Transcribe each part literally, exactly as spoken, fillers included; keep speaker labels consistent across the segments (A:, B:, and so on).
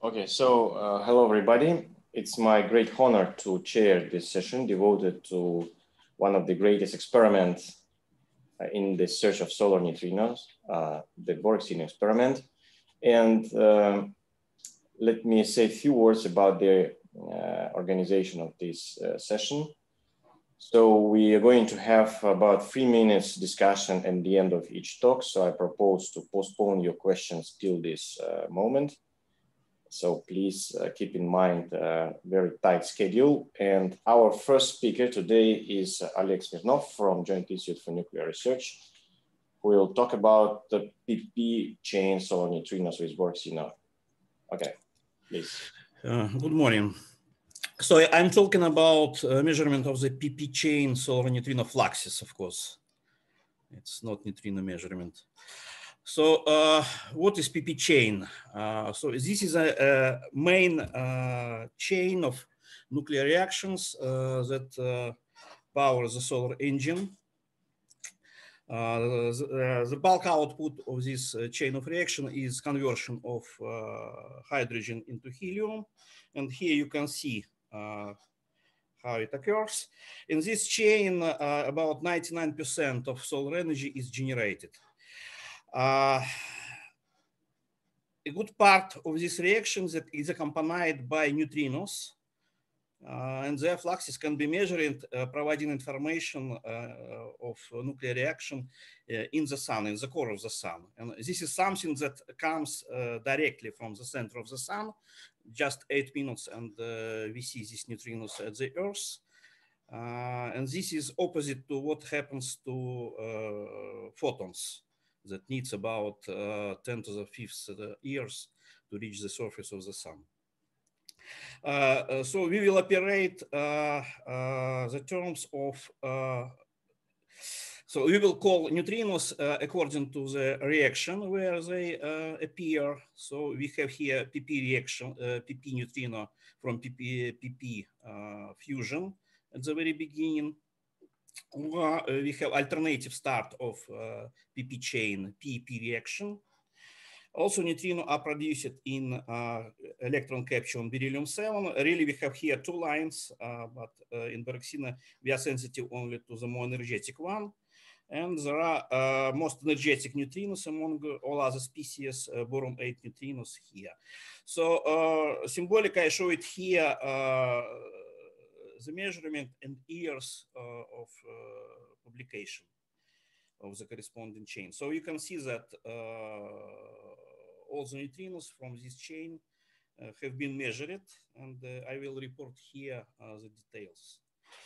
A: Okay, so uh, hello everybody. It's my great honor to chair this session devoted to one of the greatest experiments uh, in the search of solar neutrinos, uh, the Borg-Sino experiment. And uh, let me say a few words about the uh, organization of this uh, session. So we are going to have about three minutes discussion at the end of each talk. So I propose to postpone your questions till this uh, moment. So please uh, keep in mind a uh, very tight schedule. And our first speaker today is uh, Oleg Smirnov from Joint Institute for Nuclear Research, who will talk about the P P chain solar neutrinos with Borg-Sino. Okay, please.
B: Uh, good morning. So I'm talking about uh, measurement of the P P chain solar neutrino fluxes, of course. It's not neutrino measurement. So uh, what is P P chain? Uh, so this is a, a main uh, chain of nuclear reactions uh, that uh, power the solar engine. Uh, the, uh, the bulk output of this uh, chain of reaction is conversion of uh, hydrogen into helium. And here you can see uh, how it occurs. In this chain, uh, about ninety-nine percent of solar energy is generated. Uh, a good part of this reaction that is accompanied by neutrinos, uh, and their fluxes can be measured, uh, providing information uh, of nuclear reaction uh, in the sun, in the core of the sun. And this is something that comes uh, directly from the center of the sun, just eight minutes, and uh, we see these neutrinos at the Earth. Uh, and this is opposite to what happens to uh, photons that needs about uh, ten to the fifth years to reach the surface of the sun. Uh, so we will operate uh, uh, the terms of, uh, so we will call neutrinos uh, according to the reaction where they uh, appear. So we have here P P reaction, uh, P P neutrino from P P, P P uh, fusion at the very beginning. Uh, we have alternative start of uh, P P chain, P P reaction. Also, neutrino are produced in uh, electron capture on beryllium seven. Really, we have here two lines, uh, but uh, in Borg-Sino, we are sensitive only to the more energetic one. And there are uh, most energetic neutrinos among all other species, uh, boron eight neutrinos here. So, uh, symbolic, I show it here, uh, the measurement and years uh, of uh, publication of the corresponding chain. So you can see that uh, all the neutrinos from this chain uh, have been measured, and uh, I will report here uh, the details.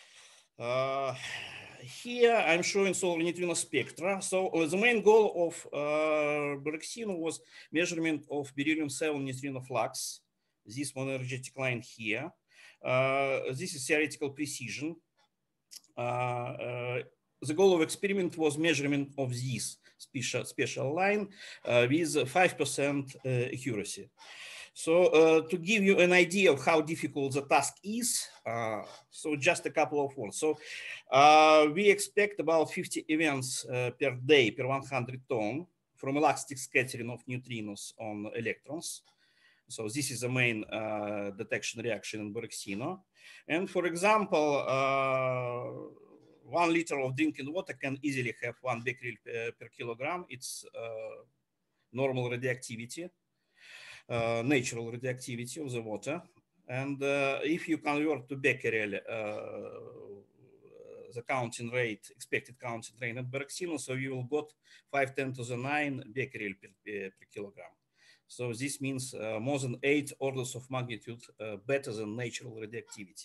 B: Uh, here I'm showing solar neutrino spectra. So uh, the main goal of uh, Borg-Sino was measurement of beryllium seven neutrino flux, this monoenergetic line here. Uh, this is theoretical precision. Uh, uh, the goal of experiment was measurement of this special, special line uh, with five percent uh, accuracy. So uh, to give you an idea of how difficult the task is, uh, so just a couple of words. So uh, we expect about fifty events uh, per day per one hundred ton from elastic scattering of neutrinos on electrons. So this is the main uh, detection reaction in Borg-Sino. And for example, uh, one liter of drinking water can easily have one becquerel per, per kilogram. It's uh, normal radioactivity, uh, natural radioactivity of the water. And uh, if you convert to becquerel, uh, the counting rate, expected counting rate at Borg-Sino, so you will got five ten to the nine becquerel per, per kilogram. So this means uh, more than eight orders of magnitude uh, better than natural radioactivity.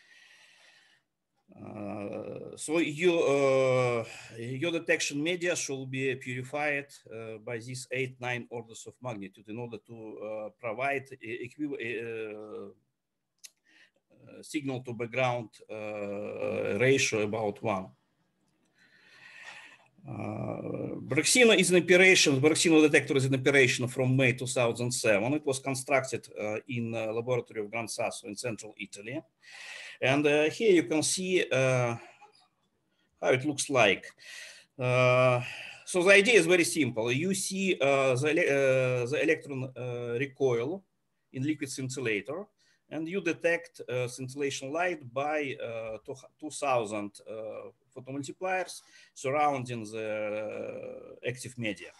B: Uh, so you, uh, your detection media should be purified uh, by these eight, nine orders of magnitude in order to uh, provide a, a signal to background uh, ratio about one. Uh, Borg-Sino is in operation. Borg-Sino detector is in operation from May two thousand seven. It was constructed uh, in the laboratory of Gran Sasso in central Italy. And uh, here you can see uh, how it looks like. Uh, so the idea is very simple. You see uh, the, uh, the electron uh, recoil in liquid scintillator, and you detect uh, scintillation light by uh, two thousand uh, photomultipliers surrounding the active media.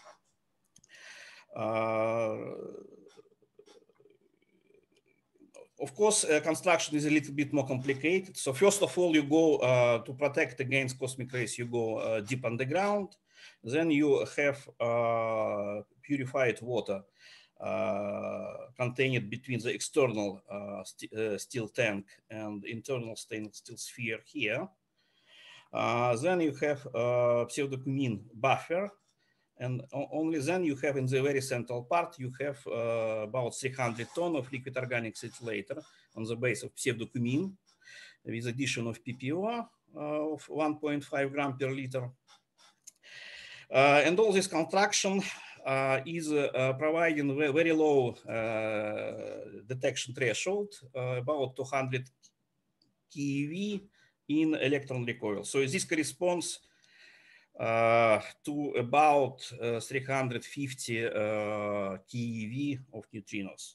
B: Uh, Of course, uh, construction is a little bit more complicated. So first of all, you go uh, to protect against cosmic rays, you go uh, deep underground. Then you have uh, purified water uh, contained between the external uh, st uh, steel tank and internal stainless steel sphere here. Uh, then you have a pseudocumene buffer. And only then you have in the very central part, you have uh, about three hundred tons of liquid organic scintillator on the base of pseudocumene with addition of P P O uh, of one point five gram per liter. Uh, and all this construction uh, is uh, providing very low uh, detection threshold, uh, about two hundred keV in electron recoil. So this corresponds Uh, to about uh, three hundred fifty uh, keV of neutrinos.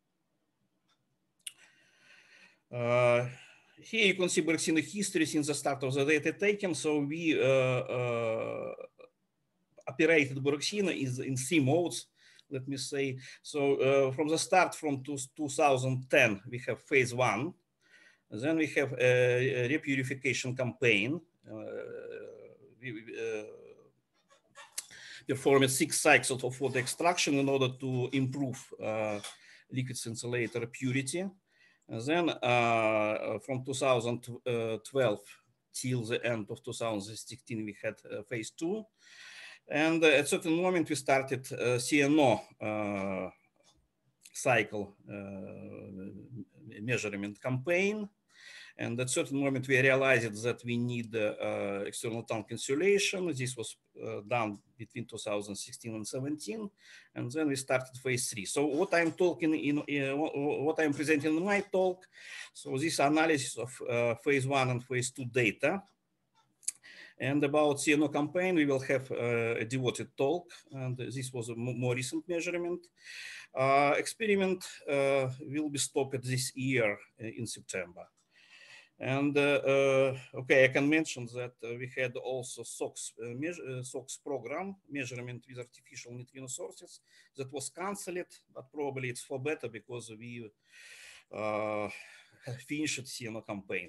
B: Uh, here you can see Bergsine history since the start of the data taking. So we uh, uh, operated Bergsine is in three modes, let me say. So uh, from the start from two thousand ten, we have phase one. Then we have a, a repurification campaign. Uh, We, uh, performed six cycles of water extraction in order to improve uh, liquid scintillator purity. And then uh, from two thousand twelve till the end of two thousand sixteen, we had uh, phase two. And uh, at a certain moment, we started uh, C N O uh, cycle uh, measurement campaign. And at a certain moment, we realized that we need uh, external tank insulation. This was uh, done between two thousand sixteen and seventeen. And then we started phase three. So what I'm talking in, uh, what I'm presenting in my talk, so this analysis of uh, phase one and phase two data. And about C N O campaign, we will have uh, a devoted talk. And this was a more recent measurement. Uh, experiment uh, will be stopped this year in September. And uh, uh, okay, I can mention that uh, we had also SOX, uh, uh, SOX program, measurement with artificial neutrino sources, that was cancelled, but probably it's for better because we uh, finished C N O campaign.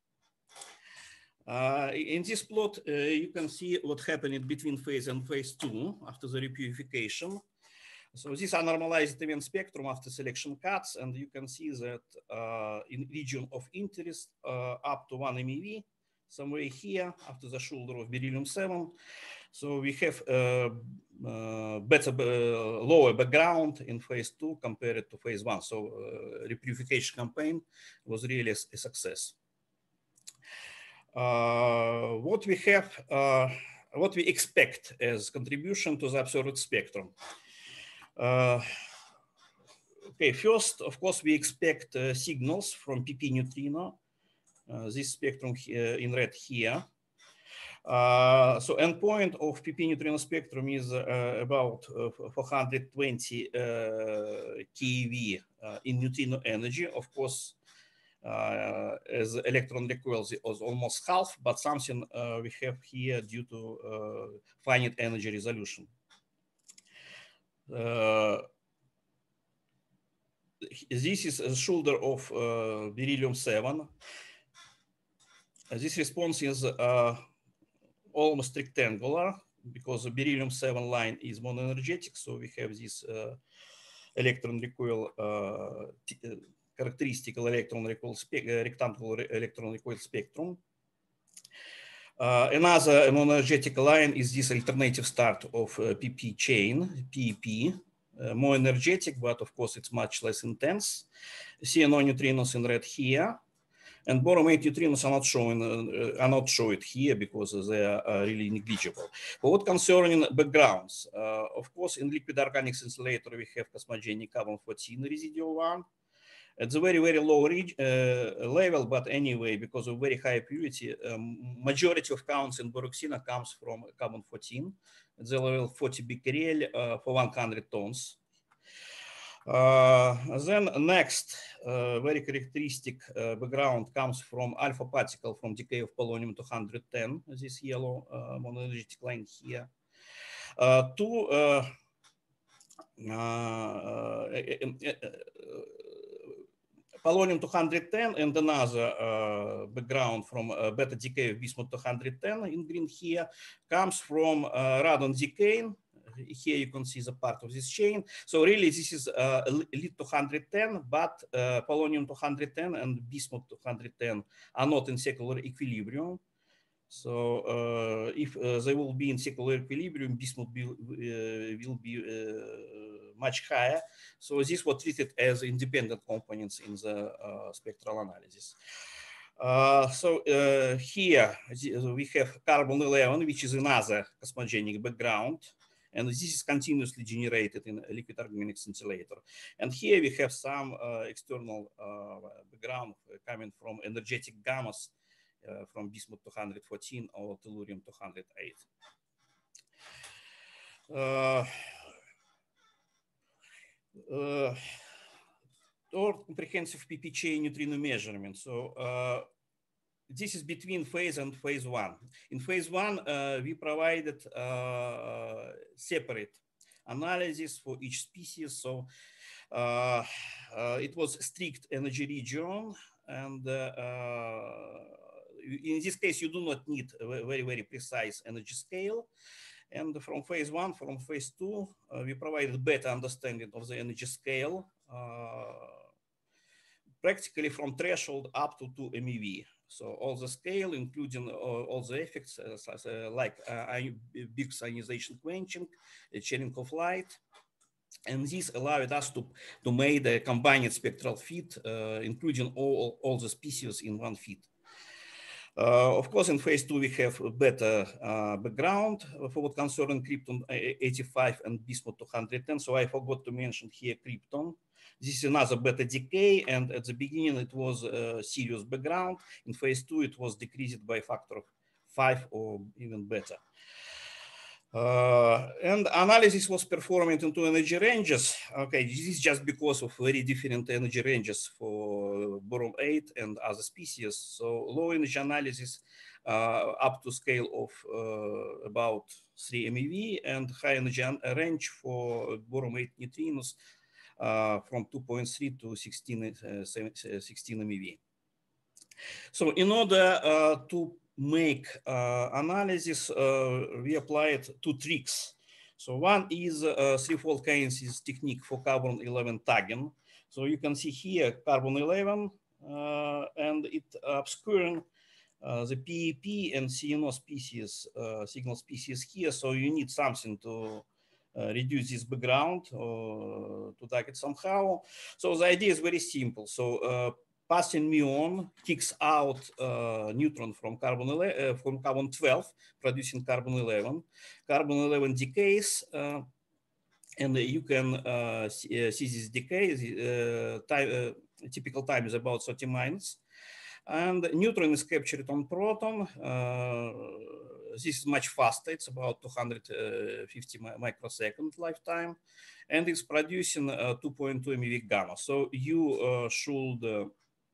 B: Uh, in this plot, uh, you can see what happened between phase and phase two after the repurification. So these are normalized event spectrum after selection cuts, and you can see that uh, in region of interest uh, up to one MeV, somewhere here after the shoulder of beryllium seven. So we have uh, uh, better, uh, lower background in phase two compared to phase one. So uh, repurification campaign was really a, a success. Uh, what we have, uh, what we expect as contribution to the observed spectrum. Uh, okay, first, of course, we expect uh, signals from P P neutrino, uh, this spectrum here in red here. Uh, so endpoint of P P neutrino spectrum is uh, about uh, four hundred twenty uh, keV uh, in neutrino energy. Of course, uh, as electron recoil is almost half, but something uh, we have here due to uh, finite energy resolution. Uh, this is a shoulder of uh, beryllium seven. Uh, this response is uh, almost rectangular because the beryllium seven line is monoenergetic. So we have this uh, electron recoil, uh, characteristic electron recoil, rectangular electron recoil spectrum. Uh, another monoenergetic line is this alternative start of uh, P P chain, P E P, uh, more energetic, but of course it's much less intense. C N O neutrinos in red here, and boromate neutrinos are not shown, uh, are not shown here because they are uh, really negligible. But what concerning backgrounds, uh, of course, in liquid organic scintillator we have cosmogenic carbon fourteen residual one. At the very, very low uh, level, but anyway, because of very high purity, um, majority of counts in Bergsine comes from carbon fourteen at the level forty becquerel uh, for one hundred tons. Uh, then next uh, very characteristic uh, background comes from alpha particle from decay of polonium two hundred ten, this yellow uh, monoenergetic line here. Uh, two uh, uh, polonium two hundred ten and another uh, background from uh, beta decay of bismuth two hundred ten in green here comes from uh, radon decay. Here you can see the part of this chain. So really this is uh, lead two hundred ten, but uh, polonium two hundred ten and bismuth two hundred ten are not in secular equilibrium. So uh, if uh, they will be in secular equilibrium, bismuth will, uh, will be uh, much higher. So these were treated as independent components in the uh, spectral analysis. Uh, so uh, here we have carbon eleven, which is another cosmogenic background. And this is continuously generated in a liquid organic scintillator. And here we have some uh, external uh, background coming from energetic gammas uh, from bismuth two hundred fourteen or tellurium two hundred eight. Uh, uh, or comprehensive P P chain neutrino measurement. So uh, this is between phase and phase one. In phase one, uh, we provided uh, separate analysis for each species. So uh, uh, it was strict energy region. And uh, uh, in this case, you do not need a very, very precise energy scale. And from phase one, from phase two, uh, we provided better understanding of the energy scale, uh, practically from threshold up to two M E V. So all the scale, including all, all the effects uh, uh, like uh, big ionization quenching, uh, Cherenkov light. And this allowed us to, to make a combined spectral fit, uh, including all, all the species in one fit. Uh, of course, in phase two, we have a better uh, background for what concerns krypton eighty-five and bismuth two hundred ten. So I forgot to mention here krypton. This is another beta decay, and at the beginning it was a serious background. In phase two, it was decreased by a factor of five or even better. Uh, and analysis was performed into energy ranges. Okay, this is just because of very different energy ranges for boron eight and other species. So low energy analysis uh, up to scale of uh, about three M E V, and high energy range for boron eight neutrinos Uh, from two point three to sixteen, uh, sixteen M E V. So in order uh, to make uh, analysis, uh, we applied two tricks. So one is a threefold kinesis technique for carbon eleven tagging. So you can see here carbon eleven, uh, and it obscuring uh, the P E P and C N O species, uh, signal species here. So you need something to Uh, reduce this background or to tag it somehow. So the idea is very simple. So uh, passing muon kicks out uh, neutron from carbon uh, from carbon twelve, producing carbon eleven. Carbon eleven decays, uh, and you can uh, see, uh, see this decay. Uh, time, uh, typical time is about thirty minutes. And neutron is captured on proton. Uh, this is much faster. It's about two hundred fifty microsecond lifetime. And it's producing uh, two point two M E V gamma. So you uh, should, uh,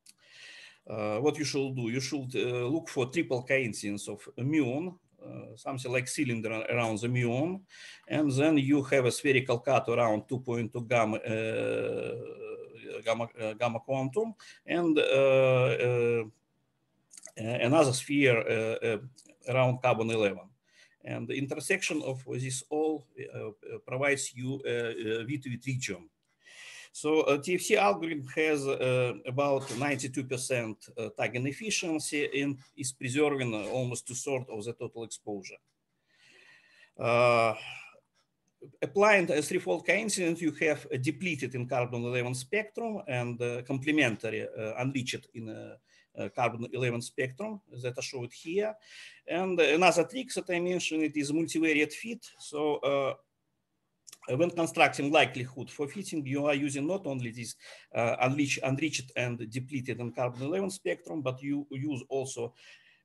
B: uh, what you should do, you should uh, look for triple coincidence of muon, uh, something like cylinder around the muon. And then you have a spherical cut around two point two gamma uh, Gamma, uh, gamma quantum, and uh, uh, another sphere uh, uh, around carbon eleven. And the intersection of this all uh, provides you a V two V region. So uh, T F C algorithm has uh, about ninety-two percent uh, tagging efficiency and is preserving almost two-thirds of the total exposure. Uh, Applying a threefold coincidence, you have a depleted in carbon eleven spectrum and uh, complementary uh, enriched in a, a carbon eleven spectrum that are showed here. And another trick that I mentioned, it is multivariate fit. So uh, when constructing likelihood for fitting, you are using not only this uh, enriched, enriched and depleted in carbon eleven spectrum, but you use also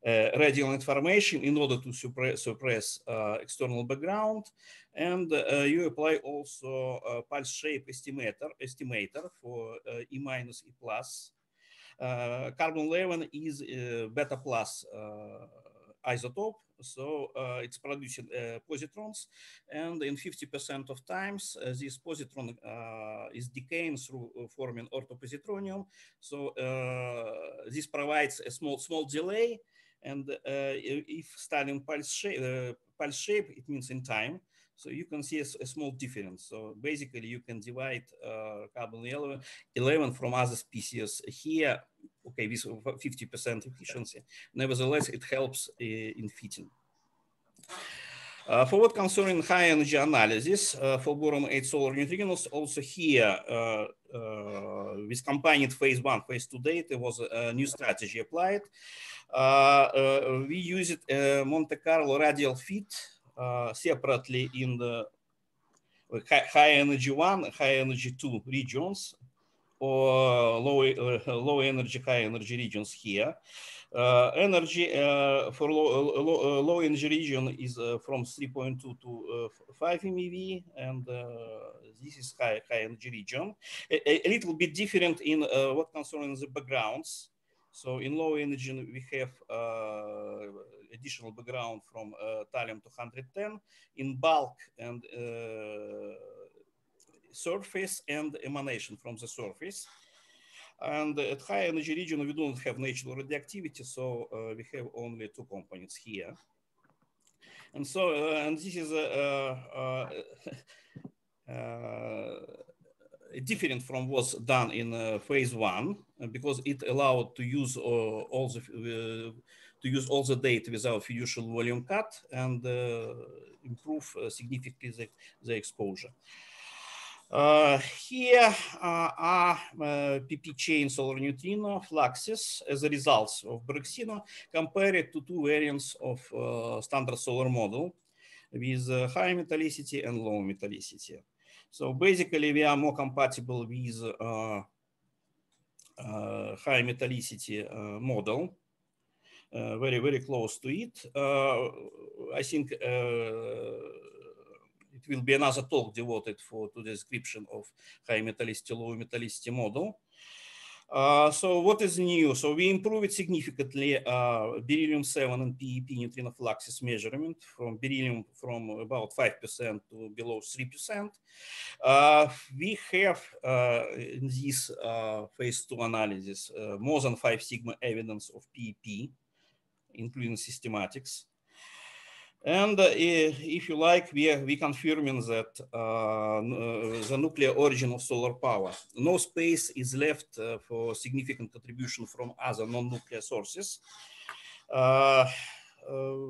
B: uh, radial information in order to suppress, suppress uh, external background. And uh, you apply also a pulse shape estimator, estimator for uh, E minus, E plus. Uh, carbon eleven is uh, beta plus uh, isotope, so uh, it's producing uh, positrons, and in fifty percent of times uh, this positron uh, is decaying through uh, forming orthopositronium. So uh, this provides a small small delay, and uh, if studying pulse shape, uh, pulse shape, it means in time. So you can see a, a small difference. So basically, you can divide uh, carbon eleven from other species here. Okay, with fifty percent efficiency. Nevertheless, it helps uh, in fitting. Uh, for what concerning high energy analysis uh, for boron eight solar neutrinos, also here uh, uh, with combined phase one, phase two data was a new strategy applied. Uh, uh, we used uh, Monte Carlo radial fit uh, separately in the high, high energy one, high energy two regions, or low, uh, low energy, high energy regions here. Uh, energy uh, for low, low, low energy region is uh, from three point two to uh, five MeV, and uh, this is high, high energy region. A, a little bit different in uh, what concerns the backgrounds. So in low energy, we have uh, additional background from uh, thallium two hundred ten in bulk and uh, surface and emanation from the surface. And at high energy region, we don't have natural radioactivity, so uh, we have only two components here. And so, uh, and this is uh, uh, uh, different from what's done in uh, phase one, because it allowed to use uh, all the uh, to use all the data without fiducial volume cut and uh, improve uh, significantly the, the exposure. Uh, here uh, are uh, P P chain solar neutrino fluxes as a result of Bergsino compared to two variants of uh, standard solar model with uh, high metallicity and low metallicity. So basically, we are more compatible with uh, uh, high metallicity uh, model, uh, very, very close to it. Uh, I think uh, it will be another talk devoted for to the description of high metallicity, low metallicity model. Uh, so what is new? So we improved significantly uh, beryllium seven and P E P neutrino fluxes measurement from beryllium from about five percent to below three percent. Uh, we have uh, in this uh, phase two analysis uh, more than five sigma evidence of P E P, including systematics. And uh, if you like, we are we confirming that uh, the nuclear origin of solar power. No space is left uh, for significant contribution from other non-nuclear sources. Uh, uh,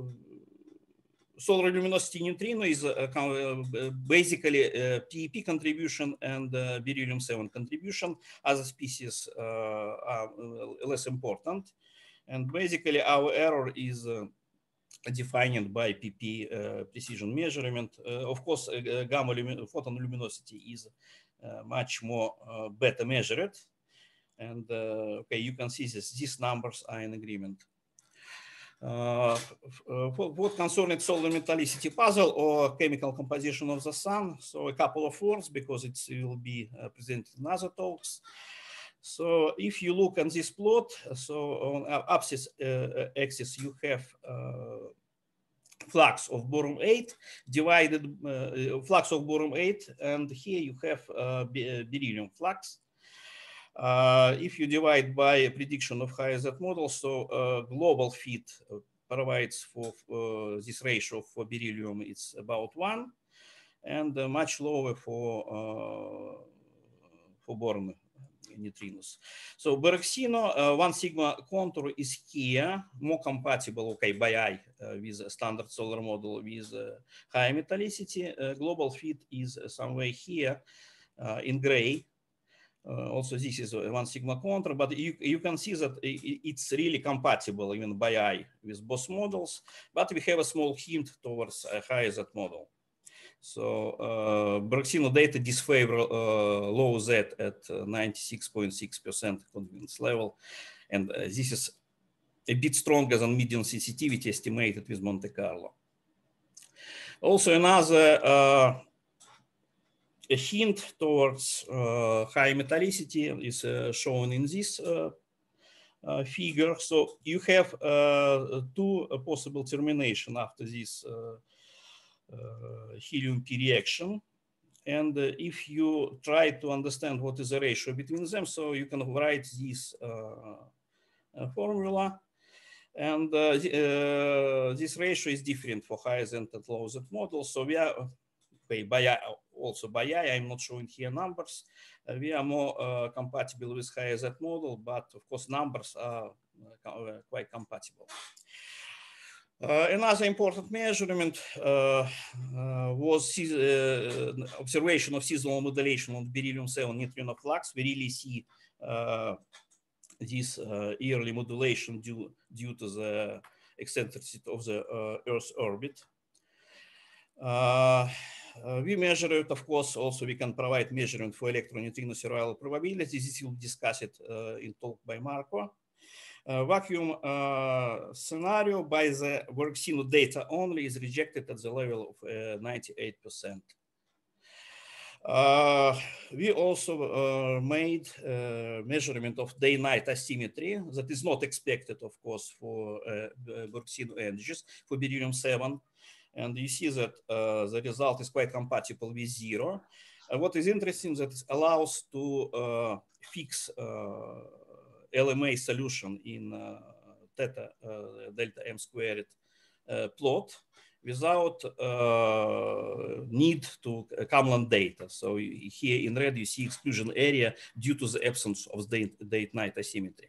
B: solar luminosity neutrino is uh, uh, basically uh, P E P contribution and uh, beryllium seven contribution. Other species uh, are less important. And basically our error is uh, defined by P P uh, precision measurement. Uh, of course, uh, gamma lumin photon luminosity is uh, much more uh, better measured. And uh, okay, you can see this, these numbers are in agreement. Uh, for what concerning solar metallicity puzzle or chemical composition of the sun, so a couple of words because it will be uh, presented in other talks. So if you look on this plot, so on axis uh, axis you have uh, flux of boron eight divided uh, flux of boron eight, and here you have uh, beryllium flux. Uh, if you divide by a prediction of high Z model, so uh, global fit provides for uh, this ratio for beryllium, it's about one, and uh, much lower for uh, for boron neutrinos. So Bergsino, uh, one sigma contour is here, more compatible, okay, by eye uh, with a standard solar model with uh, high metallicity. Uh, global fit is uh, somewhere here uh, in gray. Uh, also, this is a one sigma contour, but you, you can see that it's really compatible even by eye with both models, but we have a small hint towards a high Z model. So uh, Bergsino data disfavor uh, low Z at ninety-six point six percent confidence level. And uh, this is a bit stronger than median sensitivity estimated with Monte Carlo. Also, another uh, a hint towards uh, high metallicity is uh, shown in this uh, uh, figure. So you have uh, two uh, possible termination after this uh, uh, helium P reaction. And uh, if you try to understand what is the ratio between them, so you can write this uh, uh, formula. And uh, uh, this ratio is different for high Z and low Z models. So we are, okay, by, also by I, I'm not showing here numbers. Uh, we are more uh, compatible with high Z model, but of course numbers are uh, quite compatible. Uh, another important measurement uh, uh, was uh, observation of seasonal modulation on beryllium seven neutrino flux. We really see uh, this uh, yearly modulation due, due to the eccentricity of the uh, Earth's orbit. Uh, uh, we measure it, of course, also we can provide measurement for electron-neutrino survival probability. This will discuss it uh, in talk by Marco. Uh, vacuum uh, scenario by the Borgsino data only is rejected at the level of uh, ninety-eight percent. Uh, we also uh, made uh, measurement of day-night asymmetry that is not expected, of course, for uh, Borgsino energies for beryllium seven. And you see that uh, the result is quite compatible with zero. Uh, what is interesting that it allows to uh, fix uh, L M A solution in uh, theta uh, delta M squared uh, plot without uh, need to Kamlan data. So here in red, you see exclusion area due to the absence of day-night asymmetry.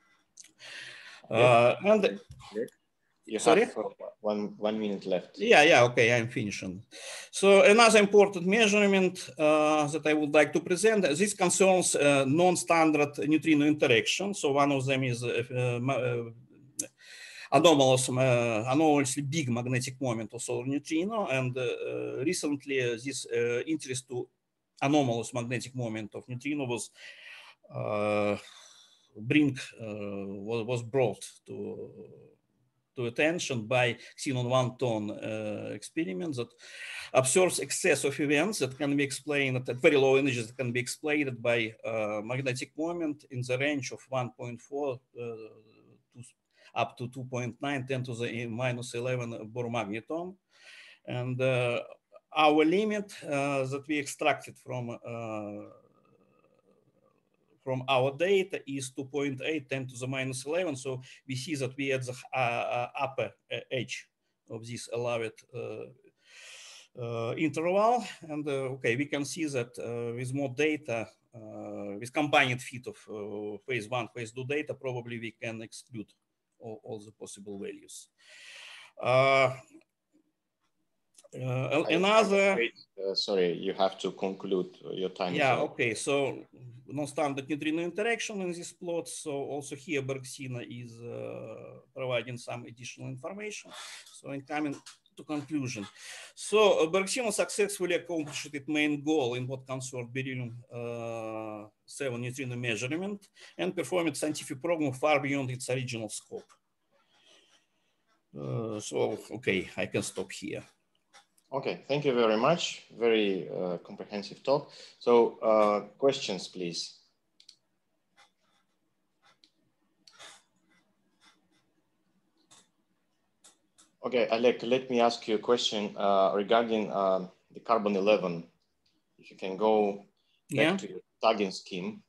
B: Uh, and
A: you
B: sorry?
A: have uh, one, one minute left.
B: Yeah, yeah, okay, I'm finishing. So another important measurement uh, that I would like to present, this concerns uh, non-standard neutrino interaction. So one of them is uh, uh, anomalous, uh, anomalously big magnetic moment of solar neutrino. And uh, recently uh, this uh, interest to anomalous magnetic moment of neutrino was uh, bring, uh, was, was brought to to attention by xenon one ton uh, experiment that observes excess of events that can be explained at very low energies that can be explained by uh, magnetic moment in the range of one point four uh, to up to two point nine, ten to the minus eleven Bohr magneton. And uh, our limit uh, that we extracted from uh, from our data is two point eight, ten to the minus eleven. So we see that we at the uh, upper edge of this allowed uh, uh, interval. And uh, okay, we can see that uh, with more data, uh, with combined fit of uh, phase one, phase two data, probably we can exclude all, all the possible values. Uh, Uh, another,
A: uh, sorry, you have to conclude your time.
B: Yeah, okay. So non-standard neutrino interaction in this plot. So also here Borgsino is uh, providing some additional information. So in coming to conclusion. So uh, Borgsino successfully accomplished its main goal in what concerns beryllium uh, seven neutrino measurement and performed scientific program far beyond its original scope. Uh, so, okay, I can stop here.
A: Okay, thank you very much. Very uh, comprehensive talk. So uh, questions, please. Okay, Alek, let me ask you a question uh, regarding uh, the carbon eleven. If you can go back yeah. to your tagging scheme.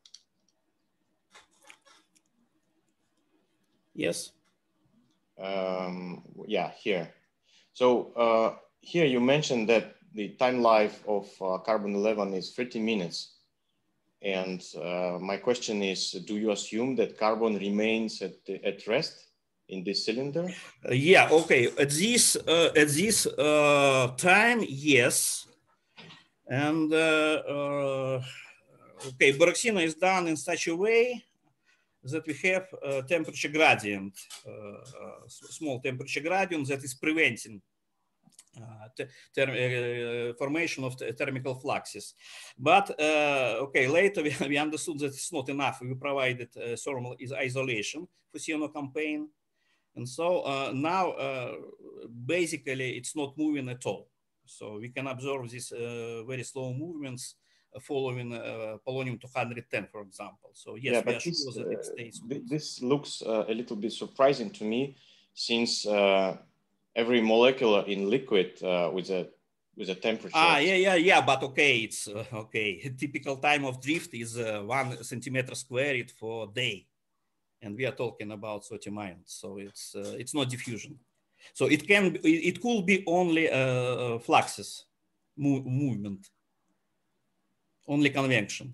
B: Yes.
A: Um, yeah, here. So uh, here you mentioned that the time life of uh, carbon eleven is thirty minutes. And uh, my question is, do you assume that carbon remains at, the, at rest in this cylinder?
B: Uh, yeah, okay. At this, uh, at this uh, time, yes. And uh, uh, okay, Borgsino is done in such a way that we have a temperature gradient, uh, small temperature gradient that is preventing uh, ter uh, formation of thermal fluxes. But uh, okay, later we, we understood that it's not enough. We provided uh, thermal isolation for cyanocampaign. And so uh, now, uh, basically, it's not moving at all. So we can observe these uh, very slow movements uh, following uh, polonium two hundred ten, for example. So yes,
A: yeah,
B: we
A: but
B: are sure
A: this,
B: that it
A: uh,
B: stays.
A: th this looks uh, a little bit surprising to me, since uh, every molecule in liquid uh, with a with a temperature.
B: Ah, yeah, yeah, yeah. But okay, it's uh, okay. Typical time of drift is uh, one centimeter squared for day, and we are talking about thirty minutes. So it's uh, it's not diffusion. So it can it could be only uh, fluxes mo movement, only convection.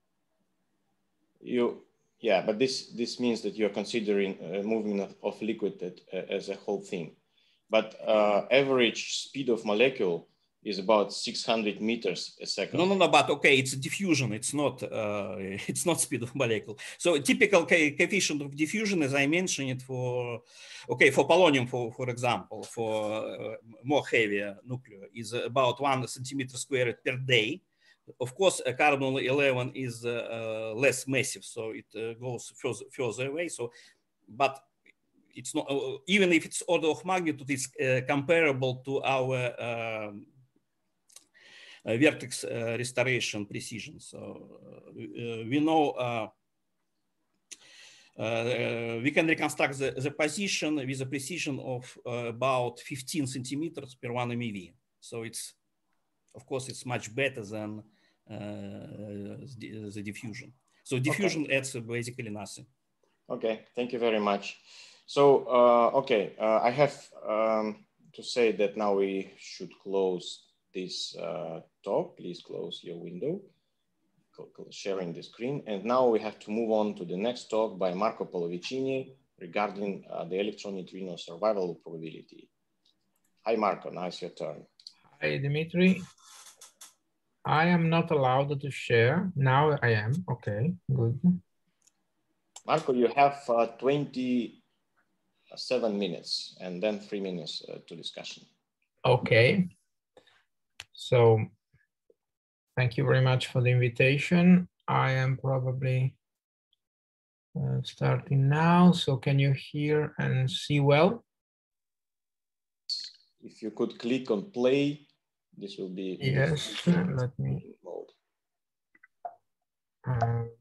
A: You yeah, but this this means that you're considering uh, movement of, of liquid at, uh, as a whole thing. But uh, average speed of molecule is about six hundred meters a second.
B: No, no, no. But okay, it's diffusion. It's not. Uh, it's not speed of molecule. So typical co coefficient of diffusion, as I mentioned it for, okay, for polonium, for for example, for uh, more heavier nuclei, is about one centimeter squared per day. Of course, a carbon eleven is uh, uh, less massive, so it uh, goes further, further away. So, but it's not, uh, even if it's order of magnitude, it's uh, comparable to our um, uh, vertex uh, restoration precision. So uh, we know uh, uh, we can reconstruct the, the position with a precision of uh, about fifteen centimeters per one M E V. So it's, of course, it's much better than uh, the, the diffusion. So diffusion okay. adds basically nothing.
A: Okay, thank you very much. So, uh, okay, uh, I have um, to say that now we should close this uh, talk. Please close your window, sharing the screen. And now we have to move on to the next talk by Marco Pollovicini regarding uh, the electron neutrino survival probability. Hi, Marco, now it's your turn.
C: Hi, Dimitri. I am not allowed to share. Now I am. Okay, good.
A: Marco, you have uh, twenty-seven minutes and then three minutes uh, to discussion.
C: Okay. So thank you very much for the invitation. I am probably uh, starting now. So can you hear and see well?
A: If you could click on play, this will be.
C: Yes, let me. Um,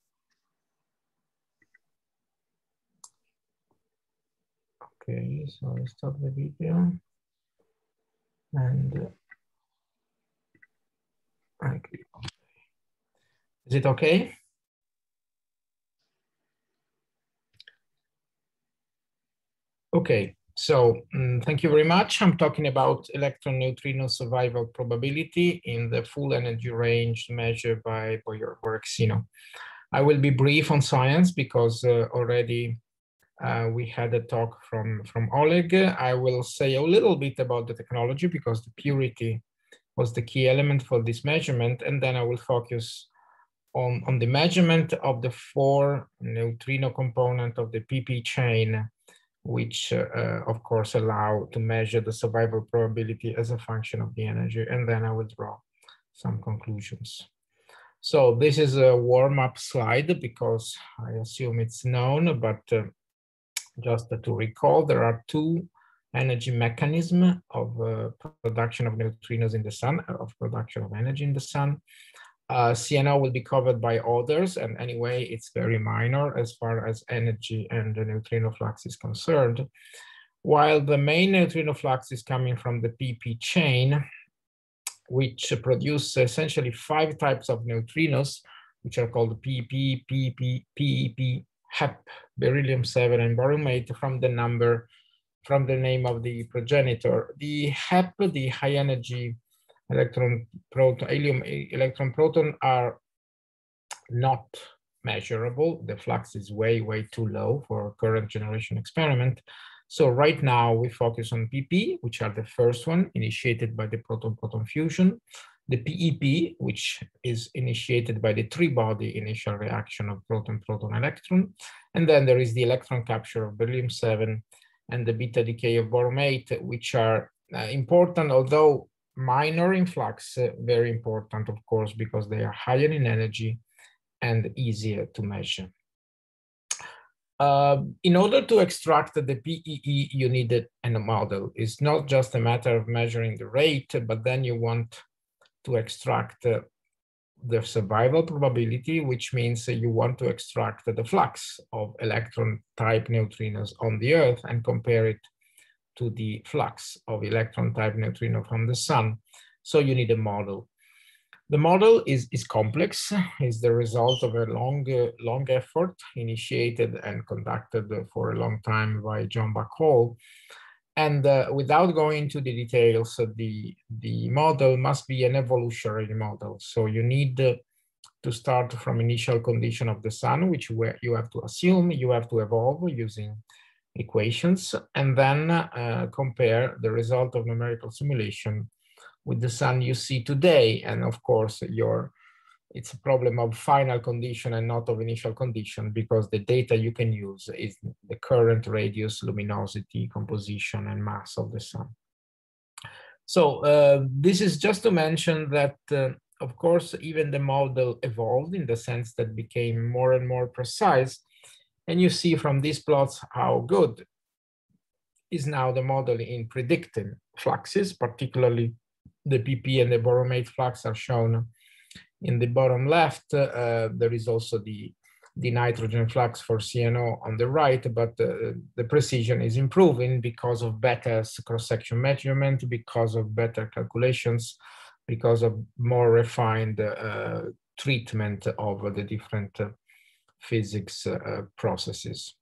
C: okay, so I stop the video. And uh, I click on play. Is it okay? Okay, so um, thank you very much. I'm talking about electron neutrino survival probability in the full energy range measured by Boyer-Borexino. I will be brief on science because uh, already uh, we had a talk from, from Oleg. I will say a little bit about the technology because the purity was the key element for this measurement, and then I will focus on, on the measurement of the four neutrino component of the P P chain, which uh, uh, of course allow to measure the survival probability as a function of the energy. And then I will draw some conclusions. So this is a warm-up slide because I assume it's known, but uh, just to recall, there are two energy mechanisms of uh, production of neutrinos in the sun, of production of energy in the sun. Uh, C N O will be covered by others, and anyway, it's very minor as far as energy and the neutrino flux is concerned. While the main neutrino flux is coming from the P P chain, which produce essentially five types of neutrinos, which are called P P, P P, P E P, hep, beryllium seven, and boron eight from the number, from the name of the progenitor. The hep, the high energy electron proton, helium electron proton are not measurable. The flux is way, way too low for a current generation experiment. So right now we focus on P P, which are the first one initiated by the proton-proton fusion, the P E P, which is initiated by the three-body initial reaction of proton-proton-electron. And then there is the electron capture of beryllium seven and the beta decay of boron eight, which are uh, important, although minor in flux, uh, very important, of course, because they are higher in energy and easier to measure. Uh, in order to extract the P E E, you need a model. It's not just a matter of measuring the rate, but then you want to extract uh, the survival probability, which means you want to extract the flux of electron type neutrinos on the Earth and compare it to the flux of electron type neutrino from the sun. So you need a model. The model is, is complex, is the result of a long, uh, long effort initiated and conducted for a long time by John Buck-Hall. And uh, without going into the details, uh, the, the model must be an evolutionary model. So you need uh, to start from initial condition of the sun, which where you have to assume you have to evolve using equations, and then uh, compare the result of numerical simulation with the sun you see today. And of course, your it's a problem of final condition and not of initial condition, because the data you can use is the current radius, luminosity, composition, and mass of the sun. So uh, this is just to mention that, uh, of course, even the model evolved in the sense that became more and more precise. And you see from these plots how good is now the model in predicting fluxes, particularly the P P and the Borromean flux are shown in the bottom left. Uh, there is also the, the nitrogen flux for C N O on the right, but uh, the precision is improving because of better cross-section measurement, because of better calculations, because of more refined uh, treatment of the different uh, physics uh, processes.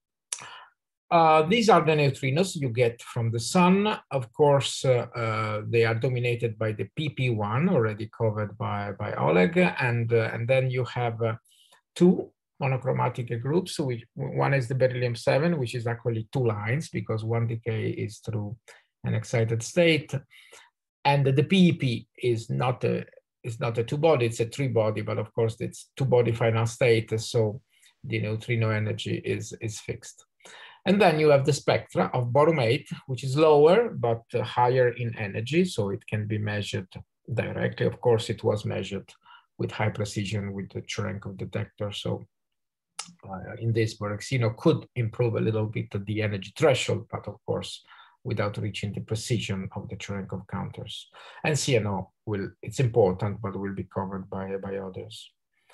C: Uh, these are the neutrinos you get from the sun. Of course, uh, uh, they are dominated by the P P one, already covered by, by Oleg. And, uh, and then you have uh, two monochromatic groups. Which, one is the beryllium seven, which is actually two lines, because one decay is through an excited state. And the P E P is not a, is not a two-body, it's a three-body, but of course it's two-body final state, so the neutrino energy is, is fixed. And then you have the spectra of Borromean, which is lower, but uh, higher in energy, so it can be measured directly. Of course, it was measured with high precision with the Cherenkov detector. So uh, in this, Borexino could improve a little bit the energy threshold, but of course, without reaching the precision of the Cherenkov counters. And C N O will, it's important, but will be covered by, by others.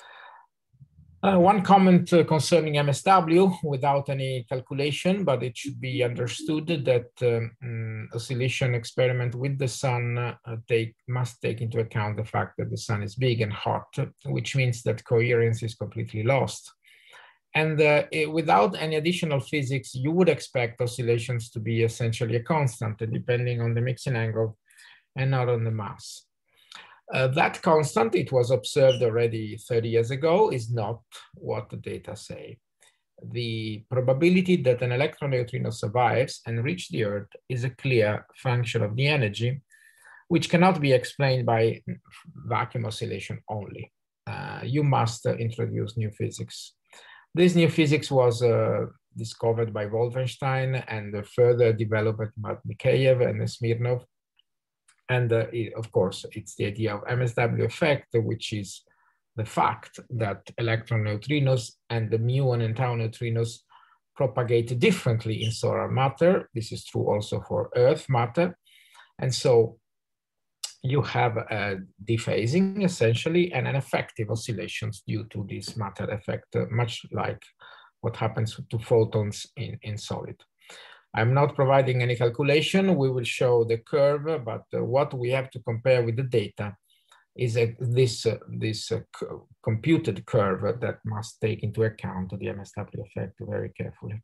C: Uh, one comment uh, concerning M S W without any calculation, but it should be understood that um, um, oscillation experiment with the sun uh, take, must take into account the fact that the sun is big and hot, which means that coherence is completely lost. And uh, it, without any additional physics, you would expect oscillations to be essentially a constant, depending on the mixing angle and not on the mass. Uh, that constant, it was observed already thirty years ago, is not what the data say. The probability that an electron neutrino survives and reaches the Earth is a clear function of the energy, which cannot be explained by vacuum oscillation only. Uh, you must uh, introduce new physics. This new physics was uh, discovered by Wolfenstein and uh, further developed by Mikheyev and Smirnov. And uh, it, of course, it's the idea of M S W effect, which is the fact that electron neutrinos and the muon and tau neutrinos propagate differently in solar matter. This is true also for Earth matter. And so you have a dephasing essentially and an effective oscillations due to this matter effect, uh, much like what happens to photons in, in solid. I'm not providing any calculation. We will show the curve, but uh, what we have to compare with the data is uh, this, uh, this uh, computed curve that must take into account the M S W effect very carefully.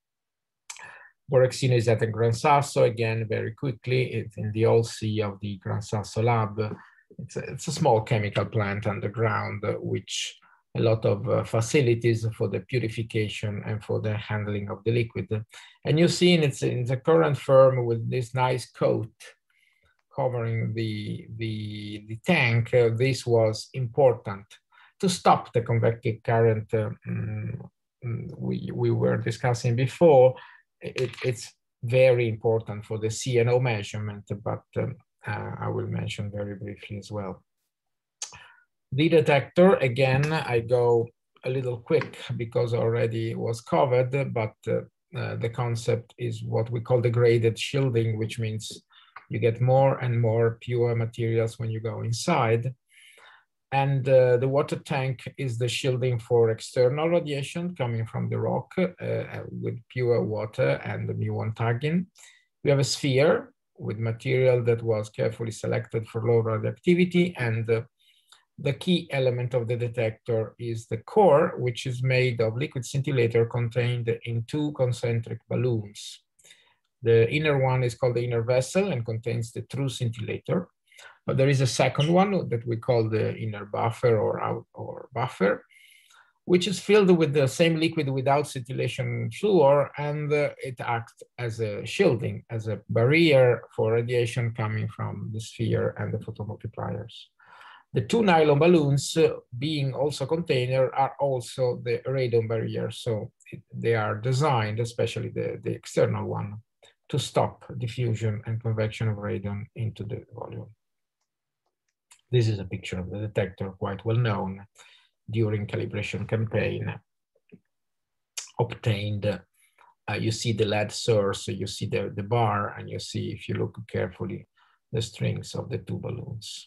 C: Borexino is at the Gran Sasso, again, very quickly. It's in the old sea of the Gran Sasso lab. It's a, it's a small chemical plant underground, uh, which a lot of uh, facilities for the purification and for the handling of the liquid. And you see in its in the current form with this nice coat covering the, the, the tank, uh, this was important to stop the convective current uh, um, we, we were discussing before. It, it's very important for the C N O measurement, but um, uh, I will mention very briefly as well. The detector, again, I go a little quick because already was covered, but uh, uh, the concept is what we call the graded shielding, which means you get more and more pure materials when you go inside. And uh, the water tank is the shielding for external radiation coming from the rock uh, with pure water and the muon tagging. We have a sphere with material that was carefully selected for low radioactivity, and uh, the key element of the detector is the core, which is made of liquid scintillator contained in two concentric balloons. The inner one is called the inner vessel and contains the true scintillator. But there is a second one that we call the inner buffer or out or buffer, which is filled with the same liquid without scintillation fluor, and uh, it acts as a shielding, as a barrier for radiation coming from the sphere and the photomultipliers. The two nylon balloons, uh, being also container, are also the radon barrier. So it, they are designed, especially the, the external one, to stop diffusion and convection of radon into the volume. This is a picture of the detector, quite well known during calibration campaign. Obtained, uh, you see the lead source, you see the, the bar, and you see, if you look carefully, the strings of the two balloons.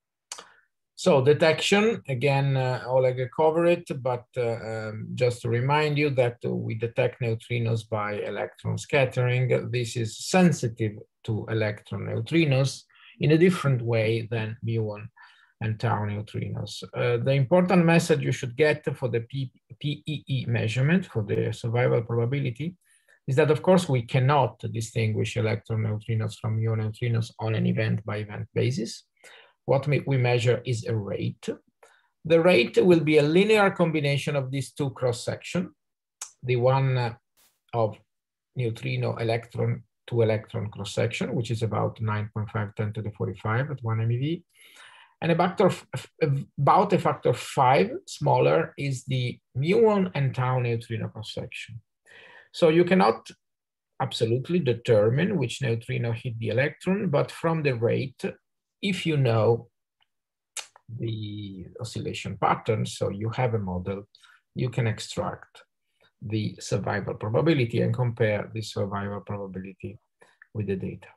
C: So detection, again, uh, Oleg covered it, but uh, um, just to remind you that we detect neutrinos by electron scattering. This is sensitive to electron neutrinos in a different way than muon and tau neutrinos. Uh, the important message you should get for the P E E measurement, for the survival probability, is that of course we cannot distinguish electron neutrinos from muon neutrinos on an event by event basis. What we measure is a rate. The rate will be a linear combination of these two cross sections, the one of neutrino electron to electron cross section, which is about nine point five ten to the forty-five at one MeV. And a factor of, about a factor of five smaller is the muon and tau neutrino cross section. So you cannot absolutely determine which neutrino hit the electron, but from the rate, if you know the oscillation pattern, so you have a model, you can extract the survival probability and compare the survival probability with the data.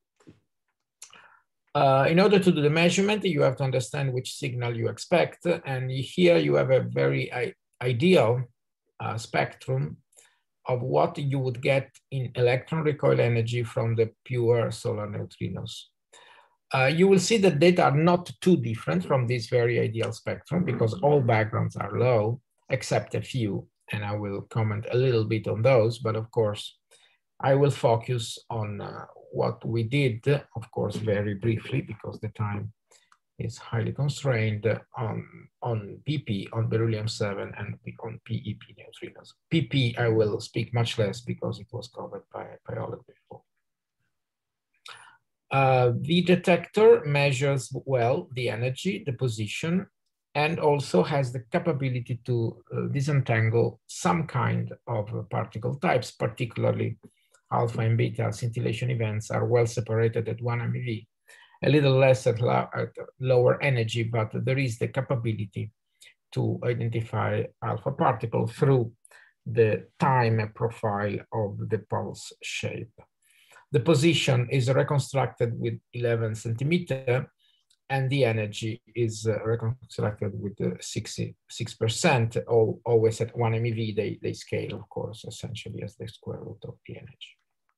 C: Uh, in order to do the measurement, you have to understand which signal you expect. And here you have a very ideal uh, spectrum of what you would get in electron recoil energy from the pure solar neutrinos. Uh, you will see that data are not too different from this very ideal spectrum because all backgrounds are low, except a few, and I will comment a little bit on those, but of course, I will focus on uh, what we did, of course, very briefly, because the time is highly constrained on, on P P, on beryllium seven, and on P E P neutrinos. P P, I will speak much less because it was covered by, by Oleg before. Uh, the detector measures well the energy, the position, and also has the capability to uh, disentangle some kind of uh, particle types, particularly alpha and beta scintillation events are well separated at one MeV, a little less at, at lower energy, but there is the capability to identify alpha particle through the time profile of the pulse shape. The position is reconstructed with eleven centimeter, and the energy is uh, reconstructed with uh, sixty-six percent, always at one MeV. They, they scale, of course, essentially as the square root of the energy.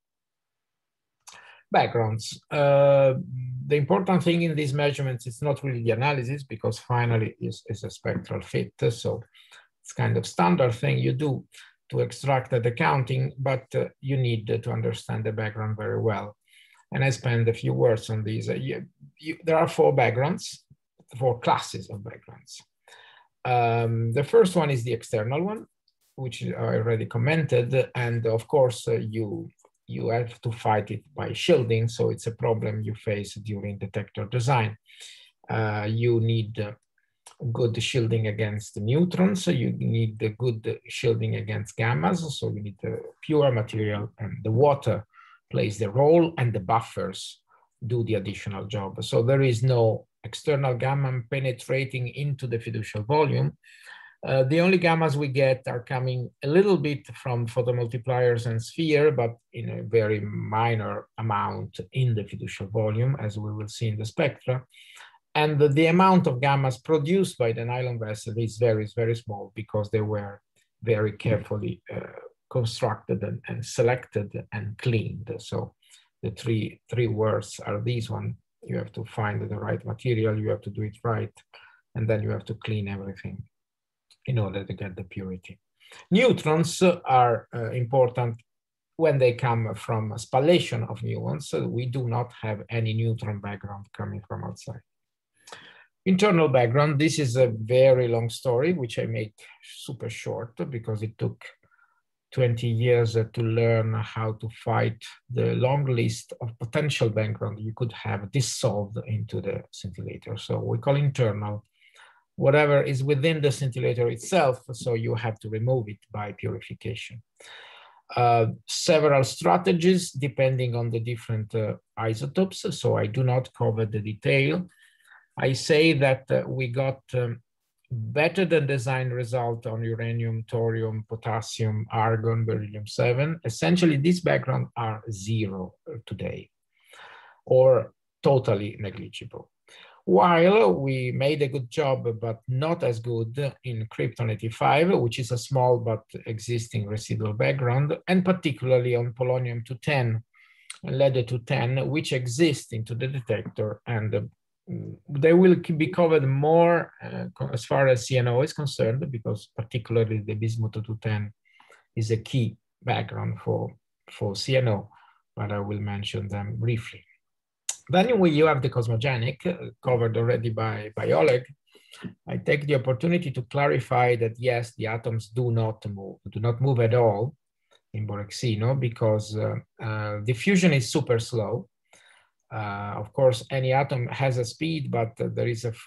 C: Backgrounds. Uh, the important thing in these measurements is not really the analysis, because finally is is a spectral fit. So it's kind of standard thing you do to extract the counting, but uh, you need uh, to understand the background very well. And I spend a few words on these. Uh, you, you, there are four backgrounds, four classes of backgrounds. Um, the first one is the external one, which I already commented. And of course, uh, you, you have to fight it by shielding. So it's a problem you face during detector design. Uh, you need uh, good shielding against the neutrons, so you need the good shielding against gammas, so you need the pure material, and the water plays the role, and the buffers do the additional job. So there is no external gamma penetrating into the fiducial volume, Uh, the only gammas we get are coming a little bit from photomultipliers and sphere, but in a very minor amount in the fiducial volume, as we will see in the spectra. And the, the amount of gammas produced by the nylon vessel is very, very small because they were very carefully uh, constructed and, and selected and cleaned. So the three, three words are these one. You have to find the right material, you have to do it right, and then you have to clean everything in order to get the purity. Neutrons are uh, important when they come from spallation of muons. So we do not have any neutron background coming from outside. Internal background, this is a very long story, which I make super short because it took twenty years to learn how to fight the long list of potential background you could have dissolved into the scintillator. So we call internal whatever is within the scintillator itself, so you have to remove it by purification. Uh, several strategies depending on the different uh, isotopes, so I do not cover the detail. I say that uh, we got um, better than design result on uranium, thorium, potassium, argon, beryllium seven. Essentially, these backgrounds are zero today, or totally negligible. While we made a good job, but not as good in krypton eighty-five, which is a small but existing residual background, and particularly on polonium two ten and lead two ten, which exist into the detector, and uh, they will be covered more uh, as far as C N O is concerned, because particularly the bismuth two ten is a key background for, for C N O, but I will mention them briefly. Then we, you have the cosmogenic, uh, covered already by, by Oleg. I take the opportunity to clarify that yes, the atoms do not move, do not move at all in Borexino, because uh, uh, diffusion is super slow. Uh, of course, any atom has a speed, but uh, there is a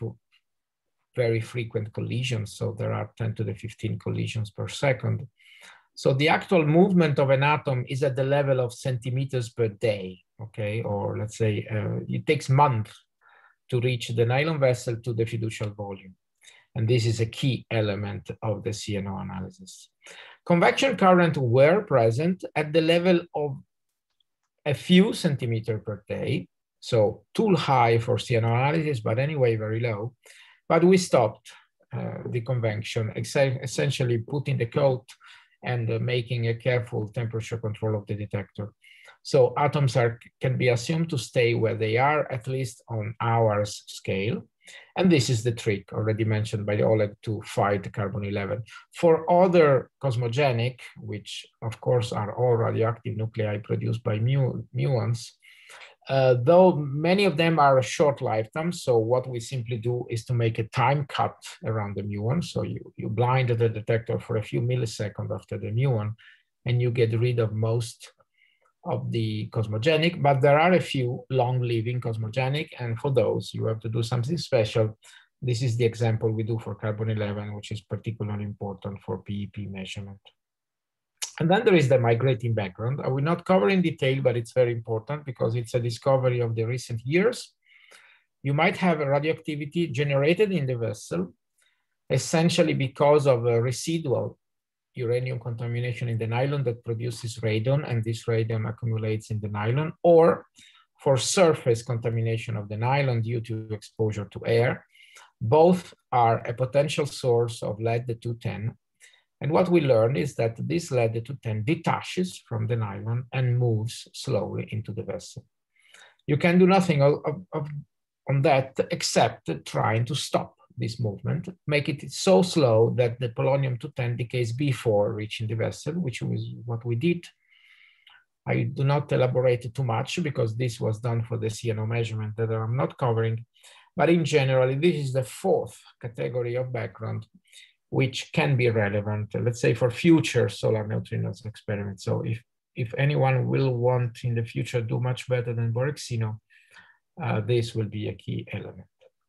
C: very frequent collision. So there are ten to the fifteen collisions per second. So the actual movement of an atom is at the level of centimeters per day, okay? Or let's say uh, it takes months to reach the nylon vessel to the fiducial volume. And this is a key element of the C N O analysis. Convection current were present at the level of a few centimeters per day. So too high for C N O analysis, but anyway, very low. But we stopped uh, the convection, essentially putting the coat and uh, making a careful temperature control of the detector. So atoms are, can be assumed to stay where they are, at least on hours scale. And this is the trick already mentioned by Oleg to fight carbon eleven. For other cosmogenic, which of course are all radioactive nuclei produced by mu muons, uh, though many of them are short lifetimes, so what we simply do is to make a time cut around the muon. So you, you blind the detector for a few milliseconds after the muon, and you get rid of most of the cosmogenic, but there are a few long-living cosmogenic, and for those you have to do something special. This is the example we do for carbon eleven, which is particularly important for P E P measurement. And then there is the migrating background. I will not cover in detail, but it's very important because it's a discovery of the recent years. You might have a radioactivity generated in the vessel, essentially because of a residual uranium contamination in the nylon that produces radon, and this radon accumulates in the nylon, or for surface contamination of the nylon due to exposure to air. Both are a potential source of lead two ten. And what we learned is that this lead two ten detaches from the nylon and moves slowly into the vessel. You can do nothing of, of, of, on that except trying to stop this movement, make it so slow that the polonium two ten decays before reaching the vessel, which was what we did. I do not elaborate too much because this was done for the C N O measurement that I'm not covering. But in general, this is the fourth category of background, which can be relevant, let's say, for future solar neutrinos experiments. So if, if anyone will want in the future do much better than Borexino, uh, this will be a key element.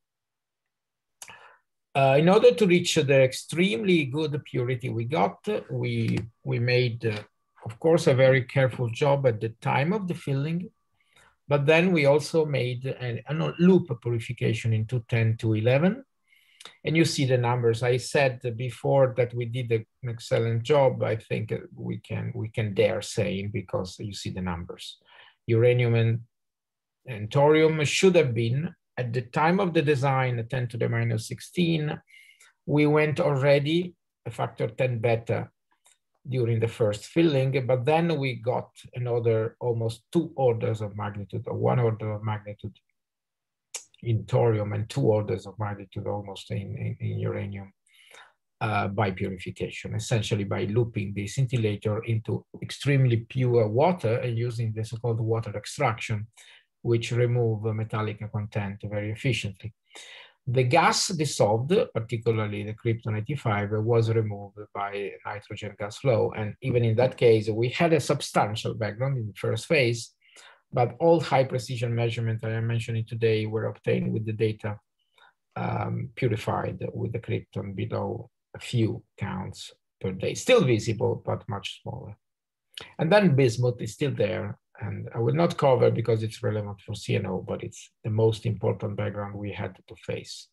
C: Uh, in order to reach the extremely good purity we got, we, we made, uh, of course, a very careful job at the time of the filling, but then we also made a, a loop purification in two ten to eleven. And you see the numbers. I said before that we did an excellent job. I think we can we can dare say, because you see the numbers. Uranium and, and thorium should have been, at the time of the design, ten to the minus sixteen. We went already a factor ten beta during the first filling, but then we got another almost two orders of magnitude, or one order of magnitude in thorium, and two orders of magnitude almost in, in, in uranium uh, by purification, essentially by looping the scintillator into extremely pure water and using the so-called water extraction, which remove metallic content very efficiently. The gas dissolved, particularly the krypton eighty-five, was removed by nitrogen gas flow. And even in that case, we had a substantial background in the first phase, but all high precision measurements I am mentioning today were obtained with the data um, purified with the krypton below a few counts per day. Still visible, but much smaller. And then bismuth is still there. And I will not cover because it's relevant for C N O, but it's the most important background we had to face.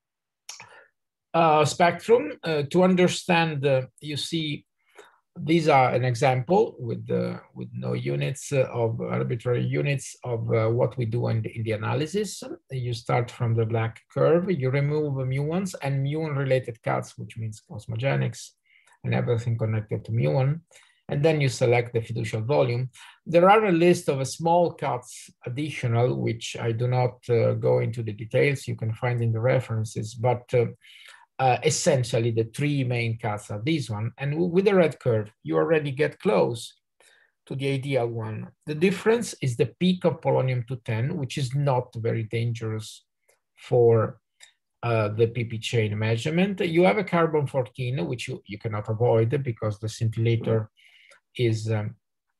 C: Uh, spectrum, uh, to understand, uh, you see, these are an example with, uh, with no units uh, of arbitrary units of uh, what we do in the, in the analysis. You start from the black curve, you remove muons and muon related cuts, which means cosmogenics and everything connected to muon. And then you select the fiducial volume. There are a list of a small cuts additional, which I do not uh, go into the details. You can find in the references, but uh, uh, essentially the three main cuts are these one. And with the red curve, you already get close to the ideal one. The difference is the peak of polonium two ten, which is not very dangerous for uh, the P P chain measurement. You have a carbon fourteen, which you, you cannot avoid because the scintillator is um,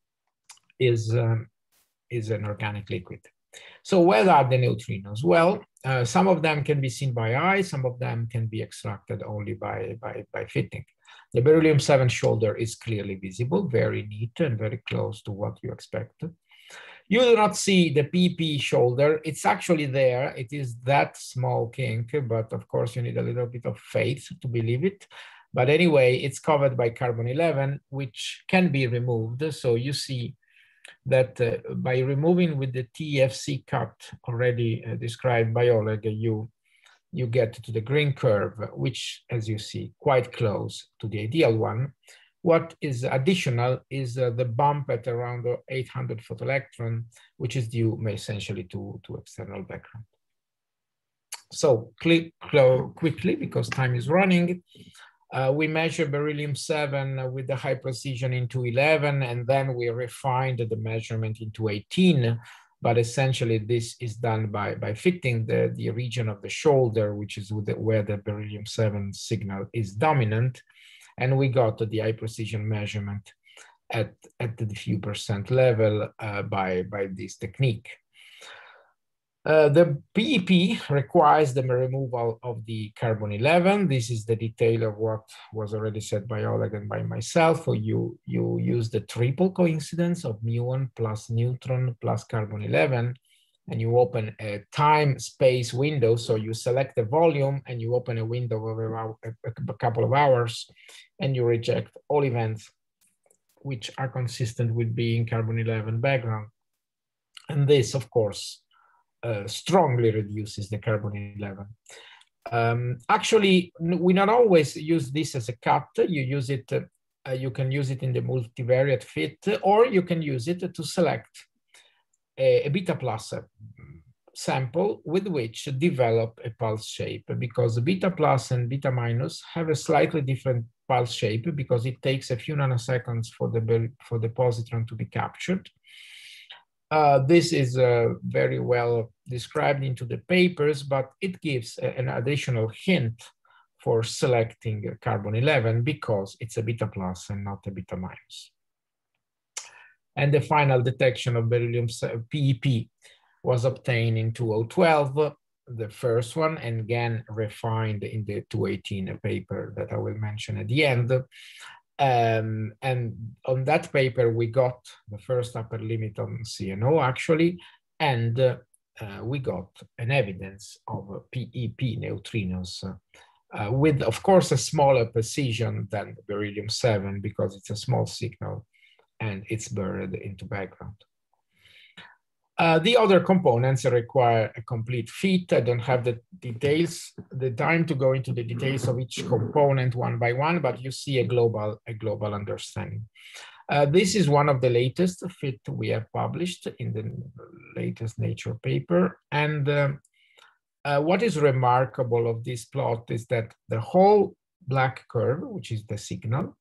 C: is um, is an organic liquid. So where are the neutrinos? Well, uh, some of them can be seen by eye, some of them can be extracted only by by, by fitting. The beryllium seven shoulder is clearly visible, very neat and very close to what you expect. You do not see the P P shoulder. It's actually there. It is that small kink, but of course you need a little bit of faith to believe it. But anyway, it's covered by carbon eleven, which can be removed. So you see that uh, by removing with the T F C cut already uh, described by Oleg, you, you get to the green curve, which, as you see, quite close to the ideal one. What is additional is uh, the bump at around eight hundred photoelectron, which is due essentially to, to external background. So click quickly, because time is running. Uh, we measure beryllium seven with the high precision into eleven, and then we refined the measurement into eighteen. But essentially, this is done by, by fitting the, the region of the shoulder, which is with the, where the beryllium seven signal is dominant. And we got the high precision measurement at, at the few percent level uh, by, by this technique. Uh, the P E P requires the removal of the carbon eleven. This is the detail of what was already said by Oleg and by myself. So you, you use the triple coincidence of muon plus neutron plus carbon eleven, and you open a time space window. So you select the volume and you open a window of about a, a couple of hours, and you reject all events which are consistent with being carbon eleven background. And this, of course, Uh, strongly reduces the carbon eleven. Um, actually, we not always use this as a cut. You use it, uh, you can use it in the multivariate fit, or you can use it to select a, a beta plus sample with which develop a pulse shape, because beta plus and beta minus have a slightly different pulse shape because it takes a few nanoseconds for the, for the positron to be captured. Uh, this is uh, very well described into the papers, but it gives a, an additional hint for selecting carbon eleven because it's a beta plus and not a beta minus. And the final detection of beryllium P E P was obtained in two thousand twelve, the first one, and again refined in the two thousand eighteen paper that I will mention at the end. Um, and on that paper, we got the first upper limit on C N O actually, and uh, uh, we got an evidence of uh, P E P neutrinos uh, uh, with, of course, a smaller precision than beryllium seven because it's a small signal and it's buried into background. Uh, the other components require a complete fit. I don't have the details, the time to go into the details of each component one by one, but you see a global, a global understanding. Uh, this is one of the latest fit we have published in the latest Nature paper. And um, uh, what is remarkable of this plot is that the whole black curve, which is the signal,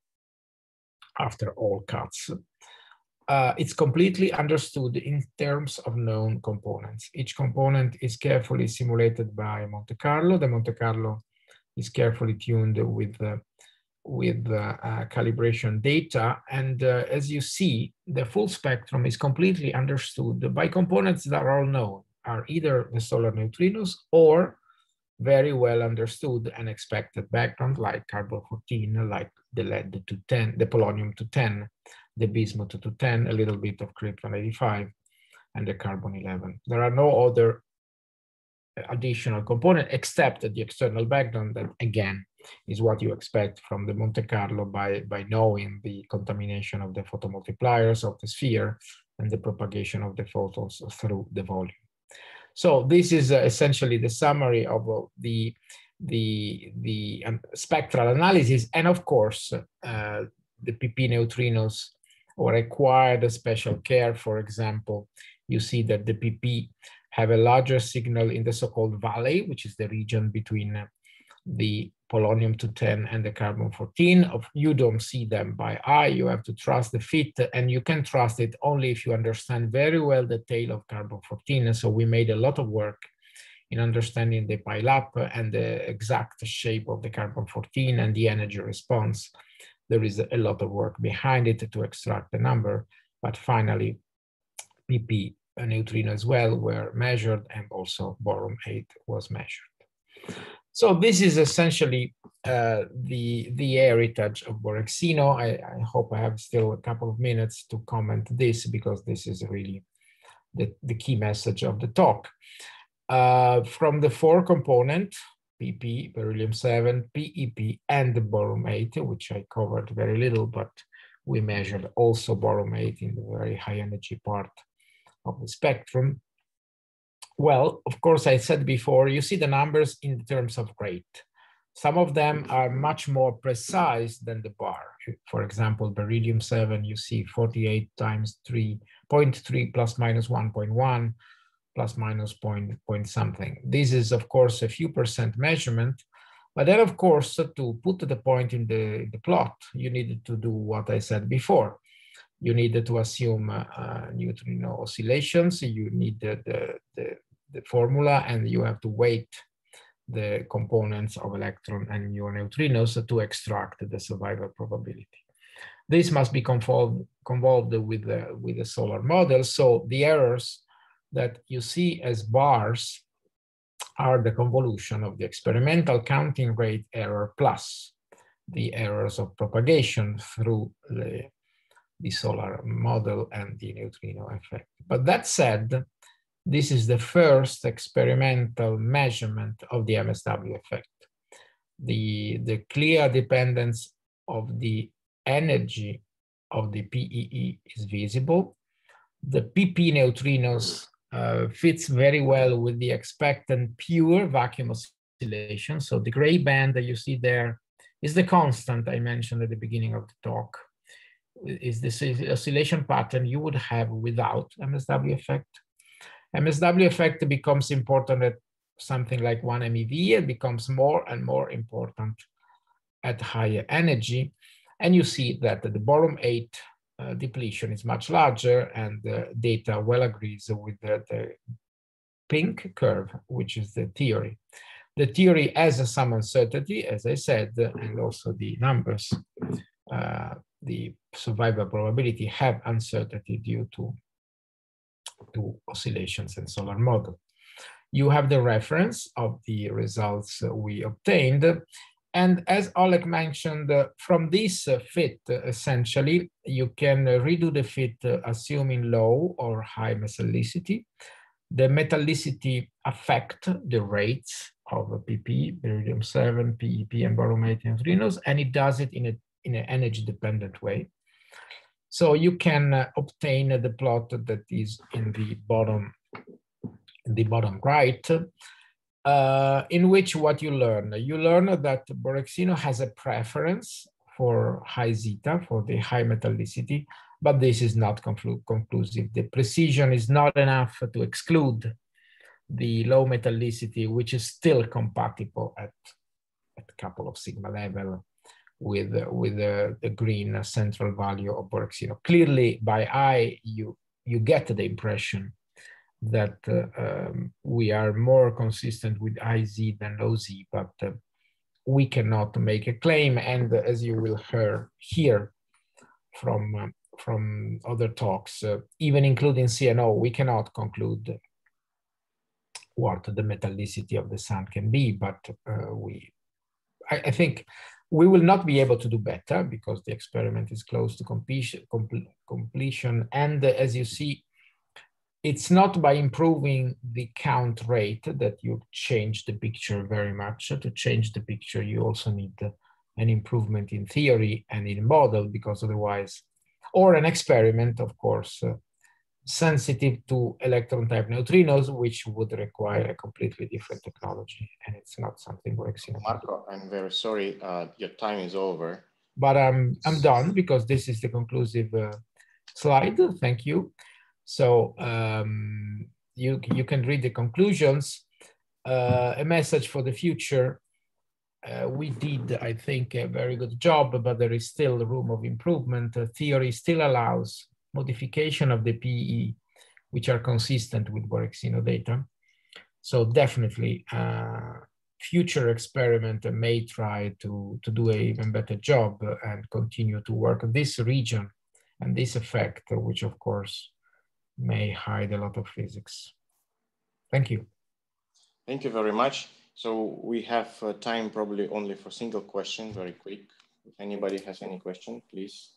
C: after all cuts, Uh, it's completely understood in terms of known components. Each component is carefully simulated by Monte Carlo. The Monte Carlo is carefully tuned with, uh, with uh, uh, calibration data. And uh, as you see, the full spectrum is completely understood by components that are all known, are either the solar neutrinos or very well understood and expected background like carbon fourteen, like the lead two ten, the polonium two ten, the bismuth two ten, a little bit of krypton eighty-five, and the carbon eleven. There are no other additional component except the external background that, again, is what you expect from the Monte Carlo by, by knowing the contamination of the photomultipliers of the sphere and the propagation of the photons through the volume. So this is uh, essentially the summary of uh, the, the, the um, spectral analysis. And of course, uh, the P P neutrinos required special care. For example, you see that the P P have a larger signal in the so-called valley, which is the region between uh, the polonium two ten and the carbon fourteen. You don't see them by eye, you have to trust the fit, and you can trust it only if you understand very well the tail of carbon fourteen. And so we made a lot of work in understanding the pileup and the exact shape of the carbon fourteen and the energy response. There is a lot of work behind it to extract the number, but finally P P neutrino as well were measured, and also boron eight was measured. So this is essentially uh, the, the heritage of Borexino. I, I hope I have still a couple of minutes to comment this, because this is really the, the key message of the talk. Uh, from the four component, P P, beryllium seven, P E P, and the boron eight, which I covered very little, but we measured also boron eight in the very high energy part of the spectrum. Well, of course, I said before, you see the numbers in terms of rate. Some of them are much more precise than the bar. For example, beryllium seven, you see forty-eight times three point three plus minus one point one plus minus point, point something. This is, of course, a few percent measurement. But then, of course, to put the point in the, the plot, you needed to do what I said before. You needed to assume uh, uh, neutrino oscillations. You need the, the, the, the formula, and you have to weight the components of electron and neutrinos to extract the survival probability. This must be convolved, convolved with, the, with the solar model. So the errors that you see as bars are the convolution of the experimental counting rate error plus the errors of propagation through the, the solar model and the neutrino effect. But that said, this is the first experimental measurement of the M S W effect. The, the clear dependence of the energy of the P E E is visible. The P P neutrinos uh, fits very well with the expectant pure vacuum oscillation. So the gray band that you see there is the constant I mentioned at the beginning of the talk. Is this oscillation pattern you would have without M S W effect. M S W effect becomes important at something like one M E V. It becomes more and more important at higher energy. And you see that the boron eight uh, depletion is much larger, and the data well agrees with the, the pink curve, which is the theory. The theory has some uncertainty, as I said, and also the numbers, uh, the survival probability have uncertainty due to, to oscillations and solar model. You have the reference of the results we obtained. And as Oleg mentioned, uh, from this uh, fit, uh, essentially, you can uh, redo the fit uh, assuming low or high mesallicity. the metallicity affect the rates of P P, beryllium seven, P E P, and boron eight neutrinos, and it does it in a in an energy-dependent way. So you can uh, obtain uh, the plot that is in the bottom, in the bottom right, uh, in which what you learn, you learn that Borexino has a preference for high zeta, for the high metallicity, but this is not conclu conclusive. The precision is not enough to exclude the low metallicity, which is still compatible at, at a couple of sigma level with, uh, with uh, the green uh, central value of Borexino. Clearly, by eye, you, you get the impression that uh, um, we are more consistent with high Z than low Z, but uh, we cannot make a claim. And uh, as you will hear, hear from, uh, from other talks, uh, even including C N O, we cannot conclude what the metallicity of the sun can be, but uh, we, I, I think we will not be able to do better because the experiment is close to completion, completion. And uh, as you see, it's not by improving the count rate that you change the picture very much. To change the picture, you also need uh, an improvement in theory and in model, because otherwise, or an experiment, of course, uh, sensitive to electron type neutrinos, which would require a completely different technology. And it's not something we're experiencing.
A: Marco, I'm very sorry, uh, your time is over.
C: But um, I'm done because this is the conclusive uh, slide. Thank you. So um, you, you can read the conclusions. Uh, a message for the future. Uh, we did, I think, a very good job, but there is still room of improvement. Uh, theory still allows modification of the P E, which are consistent with Borexino data. So definitely, uh, future experiment may try to, to do an even better job and continue to work on this region and this effect, which of course may hide a lot of physics. Thank you.
A: Thank you very much. So we have uh, time probably only for single question, very quick. If anybody has any question, please.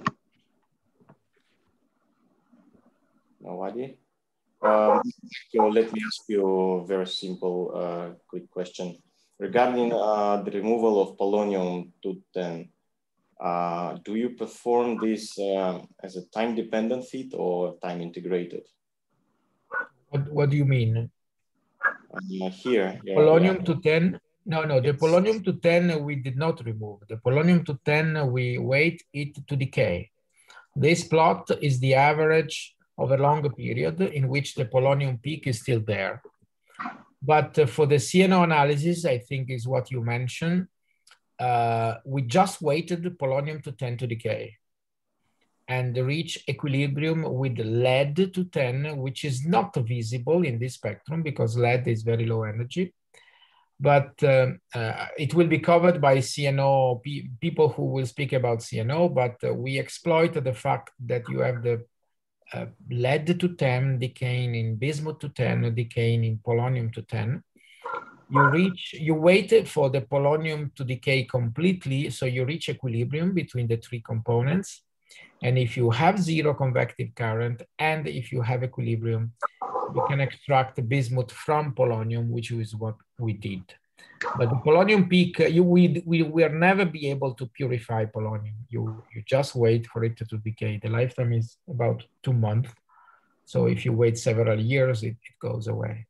A: Nobody? Um, so let me ask you a very simple, uh, quick question. Regarding uh, the removal of polonium two ten, uh, do you perform this uh, as a time-dependent fit or time-integrated?
C: What, what do you mean?
A: Uh, here. Yeah,
C: polonium
A: yeah.
C: two ten? No, no, the
A: Yes.
C: polonium two ten we did not remove. The polonium two ten, we wait it to decay. This plot is the average of a longer period in which the polonium peak is still there. But uh, for the C N O analysis, I think is what you mentioned, uh, we just waited the polonium two ten to decay and reach equilibrium with lead two ten, which is not visible in this spectrum because lead is very low energy. But um, uh, it will be covered by C N O, pe people who will speak about C N O, but uh, we exploit the fact that you have the uh, lead two ten decaying in bismuth two ten, decaying in polonium two ten. You reach, you wait for the polonium to decay completely, so you reach equilibrium between the three components. And if you have zero convective current and if you have equilibrium, you can extract the bismuth from polonium, which is what we did. But the polonium peak, you we, we will never be able to purify polonium. You, you just wait for it to decay. The lifetime is about two months. So if you wait several years, it, it goes away.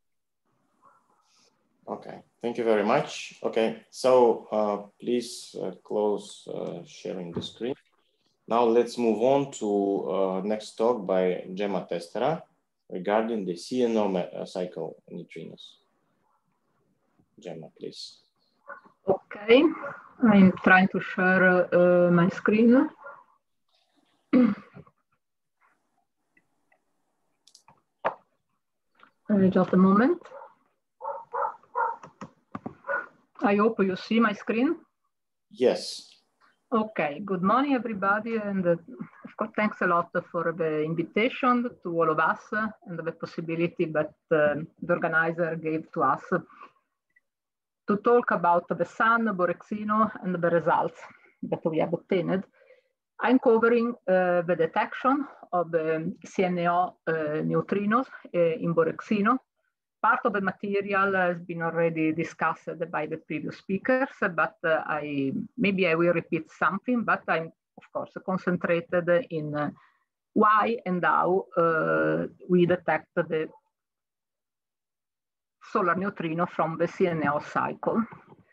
A: Okay, thank you very much. Okay, so uh, please uh, close uh, sharing the screen. Now let's move on to uh, next talk by Gemma Testera regarding the C N O cycle neutrinos. Gemma, please.
D: Okay, I'm trying to share uh, my screen. uh, just a moment. I hope you see my screen.
A: Yes.
D: Okay, good morning, everybody. And uh, of course, thanks a lot for the invitation to all of us uh, and the possibility that uh, the organizer gave to us to talk about the sun, Borexino, and the results that we have obtained. I'm covering uh, the detection of um, C N O uh, neutrinos uh, in Borexino. Part of the material has been already discussed by the previous speakers, but uh, I maybe I will repeat something, but I'm of course concentrated in uh, why and how uh, we detect the solar neutrino from the C N O cycle.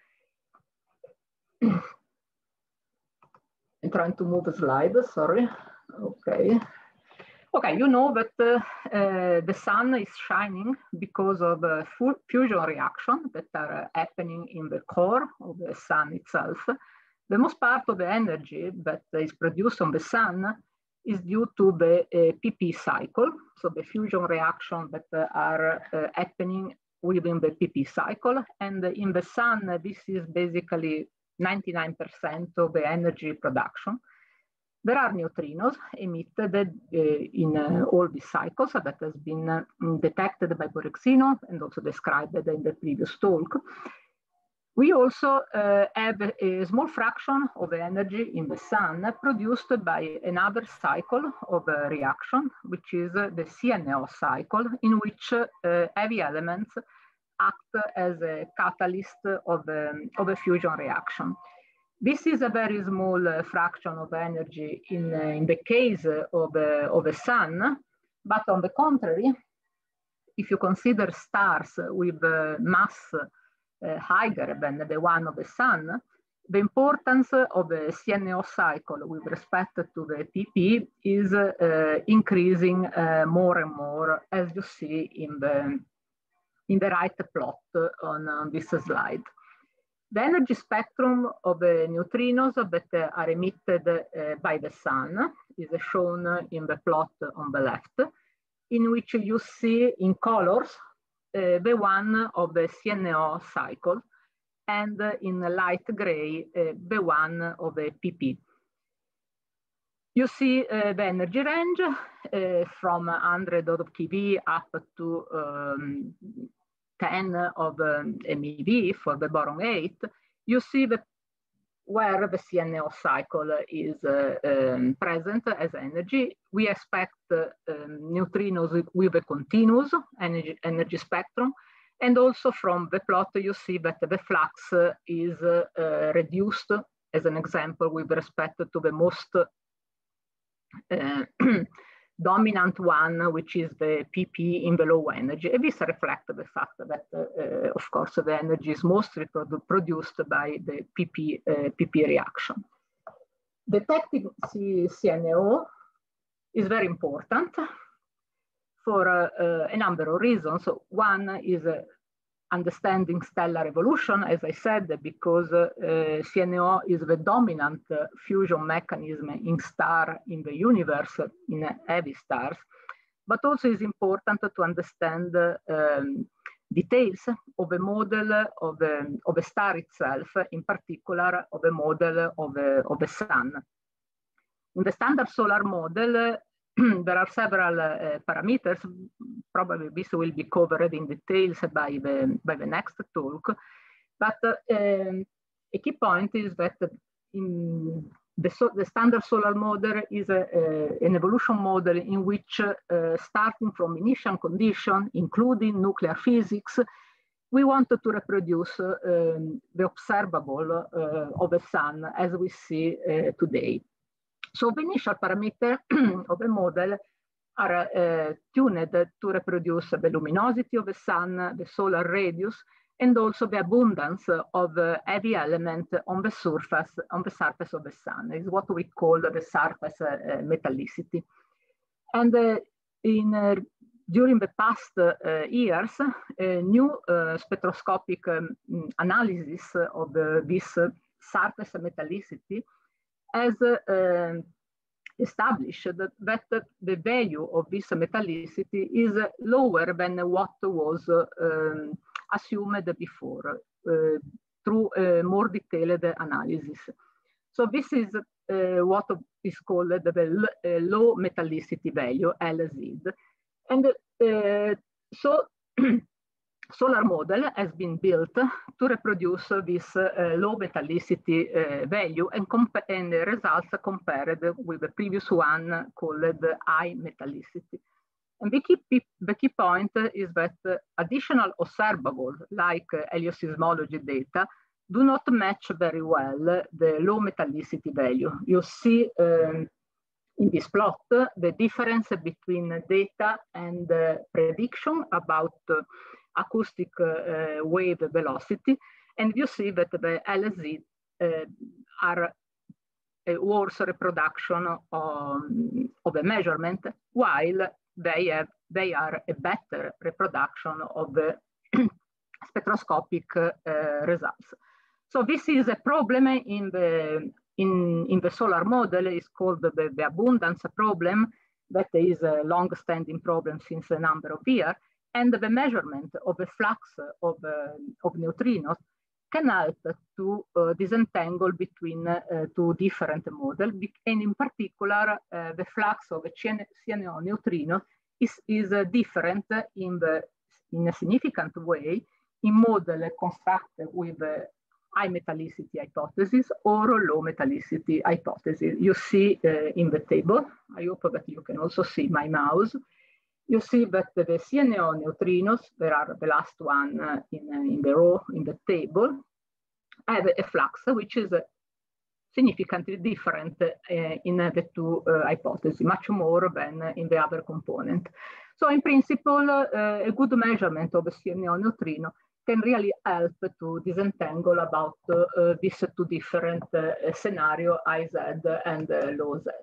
D: I'm trying to move a slide, sorry. Okay. Okay, you know that uh, uh, the sun is shining because of uh, fusion reactions that are uh, happening in the core of the sun itself. The most part of the energy that is produced on the sun is due to the uh, P P cycle, so the fusion reactions that uh, are uh, happening within the P P cycle. And in the sun, uh, this is basically ninety-nine percent of the energy production. There are neutrinos emitted uh, in uh, all these cycles that has been uh, detected by Borexino and also described in the previous talk. We also uh, have a small fraction of the energy in the sun produced by another cycle of uh, reaction, which is uh, the C N O cycle, in which uh, heavy elements act as a catalyst of, um, of a fusion reaction. This is a very small uh, fraction of energy in, uh, in the case of, uh, of a sun, but on the contrary, if you consider stars with uh, mass uh, higher than the one of the sun, the importance of the C N O cycle with respect to the P P is uh, increasing uh, more and more, as you see in the, in the right plot on, on this slide. The energy spectrum of the neutrinos that are emitted uh, by the sun is shown in the plot on the left, in which you see in colors uh, the one of the C N O cycle, and uh, in light gray uh, the one of the P P. You see uh, the energy range uh, from one hundred of keV up to um, ten of um, MeV for the boron eight. You see the, where the C N O cycle is uh, um, present as energy. We expect uh, um, neutrinos with a continuous energy, energy spectrum. And also from the plot, you see that the flux uh, is uh, uh, reduced, as an example, with respect to the most uh, dominant one, which is the P P in the low energy. And this reflects the fact that, uh, of course, the energy is mostly produ produced by the P P, uh, P P reaction. Detecting C N O is very important for uh, uh, a number of reasons. So one is uh, understanding stellar evolution, as I said, because uh, C N O is the dominant uh, fusion mechanism in star in the universe, in uh, heavy stars, but also is important to understand uh, um, details of a model of a, of a star itself, in particular of a model of a, of a sun. In the standard solar model, there are several uh, parameters. Probably this will be covered in details by the, by the next talk. But uh, um, a key point is that in the, so, the standard solar model is a, a, an evolution model in which, uh, starting from initial conditions, including nuclear physics, we wanted to reproduce uh, um, the observable uh, of the sun as we see uh, today. So the initial parameters of the model are uh, tuned to reproduce the luminosity of the sun, the solar radius, and also the abundance of uh, heavy element on the surface on the surface of the sun. It's what we call the surface uh, metallicity. And uh, in uh, during the past uh, years, a new uh, spectroscopic um, analysis of uh, this uh, surface metallicity has uh, established that, that the value of this metallicity is lower than what was uh, um, assumed before uh, through a more detailed analysis. So this is uh, what is called the low metallicity value, L Z. And uh, so, solar model has been built to reproduce this uh, low metallicity uh, value and, and the results compared with the previous one called high metallicity. And the key, the key point is that uh, additional observables like uh, heliosismology data do not match very well the low metallicity value. You see um, in this plot the difference between data and uh, prediction about uh, acoustic uh, wave velocity, and you see that the L S Z uh, are a worse reproduction of, of a measurement, while they have they are a better reproduction of the spectroscopic uh, results. So this is a problem in the in, in the solar model. It's called the, the abundance problem. That is a long-standing problem since a number of years. And the measurement of the flux of, uh, of neutrinos can help to uh, disentangle between uh, two different models. And in particular, uh, the flux of a C N O neutrino is, is uh, different in, the, in a significant way in model constructed with uh, high metallicity hypothesis or low metallicity hypothesis. You see uh, in the table, I hope that you can also see my mouse. You see that the C N O neutrinos, there are the last one uh, in, uh, in the row in the table, have a flux which is uh, significantly different uh, in uh, the two uh, hypotheses, much more than in the other component. So in principle, uh, a good measurement of the C N O neutrino can really help to disentangle about uh, uh, these two different uh, scenarios, I Z and uh, low Z.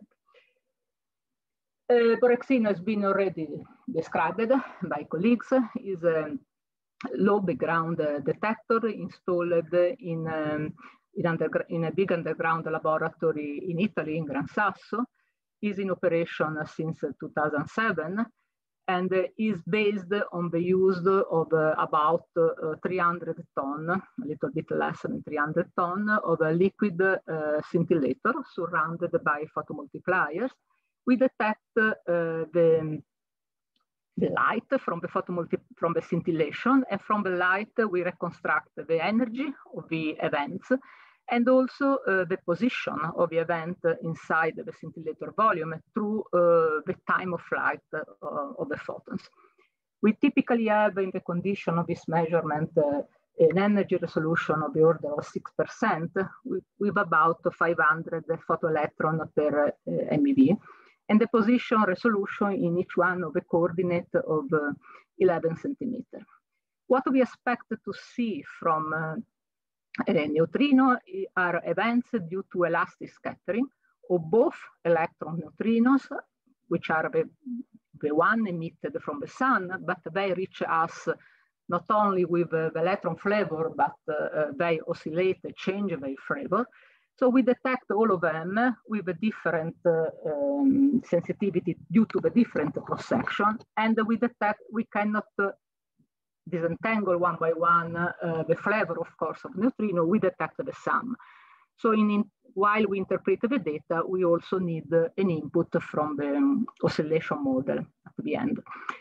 D: Uh, Borexino has been already described by colleagues. Is a low background uh, detector installed in, um, in, in a big underground laboratory in Italy, in Gran Sasso. Is in operation since two thousand seven and uh, is based on the use of uh, about uh, three hundred ton, a little bit less than three hundred ton of a liquid uh, scintillator surrounded by photomultipliers. We detect uh, the, the light from the photomulti from the scintillation, and from the light we reconstruct the energy of the events and also uh, the position of the event inside the scintillator volume through uh, the time of flight uh, of the photons. We typically have in the condition of this measurement uh, an energy resolution of the order of six percent with, with about five hundred photoelectron per uh, M E V. And the position resolution in each one of the coordinate of uh, eleven centimeters. What we expect to see from uh, a neutrino are events due to elastic scattering of both electron neutrinos, which are the, the one emitted from the sun, but they reach us not only with uh, the electron flavor, but uh, they oscillate, change their flavor. So we detect all of them with a different uh, um, sensitivity due to the different cross-section, and we detect, we cannot uh, disentangle one by one uh, the flavor, of course, of neutrino, we detect the sum. So in, in, while we interpret the data, we also need uh, an input from the um, oscillation model at the end.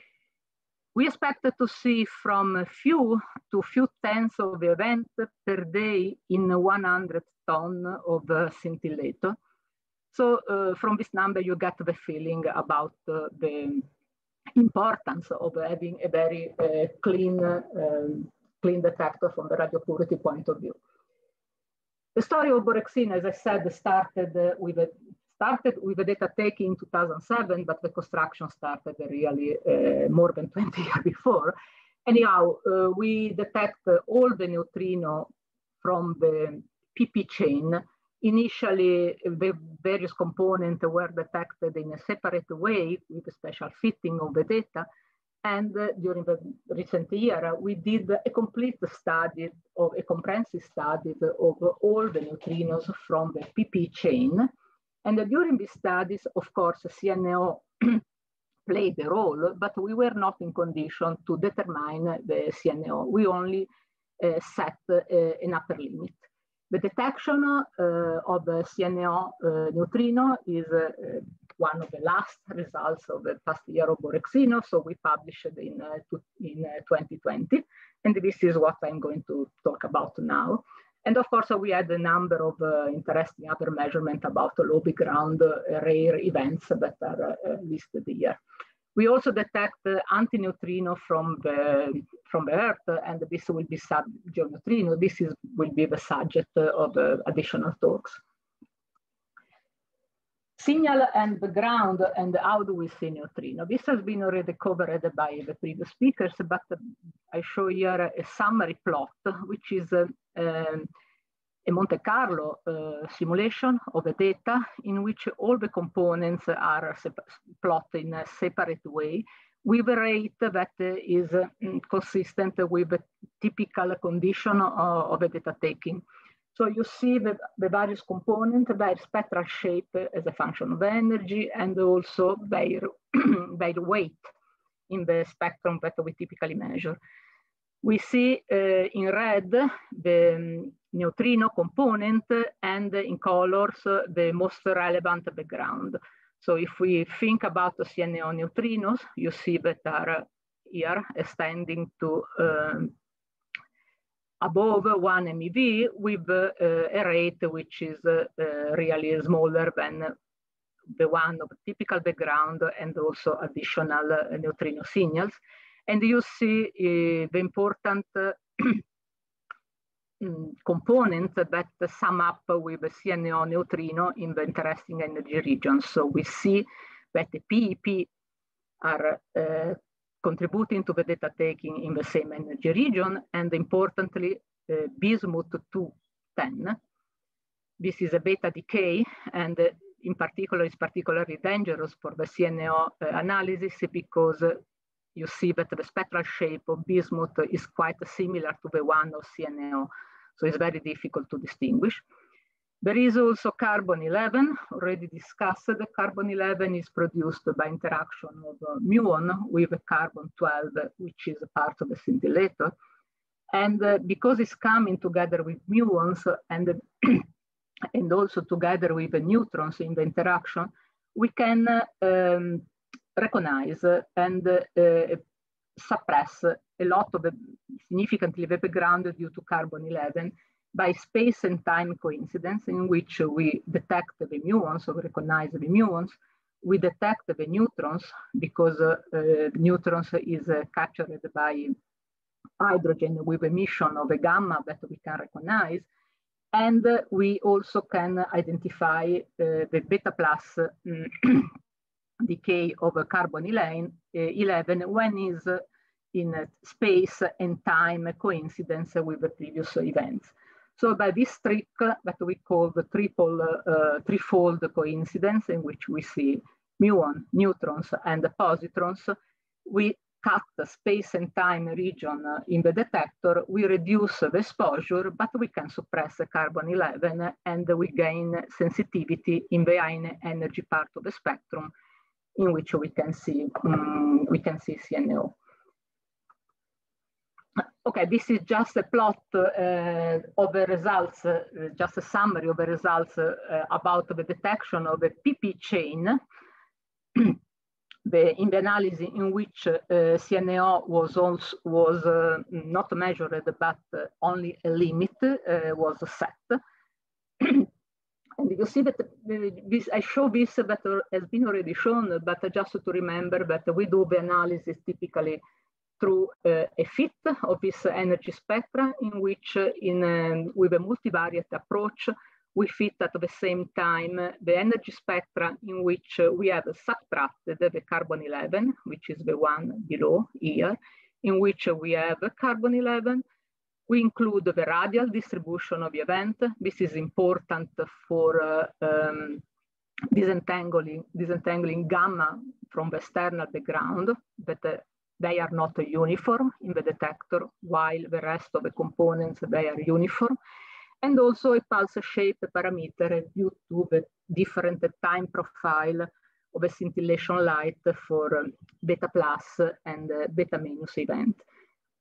D: We expect to see from a few to few tens of events per day in one hundred ton of uh, scintillator. So uh, from this number, you get the feeling about uh, the importance of having a very uh, clean, uh, clean detector from the radio purity point of view. The story of Borexino, as I said, started uh, with a started with the data taking in two thousand seven, but the construction started really uh, more than twenty years before. Anyhow, uh, we detect uh, all the neutrino from the P P chain. Initially, the various components were detected in a separate way with a special fitting of the data. And uh, during the recent year, we did a complete study of a comprehensive study of all the neutrinos from the P P chain. And uh, during these studies, of course, C N O played a role, but we were not in condition to determine the C N O. We only uh, set uh, an upper limit. The detection uh, of the C N O uh, neutrino is uh, one of the last results of the past year of Borexino. So we published it in, uh, to, in uh, twenty twenty. And this is what I'm going to talk about now. And of course, we had a number of uh, interesting other measurements about low background uh, rare events that are uh, listed here. We also detect uh, antineutrino from the, from the Earth, and this will be sub-geoneutrino. This is, will be the subject of uh, additional talks. Signal and background, and how do we see neutrino? This has been already covered by the previous speakers, but I show here a summary plot, which is uh, um, a Monte Carlo uh, simulation of the data in which all the components are plotted in a separate way with a rate that is uh, consistent with the typical condition of, of the data taking. So you see the, the various components, their spectral shape as a function of energy, and also their, their weight in the spectrum that we typically measure. We see uh, in red the um, neutrino component, and in colors uh, the most relevant background. So if we think about the C N O neutrinos, you see that are here extending to um, above one M eV with uh, a rate which is uh, uh, really smaller than the one of typical background and also additional uh, neutrino signals. And you see uh, the important uh, components that sum up with the C N O neutrino in the interesting energy regions. So we see that the P E P are uh, contributing to the data taking in the same energy region, and importantly, uh, bismuth two ten. This is a beta decay, and uh, in particular is particularly dangerous for the C N O uh, analysis because uh, you see that the spectral shape of bismuth is quite similar to the one of C N O, so it's very difficult to distinguish. There is also carbon eleven, already discussed. The carbon eleven is produced by interaction of uh, muon with carbon twelve, which is a part of the scintillator. And uh, because it's coming together with muons and, and also together with the neutrons in the interaction, we can uh, um, recognize and uh, suppress a lot of the, significantly the background due to carbon eleven by space and time coincidence, in which we detect the muons, so we recognize the muons. We detect the neutrons because uh, uh, neutrons is uh, captured by hydrogen with emission of a gamma that we can recognize. And uh, we also can identify uh, the beta plus um, decay of uh, carbon eleven when is uh, in uh, space and time coincidence with the previous events. So by this trick that we call the triple, uh, threefold coincidence, in which we see muon, neutrons, and positrons, we cut the space and time region in the detector, we reduce the exposure, but we can suppress the carbon eleven, and we gain sensitivity in the high energy part of the spectrum, in which we can see, um, we can see C N O. Okay, this is just a plot uh, of the results, uh, just a summary of the results uh, about the detection of the P P chain, the, in the analysis in which uh, C N O was, also, was uh, not measured, but uh, only a limit uh, was set. And you see that uh, this, I show this that has been already shown, but just to remember that we do the analysis typically through uh, a fit of this energy spectra, in which uh, in, um, with a multivariate approach, we fit at the same time the energy spectra in which uh, we have subtracted the carbon eleven, which is the one below here, in which uh, we have carbon eleven. We include the radial distribution of the event. This is important for uh, um, disentangling, disentangling gamma from the external background, but uh, they are not uniform in the detector, while the rest of the components, they are uniform. And also a pulse shape parameter due to the different time profile of a scintillation light for um, beta plus and uh, beta minus event.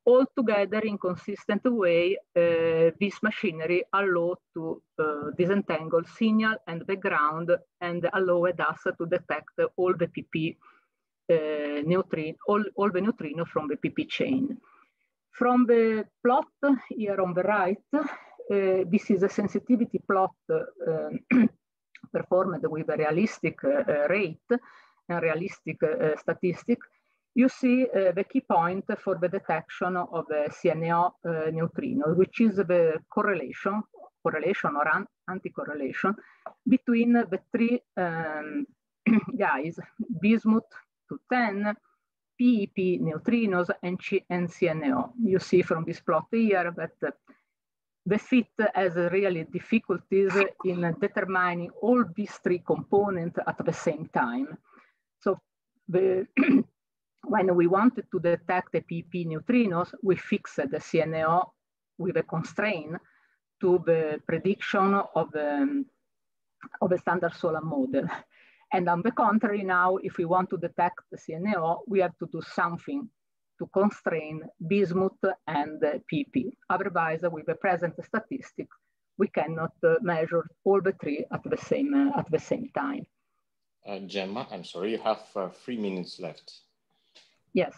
D: all together in consistent way, uh, this machinery allowed to uh, disentangle signal and background and allowed us to detect all the P P uh, neutrino, all, all the neutrino from the P P chain. From the plot here on the right, uh, this is a sensitivity plot uh, performed with a realistic uh, rate and realistic uh, statistic. You see uh, the key point for the detection of the C N O uh, neutrino, which is the correlation, correlation or anti-correlation between the three um, guys, bismuth two ten, P E P neutrinos, and, and C N O. You see from this plot here that uh, the fit has really difficulties in determining all these three components at the same time. So the when we wanted to detect the P E P neutrinos, we fixed the C N O with a constraint to the prediction of the, of a standard solar model. And on the contrary, now, if we want to detect the C N O, we have to do something to constrain bismuth and P E P. Otherwise, with the present statistics, we cannot uh, measure all the three at the same, uh, at the same time.
A: Uh, Gemma, I'm sorry, you have uh, three minutes left.
D: Yes,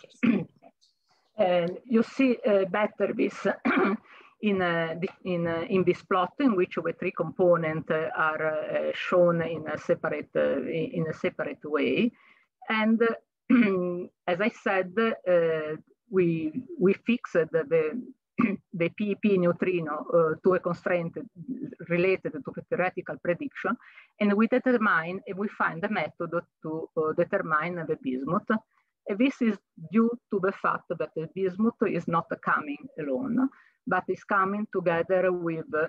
D: and you see uh, better this in, uh, in, uh, in this plot in which the three components uh, are uh, shown in a separate, uh, in a separate way. And uh, as I said, uh, we, we fixed the, the P E P neutrino uh, to a constraint related to the theoretical prediction, and we determine, and we find the method to uh, determine the bismuth. And this is due to the fact that the bismuth is not coming alone, but is coming together with, uh,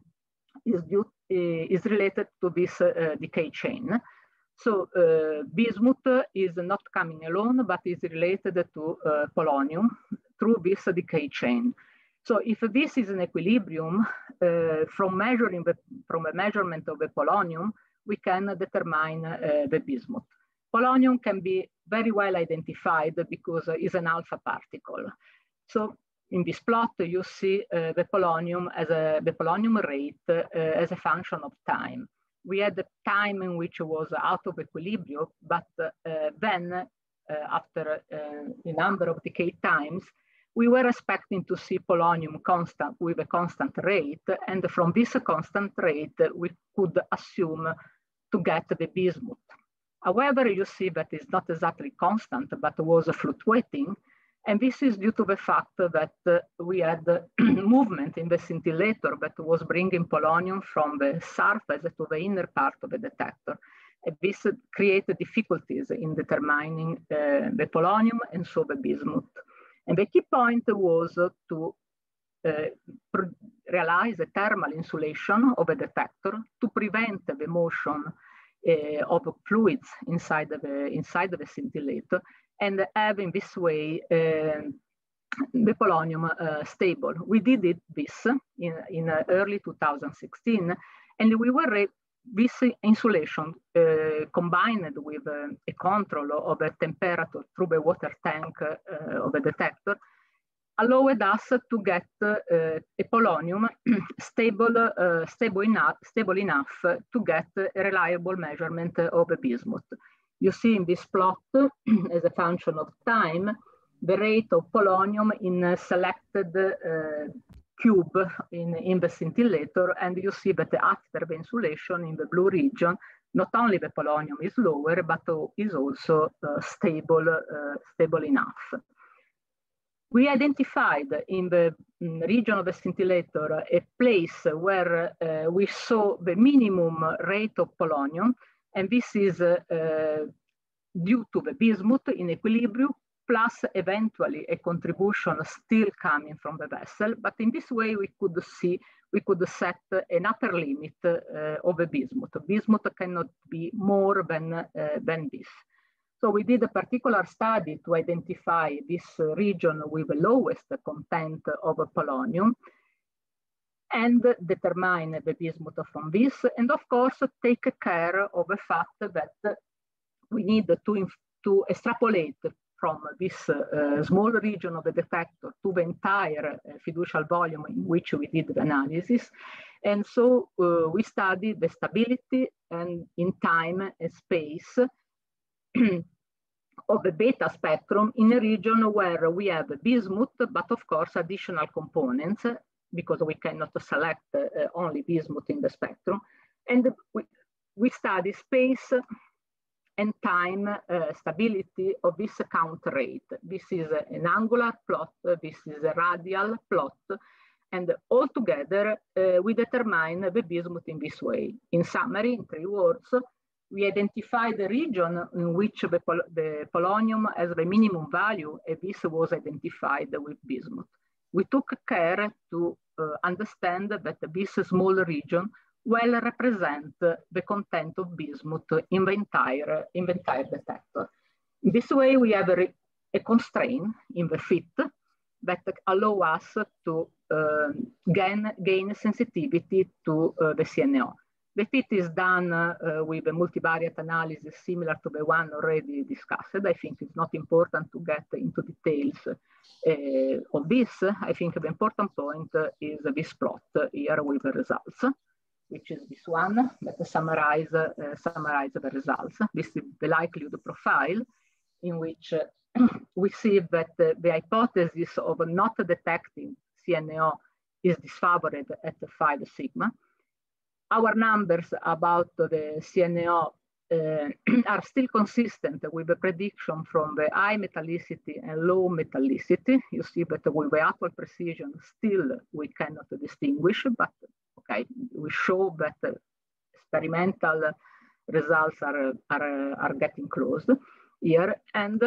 D: is, due, uh, is related to this uh, decay chain. So uh, bismuth is not coming alone, but is related to uh, polonium through this decay chain. So if this is an equilibrium, uh, from measuring the, from a measurement of the polonium, we can determine uh, the bismuth. Polonium can be very well identified because it's an alpha particle. So in this plot, you see uh, the polonium as a the polonium rate uh, as a function of time. We had the time in which it was out of equilibrium, but uh, then uh, after uh, a number of decay times, we were expecting to see polonium constant with a constant rate, and from this constant rate, we could assume to get the bismuth. However, you see that it's not exactly constant, but was fluctuating. And this is due to the fact that uh, we had uh, movement in the scintillator that was bringing polonium from the surface to the inner part of the detector. And this uh, created difficulties in determining uh, the polonium and so the bismuth. And the key point was uh, to uh, realize a thermal insulation of a detector to prevent the motion Uh, of fluids inside of the inside of the scintillator, and have in this way uh, the polonium uh, stable. We did it this in, in uh, early two thousand sixteen, and we were this insulation uh, combined with uh, a control of the temperature through the water tank uh, of the detector allowed us to get uh, a polonium stable, uh, stable, enough, stable enough to get a reliable measurement of the bismuth. You see in this plot, as a function of time, the rate of polonium in a selected uh, cube in, in the scintillator, and you see that after the insulation in the blue region, not only the polonium is lower, but is also uh, stable, uh, stable enough. We identified in the region of the scintillator a place where uh, we saw the minimum rate of polonium, and this is uh, uh, due to the bismuth in equilibrium, plus eventually a contribution still coming from the vessel. But in this way, we could see, we could set an upper limit uh, of the bismuth. Bismuth cannot be more than, uh, than this. So we did a particular study to identify this uh, region with the lowest content of polonium and determine the bismuth from this, and of course take care of the fact that we need to, to extrapolate from this uh, small region of the detector to the entire uh, fiducial volume in which we did the analysis. And so uh, we studied the stability and in time and space of the beta spectrum in a region where we have bismuth, but of course additional components, because we cannot select uh, only bismuth in the spectrum. And we, we study space and time uh, stability of this count rate. This is an angular plot, this is a radial plot, and altogether uh, we determine the bismuth in this way. In summary, in three words, we identify the region in which the, pol the polonium has the minimum value, and this was identified with bismuth. We took care to uh, understand that this small region well represent the content of bismuth in the entire, in the entire detector. In this way, we have a, a constraint in the fit that allow us to uh, gain, gain sensitivity to uh, the C N O. The fit is done uh, with a multivariate analysis similar to the one already discussed. I think it's not important to get into details uh, of this. I think the important point is this plot here with the results, which is this one that summarize, uh, summarize the results. This is the likelihood profile in which uh, we see that uh, the hypothesis of not detecting C N O is disfavored at five sigma. Our numbers about the C N O uh, are still consistent with the prediction from the high metallicity and low metallicity. You see that with the actual precision, still we cannot distinguish, but okay, we show that uh, experimental results are, are, are getting close here. And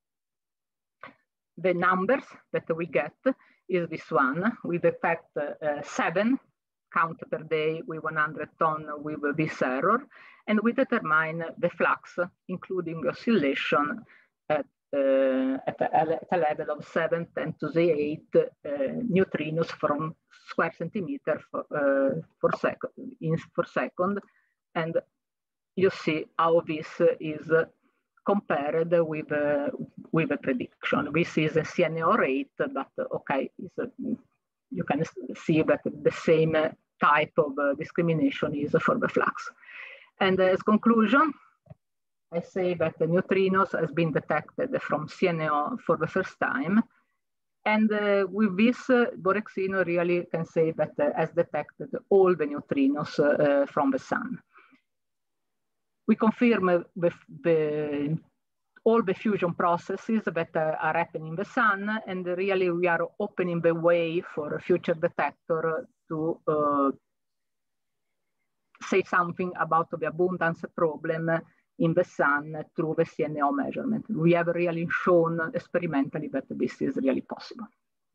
D: the numbers that we get is this one. We detect uh, seven count per day with one hundred ton with this error, and we determine the flux, including oscillation at, uh, at, a, at a level of seven ten to the eight uh, neutrinos from square centimeter for, uh, for, second, in, for second. And you see how this is compared with, uh, with a prediction. This is a C N O rate, but okay, it's a, you can see that the same type of uh, discrimination is for the flux. And as conclusion, I say that the neutrinos has been detected from C N O for the first time. And uh, with this, uh, Borexino really can say that uh, has detected all the neutrinos uh, from the sun. We confirm uh, the, the all the fusion processes that uh, are happening in the sun, and really we are opening the way for a future detector to uh, say something about the abundance problem in the sun through the C N O measurement. We have really shown experimentally that this is really possible.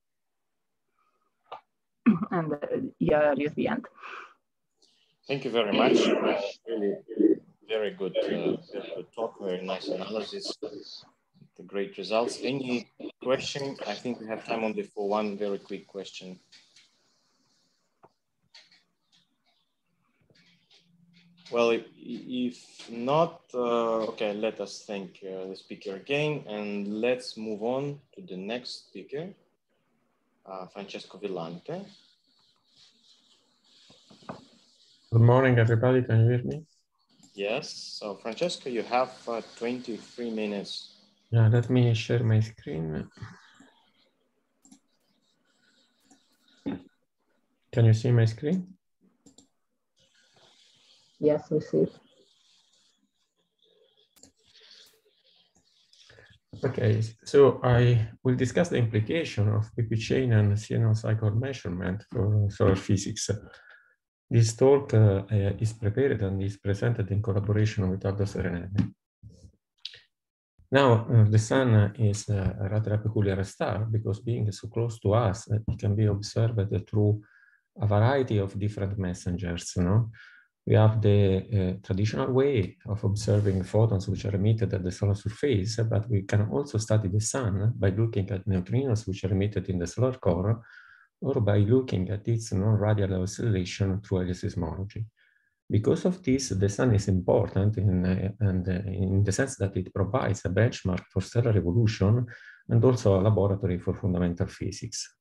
D: And uh, here is the end.
A: Thank you very much. Really, very good, uh, very good talk, very nice analysis, the great results. Any question? I think we have time only for one very quick question. Well, if, if not, uh, okay, let us thank uh, the speaker again, and let's move on to the next speaker, uh, Francesco Villante.
E: Good morning, everybody. Can you hear me?
A: Yes. So, Francesco, you have uh, twenty-three minutes.
E: Yeah, let me share my screen. Can you see my screen?
D: Yes, we see.
E: Okay, so I will discuss the implication of P P chain and C N O cycle measurement for solar physics. This talk uh, is prepared and is presented in collaboration with Aldo Serenelli. Now, uh, the sun is uh, a rather peculiar star because being so close to us, it can be observed through a variety of different messengers. You know? We have the uh, traditional way of observing photons which are emitted at the solar surface, but we can also study the sun by looking at neutrinos which are emitted in the solar core, or by looking at its non-radial oscillation through heliosismology. Because of this, the sun is important in, uh, and, uh, in the sense that it provides a benchmark for stellar evolution and also a laboratory for fundamental physics.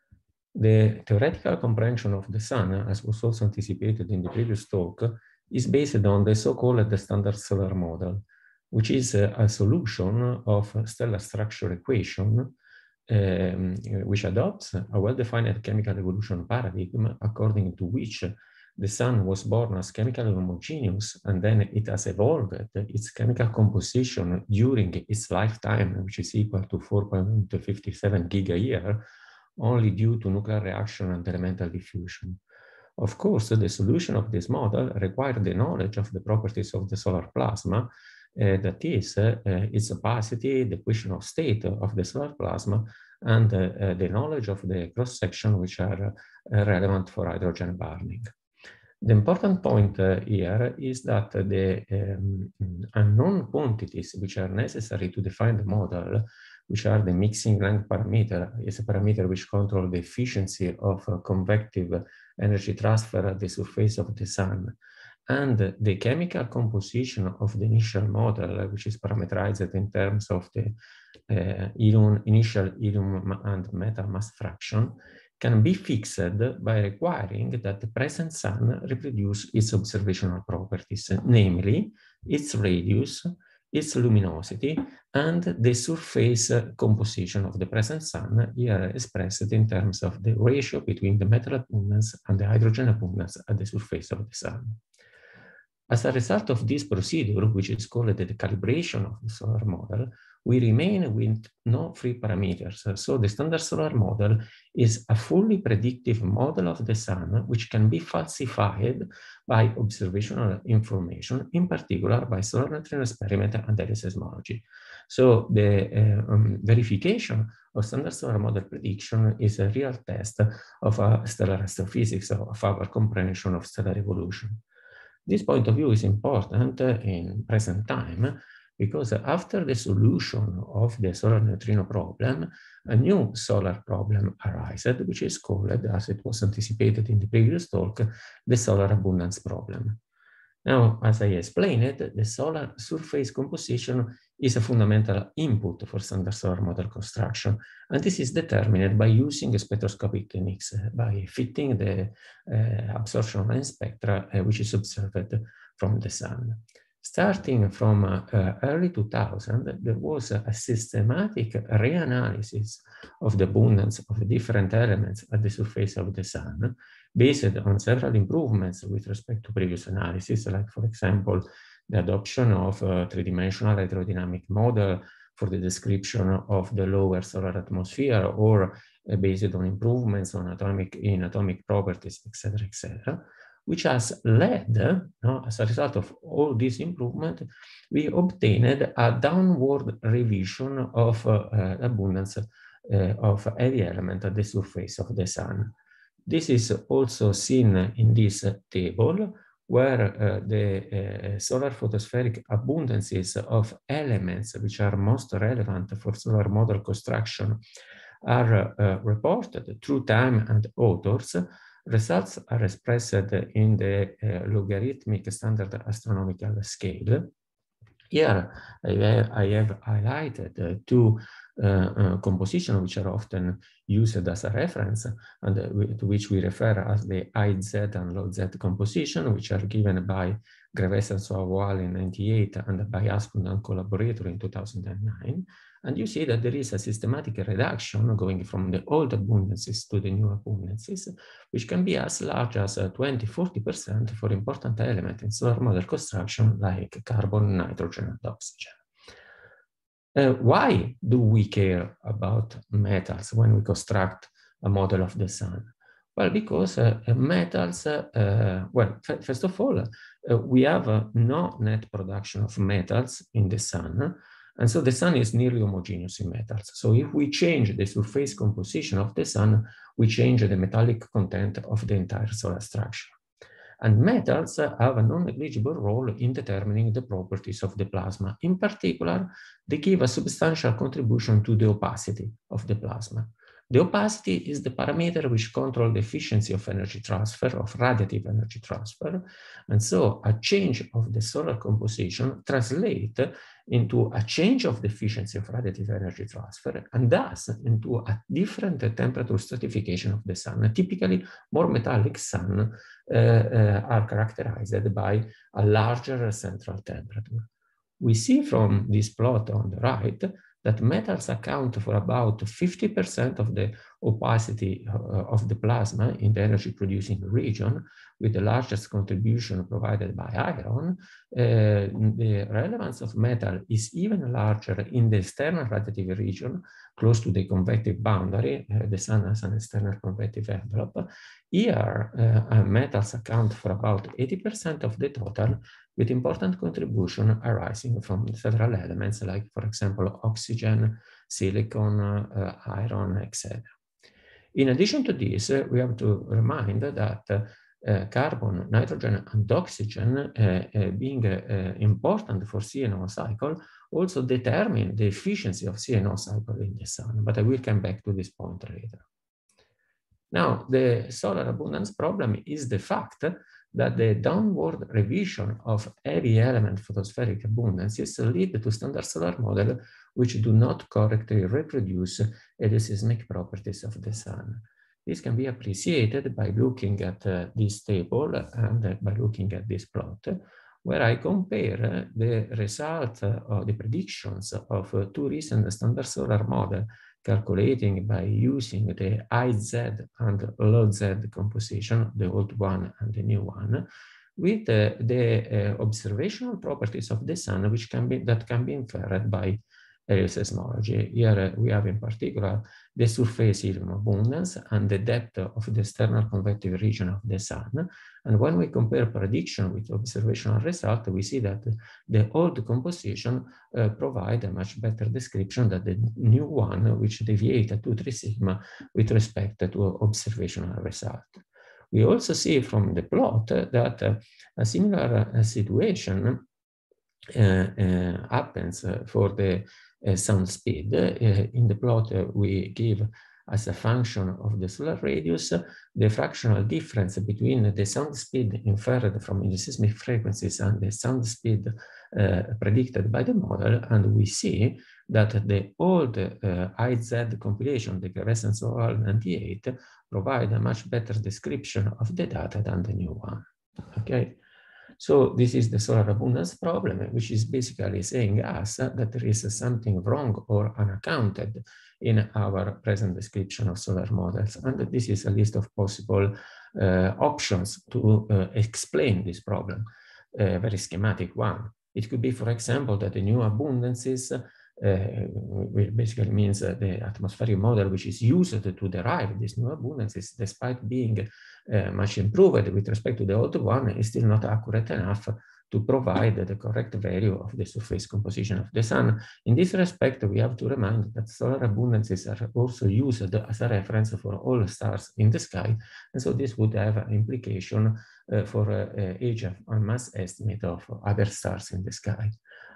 E: The theoretical comprehension of the sun, as was also anticipated in the previous talk, is based on the so-called standard solar model, which is a, a solution of a stellar structure equation um, which adopts a well-defined chemical evolution paradigm according to which the sun was born as chemically homogeneous, and then it has evolved its chemical composition during its lifetime, which is equal to four point five seven giga-year, only due to nuclear reaction and elemental diffusion. Of course, the solution of this model required the knowledge of the properties of the solar plasma, uh, that is, uh, its opacity, the equation of state of the solar plasma, and uh, uh, the knowledge of the cross-section which are uh, relevant for hydrogen burning. The important point uh, here is that the um, unknown quantities which are necessary to define the model, which are the mixing length parameter, is a parameter which controls the efficiency of uh, convective energy transfer at the surface of the sun, and the chemical composition of the initial model, which is parameterized in terms of the uh, helium, initial helium and metal mass fraction, can be fixed by requiring that the present sun reproduce its observational properties, namely its radius, its luminosity, and the surface composition of the present sun, here expressed in terms of the ratio between the metal abundance and the hydrogen abundance at the surface of the sun. As a result of this procedure, which is called the calibration of the solar model, we remain with no free parameters. So the standard solar model is a fully predictive model of the sun, which can be falsified by observational information, in particular by solar neutrino experiment and L seismology. So the uh, um, verification of standard solar model prediction is a real test of a stellar astrophysics, of our comprehension of stellar evolution. This point of view is important in present time because after the solution of the solar neutrino problem, a new solar problem arises, which is called, as it was anticipated in the previous talk, the solar abundance problem. Now, as I explained, the solar surface composition is a fundamental input for standard solar model construction, and this is determined by using spectroscopic techniques, by fitting the uh, absorption line spectra, uh, which is observed from the sun. Starting from uh, early two thousand, there was a systematic reanalysis of the abundance of different elements at the surface of the sun, based on several improvements with respect to previous analysis, like, for example, the adoption of a three-dimensional hydrodynamic model for the description of the lower solar atmosphere, or uh, based on improvements on atomic, in atomic properties, et cetera, et cetera, which has led, no, as a result of all this improvement, we obtained a downward revision of uh, uh, abundance uh, of heavy element at the surface of the sun. This is also seen in this table, where uh, the uh, solar photospheric abundances of elements which are most relevant for solar model construction are uh, reported through time and authors. Results are expressed in the uh, logarithmic standard astronomical scale. Here, I have, I have highlighted uh, two uh, uh, compositions which are often used as a reference, and uh, to which we refer as the high Z and low Z composition, which are given by Greves and Soavoal in ninety-eight and by Asplund and collaborator in two thousand nine. And you see that there is a systematic reduction going from the old abundances to the new abundances, which can be as large as twenty to forty percent for important elements in solar model construction like carbon, nitrogen, and oxygen. Uh, why do we care about metals when we construct a model of the sun? Well, because uh, metals, uh, well, first of all, uh, we have uh, no net production of metals in the sun. And so the sun is nearly homogeneous in metals. So if we change the surface composition of the sun, we change the metallic content of the entire solar structure. And metals have a non-negligible role in determining the properties of the plasma. In particular, they give a substantial contribution to the opacity of the plasma. The opacity is the parameter which controls the efficiency of energy transfer, of radiative energy transfer. And so a change of the solar composition translates into a change of the efficiency of radiative energy transfer, and thus into a different temperature stratification of the sun. Typically, more metallic sun uh, uh, are characterized by a larger central temperature. We see from this plot on the right that metals account for about fifty percent of the opacity uh, of the plasma in the energy producing region, with the largest contribution provided by iron. Uh, the relevance of metal is even larger in the external radiative region, close to the convective boundary. Uh, the sun has an external convective envelope. Here, uh, uh, metals account for about eighty percent of the total, with important contribution arising from several elements, like, for example, oxygen, silicon, uh, iron, et cetera. In addition to this, uh, we have to remind that uh, uh, carbon, nitrogen, and oxygen, uh, uh, being uh, important for C N O cycle, also determine the efficiency of C N O cycle in the sun. But I will come back to this point later. Now, the solar abundance problem is the fact that the downward revision of heavy element photospheric abundances lead to standard solar models which do not correctly reproduce the seismic properties of the sun. This can be appreciated by looking at uh, this table and uh, by looking at this plot, where I compare the result of the predictions of uh, two recent standard solar models calculating by using the I Z and low Z composition, the old one and the new one, with uh, the uh, observational properties of the sun, which can be that can be inferred by helioseismology. Here uh, we have in particular the surface helium abundance and the depth of the external convective region of the sun. And when we compare prediction with observational result, we see that the old composition uh, provide a much better description than the new one, which deviate two, three sigma with respect to observational result. We also see from the plot that uh, a similar uh, situation uh, uh, happens for the uh, sound speed. Uh, in the plot, uh, we give as a function of the solar radius the fractional difference between the sound speed inferred from the seismic frequencies and the sound speed uh, predicted by the model, and we see that the old uh, I Z compilation, the Gravesen Solar ninety-eight, provide a much better description of the data than the new one. Okay. So this is the solar abundance problem, which is basically saying us that there is something wrong or unaccounted in our present description of solar models. And this is a list of possible uh, options to uh, explain this problem, a very schematic one. It could be, for example, that the new abundances, uh, which basically means uh, the atmospheric model which is used to derive these new abundances, despite being Uh, much improved with respect to the old one, is still not accurate enough to provide the correct value of the surface composition of the sun. In this respect, we have to remind that solar abundances are also used as a reference for all stars in the sky, and so this would have an implication uh, for uh, age and mass estimate of other stars in the sky.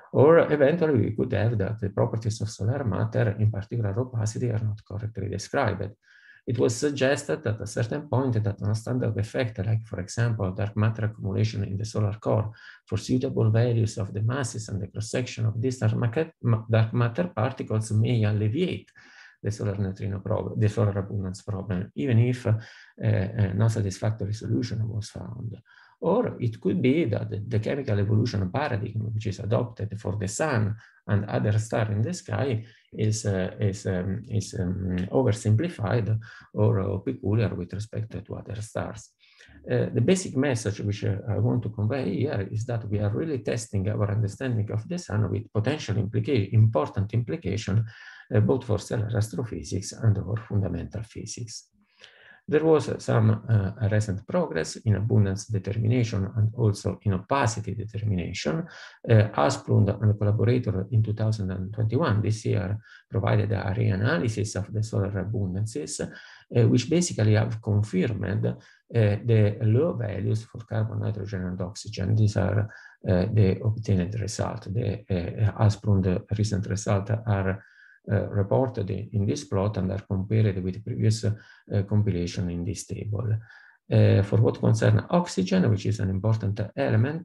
E: Or eventually we could have that the properties of solar matter, in particular opacity, are not correctly described. It was suggested at a certain point that a standard effect, like for example, dark matter accumulation in the solar core for suitable values of the masses and the cross-section of these dark matter particles may alleviate the solar neutrino problem, the solar abundance problem, even if uh, uh, no satisfactory solution was found. Or it could be that the chemical evolution paradigm, which is adopted for the sun and other stars in the sky, is, uh, is, um, is um, oversimplified or uh, peculiar with respect to other stars. Uh, the basic message which uh, I want to convey here is that we are really testing our understanding of the sun with potential implica important implication uh, both for stellar astrophysics and for fundamental physics. There was some uh, recent progress in abundance determination and also in opacity determination. Uh, Asplund and collaborator in two thousand twenty-one, this year, provided a reanalysis of the solar abundances, uh, which basically have confirmed uh, the low values for carbon, nitrogen, and oxygen. These are uh, the obtained results. The uh, Asplund recent results are uh, reported in this plot and are compared with previous uh, compilation in this table. Uh, for what concerns oxygen, which is an important element,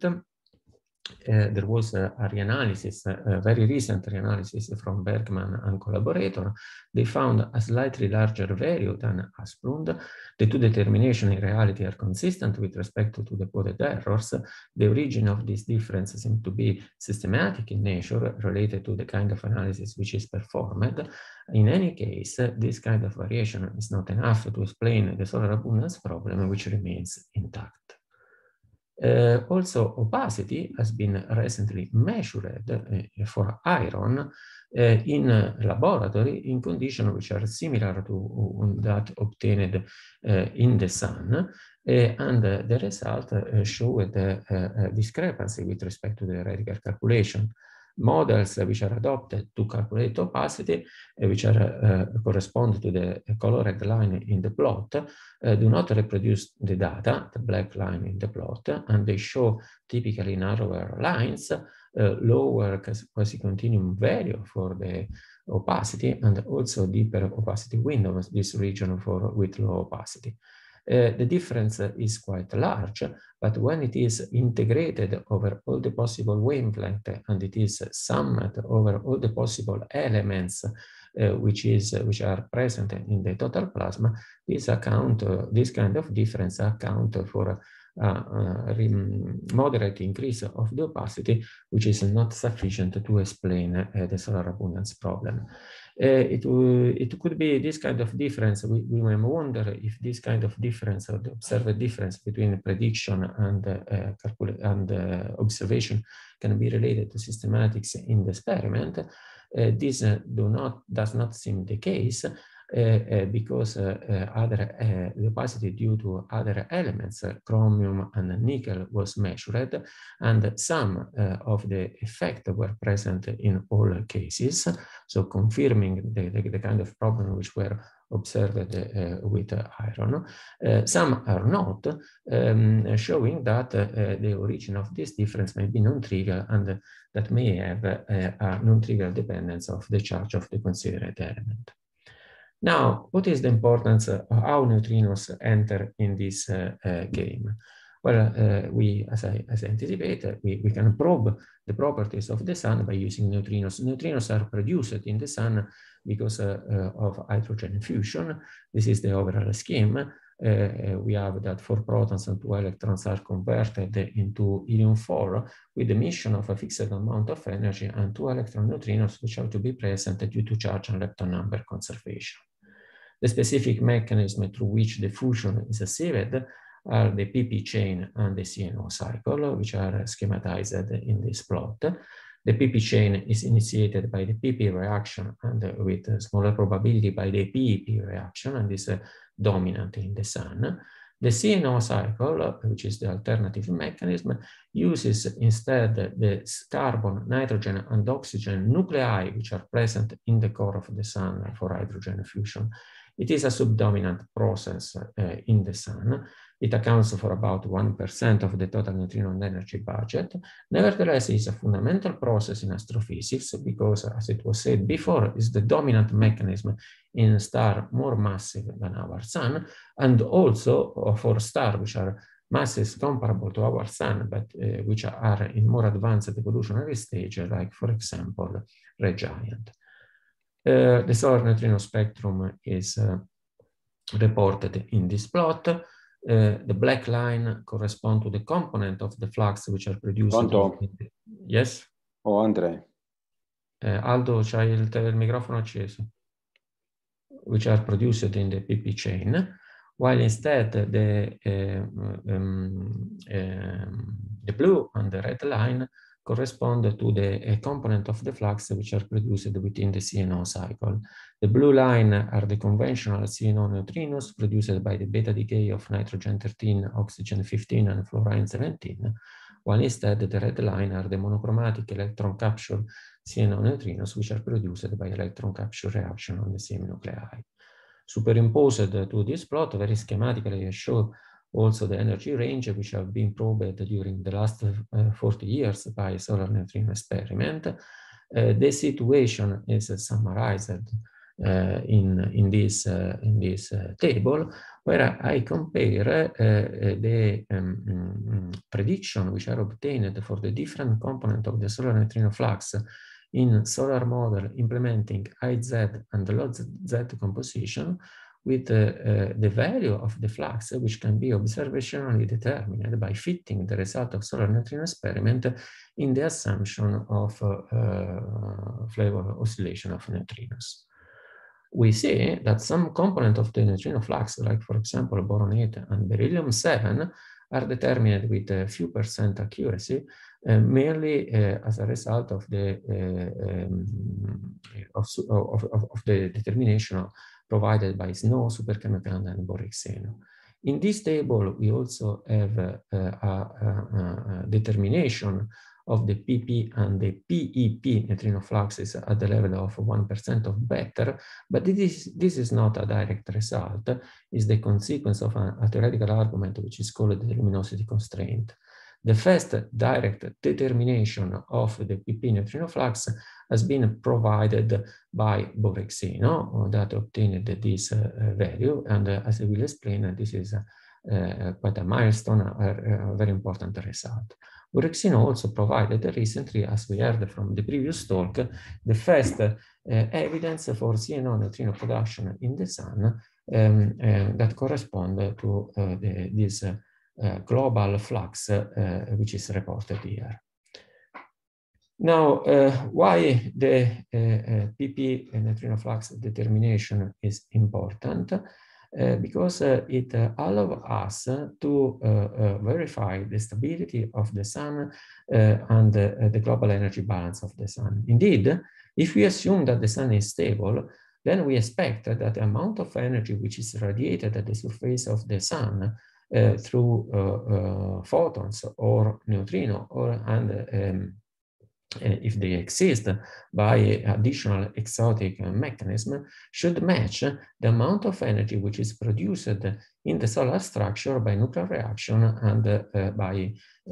E: Uh, there was a, a reanalysis, a, a very recent reanalysis from Bergman and collaborator. They found a slightly larger value than Asplund. The two determinations in reality are consistent with respect to the quoted errors. The origin of this difference seems to be systematic in nature, related to the kind of analysis which is performed. In any case, this kind of variation is not enough to explain the solar abundance problem, which remains intact. Uh, also, opacity has been recently measured uh, for iron uh, in a laboratory in conditions which are similar to uh, that obtained uh, in the sun, uh, and uh, the result uh, showed a, a discrepancy with respect to the radical calculation. Models uh, which are adopted to calculate opacity, uh, which are uh, correspond to the colored line in the plot, uh, do not reproduce the data, the black line in the plot, and they show typically narrower lines, uh, lower quasi-continuum value for the opacity, and also deeper opacity windows, this region for with low opacity. Uh, the difference uh, is quite large, but when it is integrated over all the possible wavelength and it is summed over all the possible elements uh, which is uh, which are present in the total plasma, this account uh, this kind of difference account for a uh, uh, moderate increase of the opacity, which is not sufficient to explain uh, the solar abundance problem. Uh, it, uh, it could be this kind of difference. We, we may wonder if this kind of difference, or the observed difference between prediction and, uh, and uh, observation, can be related to systematics in the experiment. Uh, this uh, do not, does not seem the case. Uh, uh, because uh, uh, other uh, the opacity due to other elements, uh, chromium and nickel, was measured, and some uh, of the effect were present in all cases, so confirming the, the, the kind of problem which were observed uh, with uh, iron. Uh, some are not, um, showing that uh, the origin of this difference may be non-trivial, and uh, that may have uh, a non-trivial dependence of the charge of the considered element. Now, what is the importance of how neutrinos enter in this uh, uh, game? Well, uh, we, as I, as I anticipated, we, we can probe the properties of the sun by using neutrinos. Neutrinos are produced in the sun because uh, uh, of hydrogen fusion. This is the overall scheme. Uh, we have that four protons and two electrons are converted into helium four with the emission of a fixed amount of energy and two electron neutrinos which have to be present due to charge and lepton number conservation. The specific mechanism through which the fusion is achieved are the P P chain and the C N O cycle, which are schematized in this plot. The P P chain is initiated by the P P reaction and with a smaller probability by the P E P reaction, and is uh, dominant in the sun. The C N O cycle, which is the alternative mechanism, uses instead the carbon, nitrogen, and oxygen nuclei which are present in the core of the sun for hydrogen fusion. It is a subdominant process uh, in the sun. It accounts for about one percent of the total neutrino and energy budget. Nevertheless, it's a fundamental process in astrophysics because, as it was said before, it's the dominant mechanism in a star more massive than our sun, and also for stars which are masses comparable to our sun, but uh, which are in more advanced evolutionary stage, like, for example, red giant. Uh, the solar neutrino spectrum is uh, reported in this plot. Uh, the black line corresponds to the component of the flux which are produced.
F: Pronto?
E: The, yes?
F: Oh, Andrea.
E: Uh, Aldo, c'hai il, il microfono acceso. Which are produced in the P P chain, while instead the, uh, um, um, the blue and the red line correspond to the uh, component of the flux which are produced within the C N O cycle. The blue line are the conventional C N O neutrinos produced by the beta decay of nitrogen thirteen, oxygen fifteen, and fluorine seventeen, while instead the red line are the monochromatic electron capture C N O neutrinos which are produced by electron capture reaction on the same nuclei. Superimposed to this plot, very schematically, I show also the energy range which have been probed during the last uh, forty years by solar neutrino experiment. Uh, the situation is uh, summarized uh, in, in this, uh, in this uh, table, where I compare uh, the um, um, prediction which are obtained for the different components of the solar neutrino flux in solar model implementing I Z and low Z composition with uh, uh, the value of the flux, which can be observationally determined by fitting the result of solar neutrino experiment in the assumption of uh, uh, flavor oscillation of neutrinos. We see that some component of the neutrino flux, like for example boron eight and beryllium seven, are determined with a few percent accuracy, uh, merely uh, as a result of the uh, um, of, of, of, of the determination provided by Snow, Superchemical, and Borexeno. In this table, we also have uh, a, a, a determination of the P P and the P E P neutrino fluxes at the level of one percent of better, but this is, this is not a direct result. It's the consequence of a, a theoretical argument which is called the luminosity constraint. The first direct determination of the P P neutrino flux has been provided by Borexeno that obtained this uh, value, and uh, as I will explain, this is uh, uh, quite a milestone, a, a very important result. Borexeno also provided recently, as we heard from the previous talk, the first uh, evidence for C N O neutrino production in the sun um, uh, that correspond to uh, the, this uh, uh, global flux uh, which is reported here. Now, uh, why the uh, uh, P P neutrino flux determination is important? Uh, because uh, it uh, allows us uh, to uh, uh, verify the stability of the sun uh, and uh, the global energy balance of the sun. Indeed, if we assume that the sun is stable, then we expect that the amount of energy which is radiated at the surface of the sun uh, through uh, uh, photons or neutrino, or and um, if they exist by additional exotic mechanism, should match the amount of energy which is produced in the solar structure by nuclear reaction and uh, by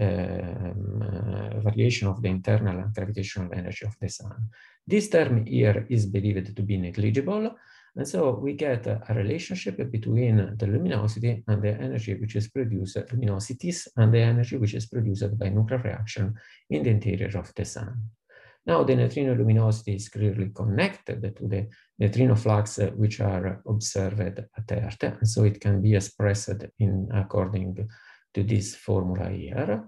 E: um, uh, variation of the internal gravitational energy of the sun. This term here is believed to be negligible, and so we get a relationship between the luminosity and the energy which is produced, luminosities and the energy which is produced by nuclear reaction in the interior of the sun. Now the neutrino luminosity is clearly connected to the neutrino flux which are observed at Earth, and so it can be expressed in according to this formula here.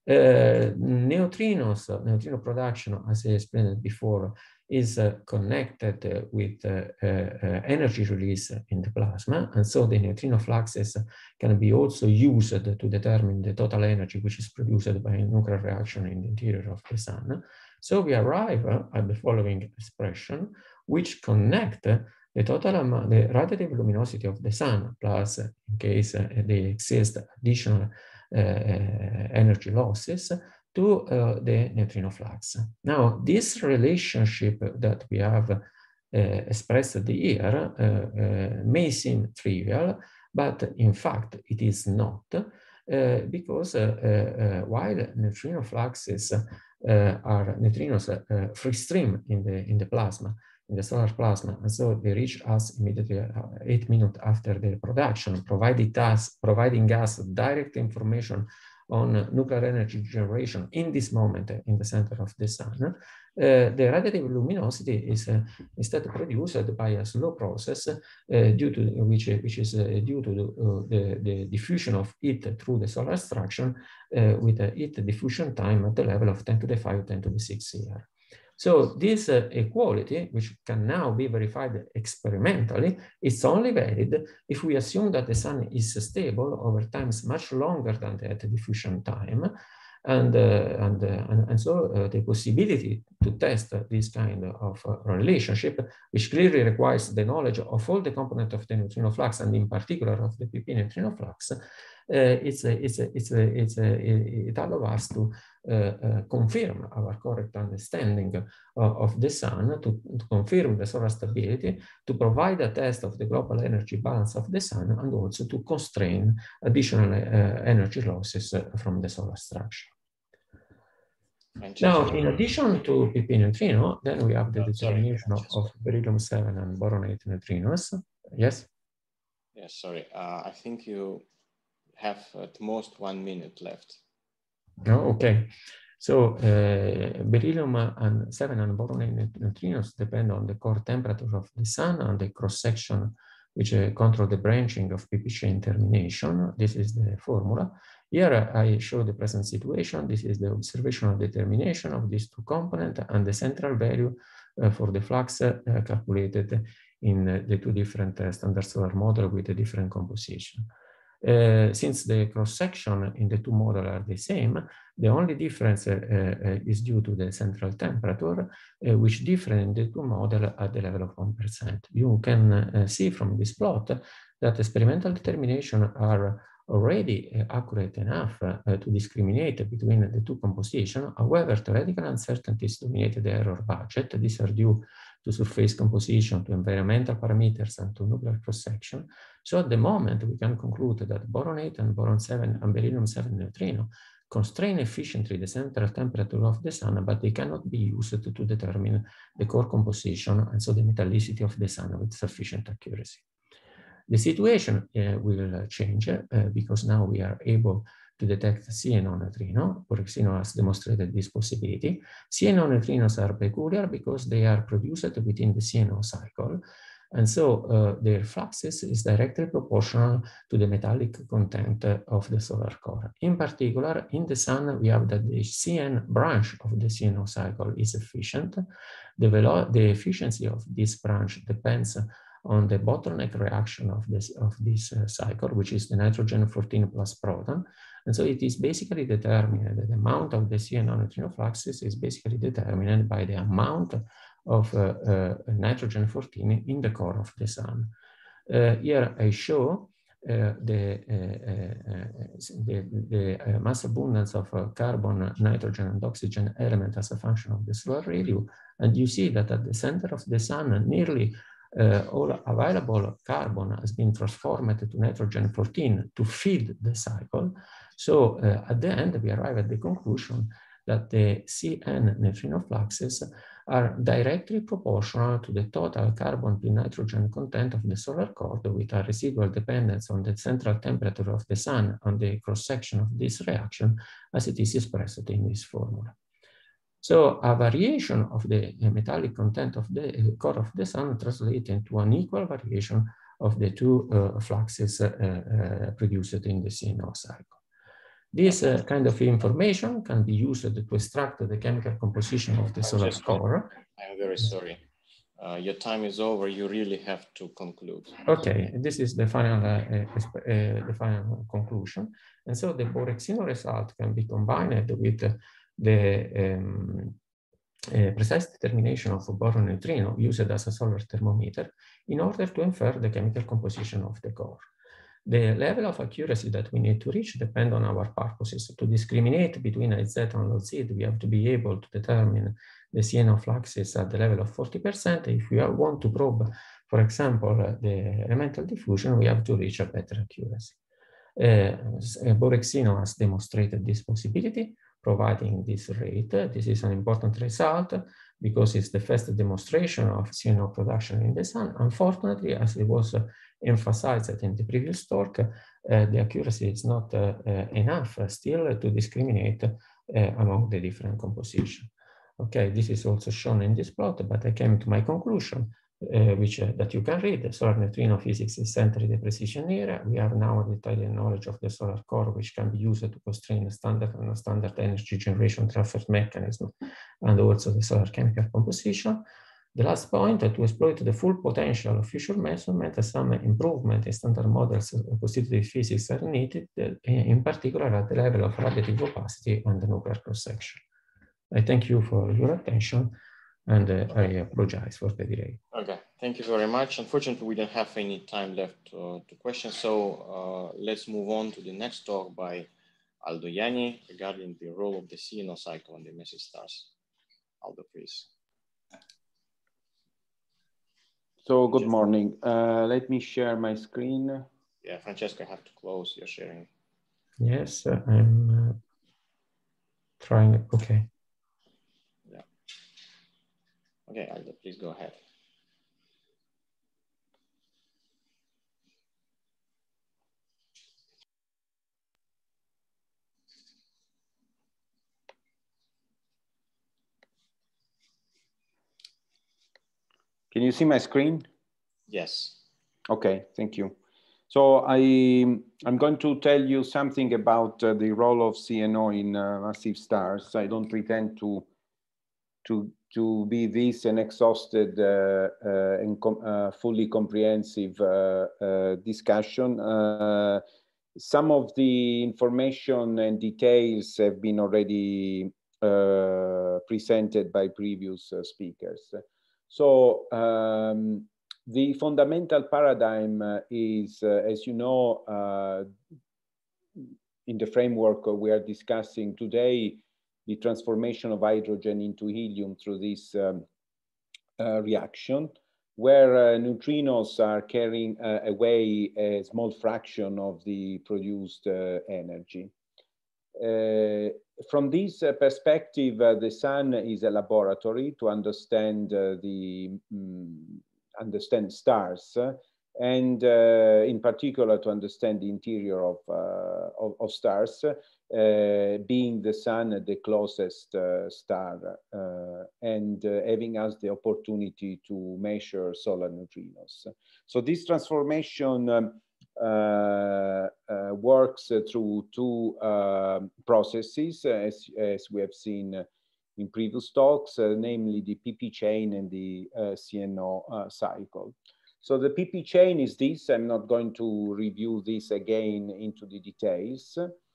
E: Uh, neutrinos, neutrino production, as I explained before, is uh, connected uh, with uh, uh, energy release in the plasma, and so the neutrino fluxes can be also used to determine the total energy which is produced by a nuclear reaction in the interior of the sun. So we arrive at the following expression, which connect the total amount, the radiative luminosity of the sun, plus in case uh, they exist additional uh, energy losses, to uh, the neutrino flux. Now, this relationship that we have uh, expressed here uh, uh, may seem trivial, but in fact it is not, uh, because uh, uh, while neutrino fluxes uh, are neutrinos uh, free stream in the in the plasma, in the solar plasma, and so they reach us immediately uh, eight minutes after their production, providing us providing us direct information on nuclear energy generation in this moment in the center of the sun. Uh, the radiative luminosity is uh, instead produced by a slow process uh, due to which which is uh, due to the, uh, the, the diffusion of heat through the solar structure uh, with a heat diffusion time at the level of ten to the five, ten to the six here. So this uh, equality, which can now be verified experimentally, is only valid if we assume that the sun is stable over times much longer than that diffusion time. And, uh, and, uh, and, and so uh, the possibility to test uh, this kind of uh, relationship, which clearly requires the knowledge of all the components of the neutrino flux, and in particular of the P P neutrino flux, uh, it's, a, it's, a, it's, a, it's a, it allows us to uh, uh, confirm our correct understanding uh, of the sun, to, to confirm the solar stability, to provide a test of the global energy balance of the sun, and also to constrain additional uh, energy losses uh, from the solar structure. Now, in addition to P P neutrino, then we have the
A: oh,
E: determination
A: sorry,
E: of beryllium seven and boron eight neutrinos. Yes?
A: Yes, sorry. Uh, I think you have at most one minute left.
E: Oh, okay. So uh, beryllium and seven and boron eight neutrinos depend on the core temperature of the sun and the cross-section which uh, control the branching of P P chain termination. This is the formula. Here I show the present situation. This is the observational determination of these two components and the central value uh, for the flux uh, calculated in uh, the two different uh, standard solar models with a different composition. Uh, since the cross-section in the two models are the same, the only difference uh, uh, is due to the central temperature, uh, which differ in the two models at the level of one percent. You can uh, see from this plot that experimental determinations are already uh, accurate enough uh, to discriminate between the two compositions. However, theoretical uncertainties dominate the error budget. These are due to surface composition, to environmental parameters, and to nuclear cross-section. So at the moment, we can conclude that boron eight and boron seven and beryllium seven neutrino constrain efficiently the central temperature of the sun, but they cannot be used to determine the core composition and so the metallicity of the sun with sufficient accuracy. The situation uh, will change uh, because now we are able to detect C N O neutrino. Borexino has demonstrated this possibility. C N O neutrinos are peculiar because they are produced within the C N O cycle. And so uh, their fluxes is directly proportional to the metallic content of the solar core. In particular, in the sun, we have that the C N branch of the C N O cycle is efficient. The, the efficiency of this branch depends on the bottleneck reaction of this, of this uh, cycle, which is the nitrogen fourteen plus proton. And so it is basically determined, the amount of the C N O neutrino fluxes is basically determined by the amount of uh, uh, nitrogen fourteen in the core of the sun. Uh, here I show uh, the, uh, uh, the, the uh, mass abundance of uh, carbon, nitrogen, and oxygen element as a function of the solar radius. And you see that at the center of the sun, nearly uh, all available carbon has been transformed to nitrogen fourteen to feed the cycle. So uh, at the end, we arrive at the conclusion that the C N neutrino fluxes are directly proportional to the total carbon to nitrogen content of the solar core with a residual dependence on the central temperature of the sun and the cross-section of this reaction as it is expressed in this formula. So a variation of the metallic content of the core of the sun translates into an equal variation of the two uh, fluxes uh, uh, produced in the C N O cycle. This uh, kind of information can be used to extract the chemical composition of the solar core.
A: I'm very sorry. Uh, your time is over. You really have to conclude.
E: Okay, this is the final, uh, uh, the final conclusion. And so the Borexino result can be combined with uh, the um, uh, precise determination of boron neutrino used as a solar thermometer in order to infer the chemical composition of the core. The level of accuracy that we need to reach depends on our purposes. To discriminate between I Z and low Z, we have to be able to determine the C N O fluxes at the level of forty percent. If we want to probe, for example, the elemental diffusion, we have to reach a better accuracy. Uh, Borexino has demonstrated this possibility, providing this rate. This is an important result because it's the first demonstration of C N O production in the sun. Unfortunately, as it was uh, emphasized in the previous talk, uh, the accuracy is not uh, uh, enough uh, still to discriminate uh, among the different compositions. Okay, this is also shown in this plot, but I came to my conclusion, uh, which uh, that you can read. Solar neutrino physics is centered in the precision era. We have now a detailed knowledge of the solar core, which can be used to constrain the standard and standard energy generation transfer mechanism, and also the solar chemical composition. The last point, to exploit the full potential of future measurement, some improvement in standard models of constitutive physics are needed, in particular at the level of radiative opacity and the nuclear cross-section. I thank you for your attention, and uh, I apologize for the delay.
A: Okay, thank you very much. Unfortunately, we don't have any time left uh, to questions, so uh, let's move on to the next talk by Aldo Ianni regarding the role of the C N O cycle on the massive stars. Aldo, please.
F: So good morning. Uh, let me share my screen.
A: Yeah, Francesco, I have to close your sharing.
E: Yes, uh, I'm uh, trying. Okay.
A: Okay, Aldo, please go ahead.
F: Can you see my screen?
A: Yes.
F: Okay, thank you. So I, I'm going to tell you something about uh, the role of C N O in uh, massive stars. I don't pretend to, to, to be this an exhausted uh, uh, and com uh, fully comprehensive uh, uh, discussion. Uh, some of the information and details have been already uh, presented by previous uh, speakers. So um, the fundamental paradigm uh, is, uh, as you know, uh, in the framework we are discussing today, the transformation of hydrogen into helium through this um, uh, reaction, where uh, neutrinos are carrying uh, away a small fraction of the produced uh, energy. Uh, from this uh, perspective, uh, the sun is a laboratory to understand uh, the um, understand stars, uh, and uh, in particular to understand the interior of uh, of, of stars, uh, being the sun the closest uh, star, uh, and uh, having us the opportunity to measure solar neutrinos. So this transformation um, Uh, uh, works uh, through two uh, processes, uh, as, as we have seen uh, in previous talks, uh, namely the P P chain and the uh, C N O uh, cycle. So the P P chain is this. I'm not going to review this again into the details.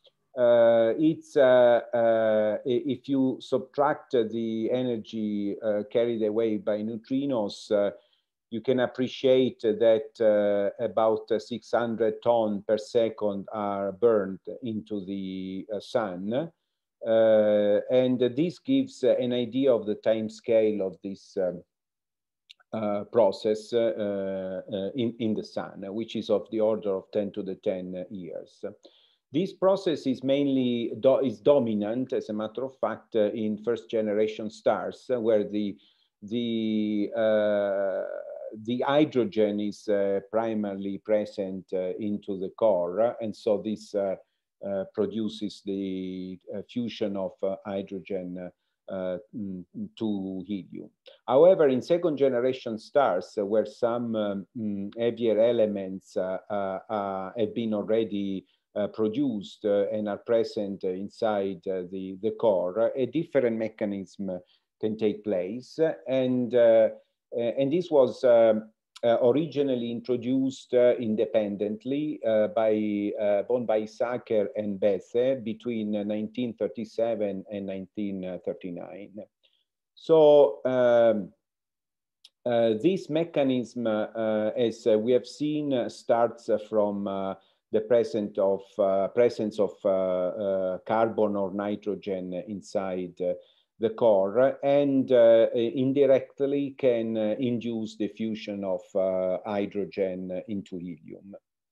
F: Uh, it's uh, uh, if you subtract the energy uh, carried away by neutrinos, uh, you can appreciate that uh, about six hundred tons per second are burned into the uh, sun. Uh, and this gives uh, an idea of the time scale of this um, uh, process uh, uh, in, in the sun, which is of the order of ten to the ten years. This process is mainly do is dominant, as a matter of fact, uh, in first generation stars, uh, where the the uh, the hydrogen is uh, primarily present uh, into the core, uh, and so this uh, uh, produces the uh, fusion of uh, hydrogen uh, to helium. However, in second generation stars, uh, where some um, heavier elements uh, uh, uh, have been already Uh, produced uh, and are present uh, inside uh, the, the core, a different mechanism can take place. And, uh, and this was um, uh, originally introduced uh, independently uh, by uh, von Weizsäcker and Bethe between nineteen thirty-seven and nineteen thirty-nine. So um, uh, this mechanism, uh, as uh, we have seen, uh, starts from uh, the presence of, uh, presence of uh, uh, carbon or nitrogen inside uh, the core, and uh, indirectly can uh, induce the fusion of uh, hydrogen into helium.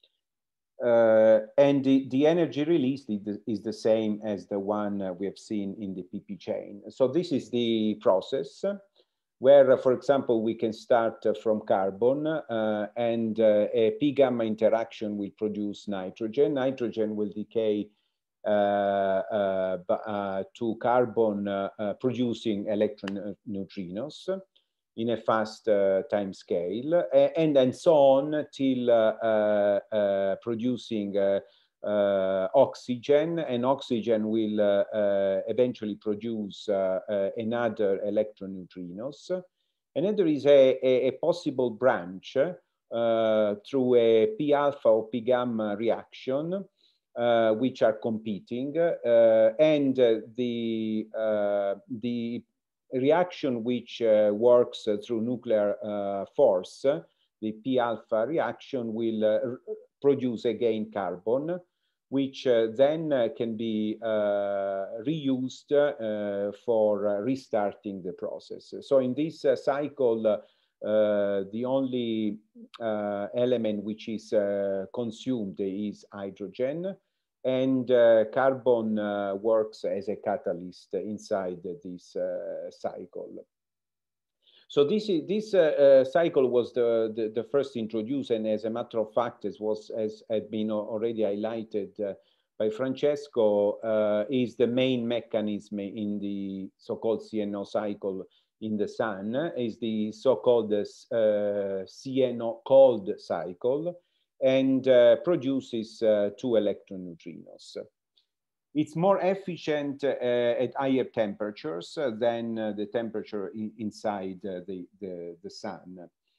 F: Uh, and the, the energy released is the, is the same as the one uh, we have seen in the P P chain. So this is the process where, uh, for example, we can start uh, from carbon uh, and uh, a P gamma interaction will produce nitrogen. Nitrogen will decay uh, uh, uh, to carbon uh, uh, producing electron neutrinos in a fast uh, time scale, and then so on till uh, uh, uh, producing uh, uh, oxygen, and oxygen will uh, uh, eventually produce uh, uh, another electron neutrinos. And then there is a, a, a possible branch uh, through a P alpha or P gamma reaction, uh, which are competing, uh, and uh, the, uh, the reaction which uh, works uh, through nuclear uh, force, the P alpha reaction will uh, produce again carbon, which uh, then uh, can be uh, reused uh, for uh, restarting the process. So in this uh, cycle, uh, uh, the only uh, element which is uh, consumed is hydrogen, and uh, carbon uh, works as a catalyst inside this uh, cycle. So this is this uh, uh, cycle was the, the the first introduced, and as a matter of fact, as was as had been already highlighted uh, by Francesco, uh, is the main mechanism in the so-called C N O cycle in the sun. Is the so-called uh, C N O cold cycle, and uh, produces uh, two electron neutrinos. It's more efficient uh, at higher temperatures uh, than uh, the temperature in, inside uh, the, the, the sun.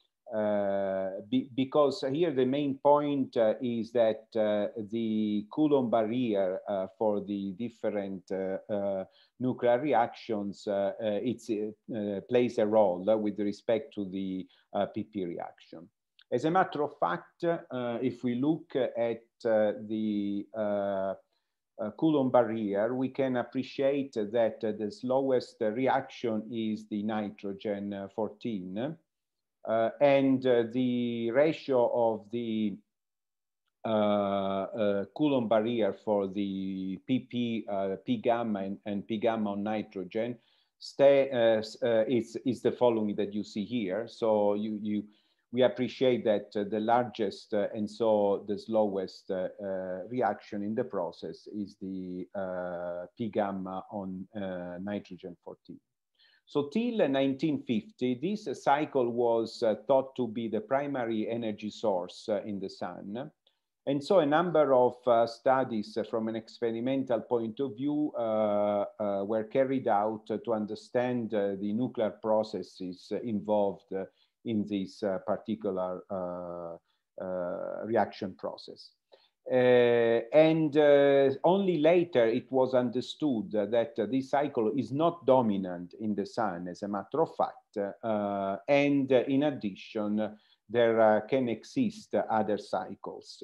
F: Uh, be, because here the main point uh, is that uh, the Coulomb barrier uh, for the different uh, uh, nuclear reactions, uh, uh, it's, uh, plays a role uh, with respect to the uh, P P reaction. As a matter of fact, uh, if we look at uh, the uh, Uh, Coulomb barrier, we can appreciate that uh, the slowest uh, reaction is the nitrogen uh, fourteen, uh, and uh, the ratio of the uh, uh, Coulomb barrier for the P P, uh, P gamma and, and P gamma on nitrogen stay, uh, uh, is, is the following that you see here. So you, you we appreciate that uh, the largest uh, and so the slowest uh, uh, reaction in the process is the uh, P gamma on uh, nitrogen fourteen. So till nineteen fifty, this uh, cycle was uh, thought to be the primary energy source uh, in the sun. And so a number of uh, studies uh, from an experimental point of view uh, uh, were carried out uh, to understand uh, the nuclear processes uh, involved uh, in this uh, particular uh, uh, reaction process. Uh, and uh, only later it was understood uh, that uh, this cycle is not dominant in the sun, as a matter of fact. Uh, and uh, in addition, there uh, can exist uh, other cycles.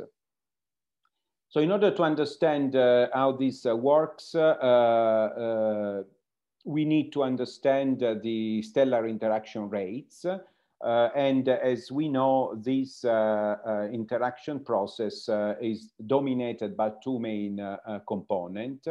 F: So in order to understand uh, how this uh, works, uh, uh, we need to understand uh, the stellar interaction rates. Uh, and uh, as we know, this uh, uh, interaction process uh, is dominated by two main uh, uh, components.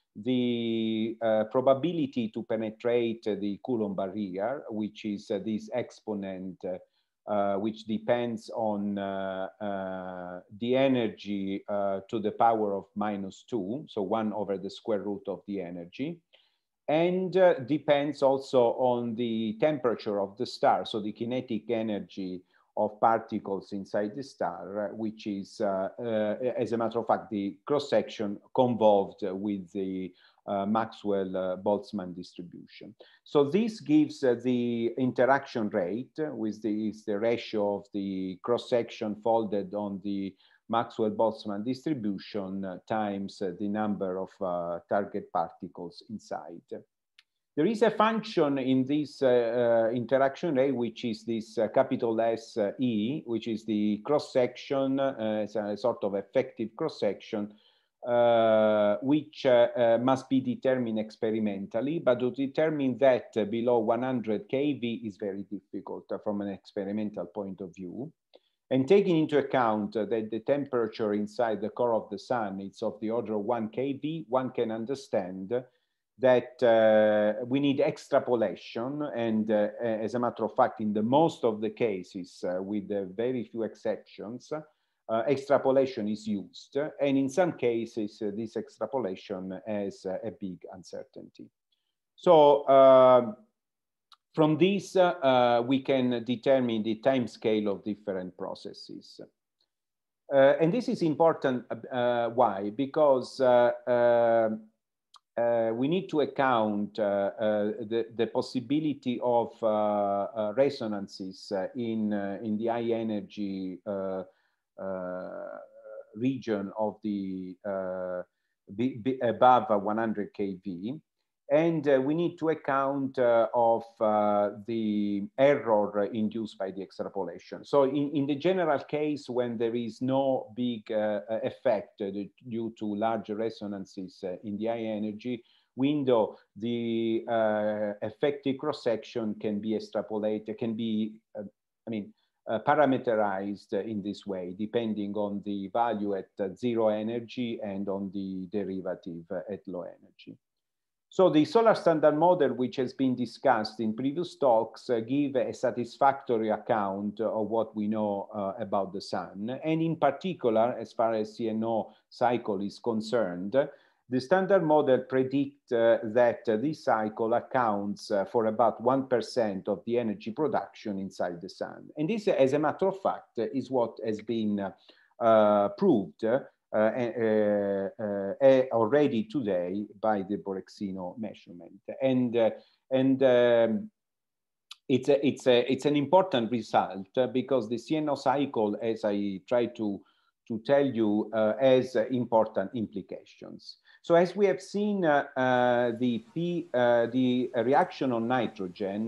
F: The uh, probability to penetrate uh, the Coulomb barrier, which is uh, this exponent uh, uh, which depends on uh, uh, the energy uh, to the power of minus two, so one over the square root of the energy. And uh, depends also on the temperature of the star, so the kinetic energy of particles inside the star, uh, which is, uh, uh, as a matter of fact, the cross-section convolved with the uh, Maxwell-Boltzmann distribution. So this gives uh, the interaction rate, uh, with the, is the ratio of the cross-section folded on the Maxwell-Boltzmann distribution uh, times uh, the number of uh, target particles inside. There is a function in this uh, uh, interaction rate, which is this uh, capital S uh, E, which is the cross-section, uh, it's a sort of effective cross-section, uh, which uh, uh, must be determined experimentally, but to determine that uh, below one hundred K V is very difficult uh, from an experimental point of view. And taking into account uh, that the temperature inside the core of the sun is of the order of one K V, one can understand that uh, we need extrapolation. And uh, as a matter of fact, in the most of the cases, uh, with uh, very few exceptions, uh, extrapolation is used. And in some cases, uh, this extrapolation has uh, a big uncertainty. So, uh, from this, uh, uh, we can determine the time scale of different processes. Uh, and this is important. Uh, why? Because uh, uh, uh, we need to account uh, uh, the, the possibility of uh, uh, resonances uh, in, uh, in the high energy uh, uh, region of the uh, b b above one hundred K V. And uh, we need to account uh, of uh, the error induced by the extrapolation. So in, in the general case, when there is no big uh, effect uh, due to large resonances uh, in the high energy window, the uh, effective cross-section can be extrapolated, can be, uh, I mean, uh, parameterized in this way, depending on the value at uh, zero energy and on the derivative uh, at low energy. So the solar standard model, which has been discussed in previous talks, uh, give a satisfactory account of what we know uh, about the sun. And in particular, as far as C N O cycle is concerned, the standard model predicts uh, that uh, this cycle accounts uh, for about one percent of the energy production inside the sun. And this, as a matter of fact, is what has been uh, uh, proved uh, uh, uh, uh, already today by the Borexino measurement. And, uh, and um, it's, a, it's, a, it's an important result uh, because the C N O cycle, as I tried to, to tell you, uh, has uh, important implications. So as we have seen, uh, uh, the, P, uh, the reaction on nitrogen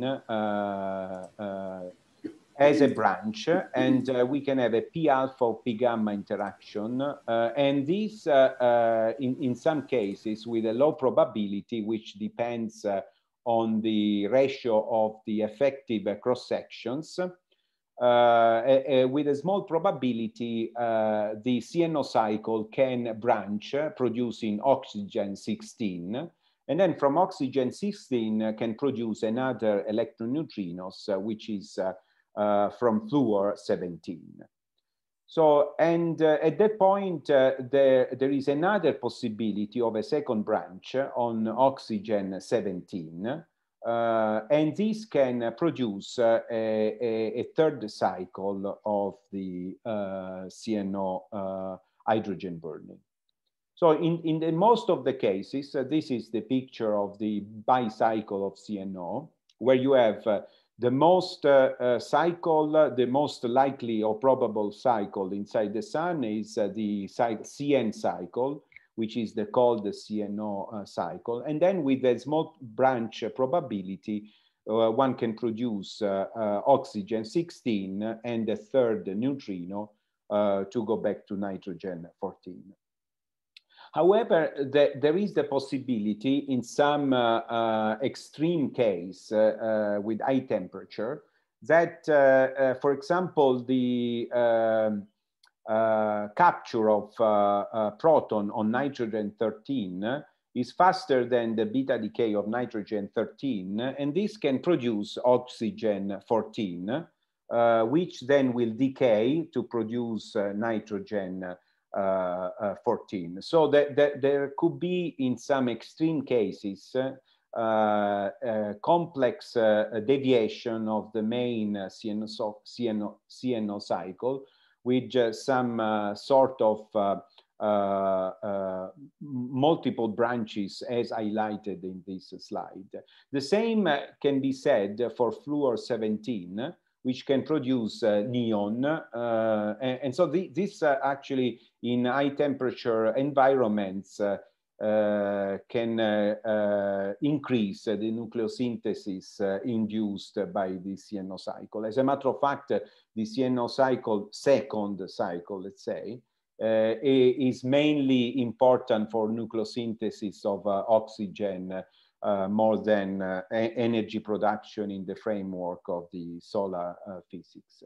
F: uh, uh, as a branch, and uh, we can have a P alpha or P gamma interaction. Uh, and this, uh, uh, in, in some cases, with a low probability, which depends uh, on the ratio of the effective uh, cross sections. Uh, uh, with a small probability, uh, the C N O cycle can branch, uh, producing oxygen sixteen. And then from oxygen sixteen uh, can produce another electroneutrinos, uh, which is uh, uh, from fluor seventeen. So, and uh, at that point, uh, there, there is another possibility of a second branch on oxygen seventeen. Uh, and this can uh, produce uh, a, a, a third cycle of the uh, C N O uh, hydrogen burning. So in, in the most of the cases, uh, this is the picture of the bicycle of C N O, where you have uh, the most uh, uh, cycle, uh, the most likely or probable cycle inside the sun is uh, the C N cycle, which is the called C N O uh, cycle. And then with a small branch probability, uh, one can produce uh, uh, oxygen sixteen and a third neutrino uh, to go back to nitrogen fourteen. However, the, there is the possibility in some uh, uh, extreme case uh, uh, with high temperature that, uh, uh, for example, the um, Uh, capture of uh, uh, proton on nitrogen thirteen uh, is faster than the beta decay of nitrogen thirteen, and this can produce oxygen fourteen, uh, which then will decay to produce uh, nitrogen uh, uh, fourteen. So that, that there could be, in some extreme cases, uh, uh, complex uh, deviation of the main uh, C N O, C N O, C N O cycle, with uh, some uh, sort of uh, uh, uh, multiple branches as highlighted in this slide. The same uh, can be said for fluor seventeen, which can produce uh, neon. Uh, and, and so the, this uh, actually in high temperature environments uh, uh, can uh, uh, increase uh, the nucleosynthesis uh, induced by the C N O cycle. As a matter of fact, uh, the C N O cycle, second cycle, let's say, uh, is mainly important for nucleosynthesis of uh, oxygen uh, more than uh, energy production in the framework of the solar uh, physics.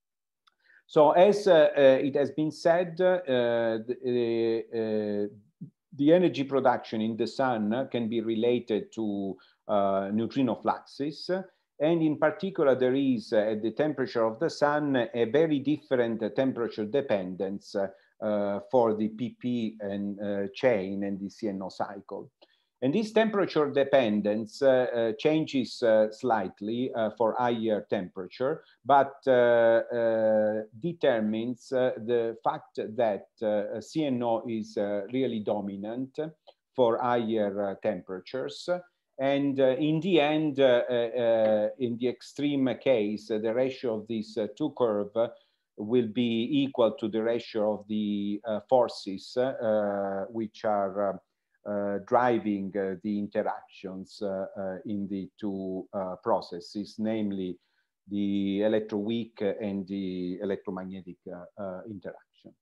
F: So as uh, uh, it has been said, uh, the, uh, the energy production in the sun can be related to uh, neutrino fluxes. And in particular, there is, uh, at the temperature of the sun, a very different uh, temperature dependence uh, uh, for the P P and uh, chain and the C N O cycle. And this temperature dependence uh, uh, changes uh, slightly uh, for higher temperature, but uh, uh, determines uh, the fact that uh, C N O is uh, really dominant for higher uh, temperatures. And uh, in the end, uh, uh, in the extreme case, uh, the ratio of these uh, two curves uh, will be equal to the ratio of the uh, forces uh, which are uh, uh, driving uh, the interactions uh, uh, in the two uh, processes, namely the electroweak and the electromagnetic uh, uh, interaction.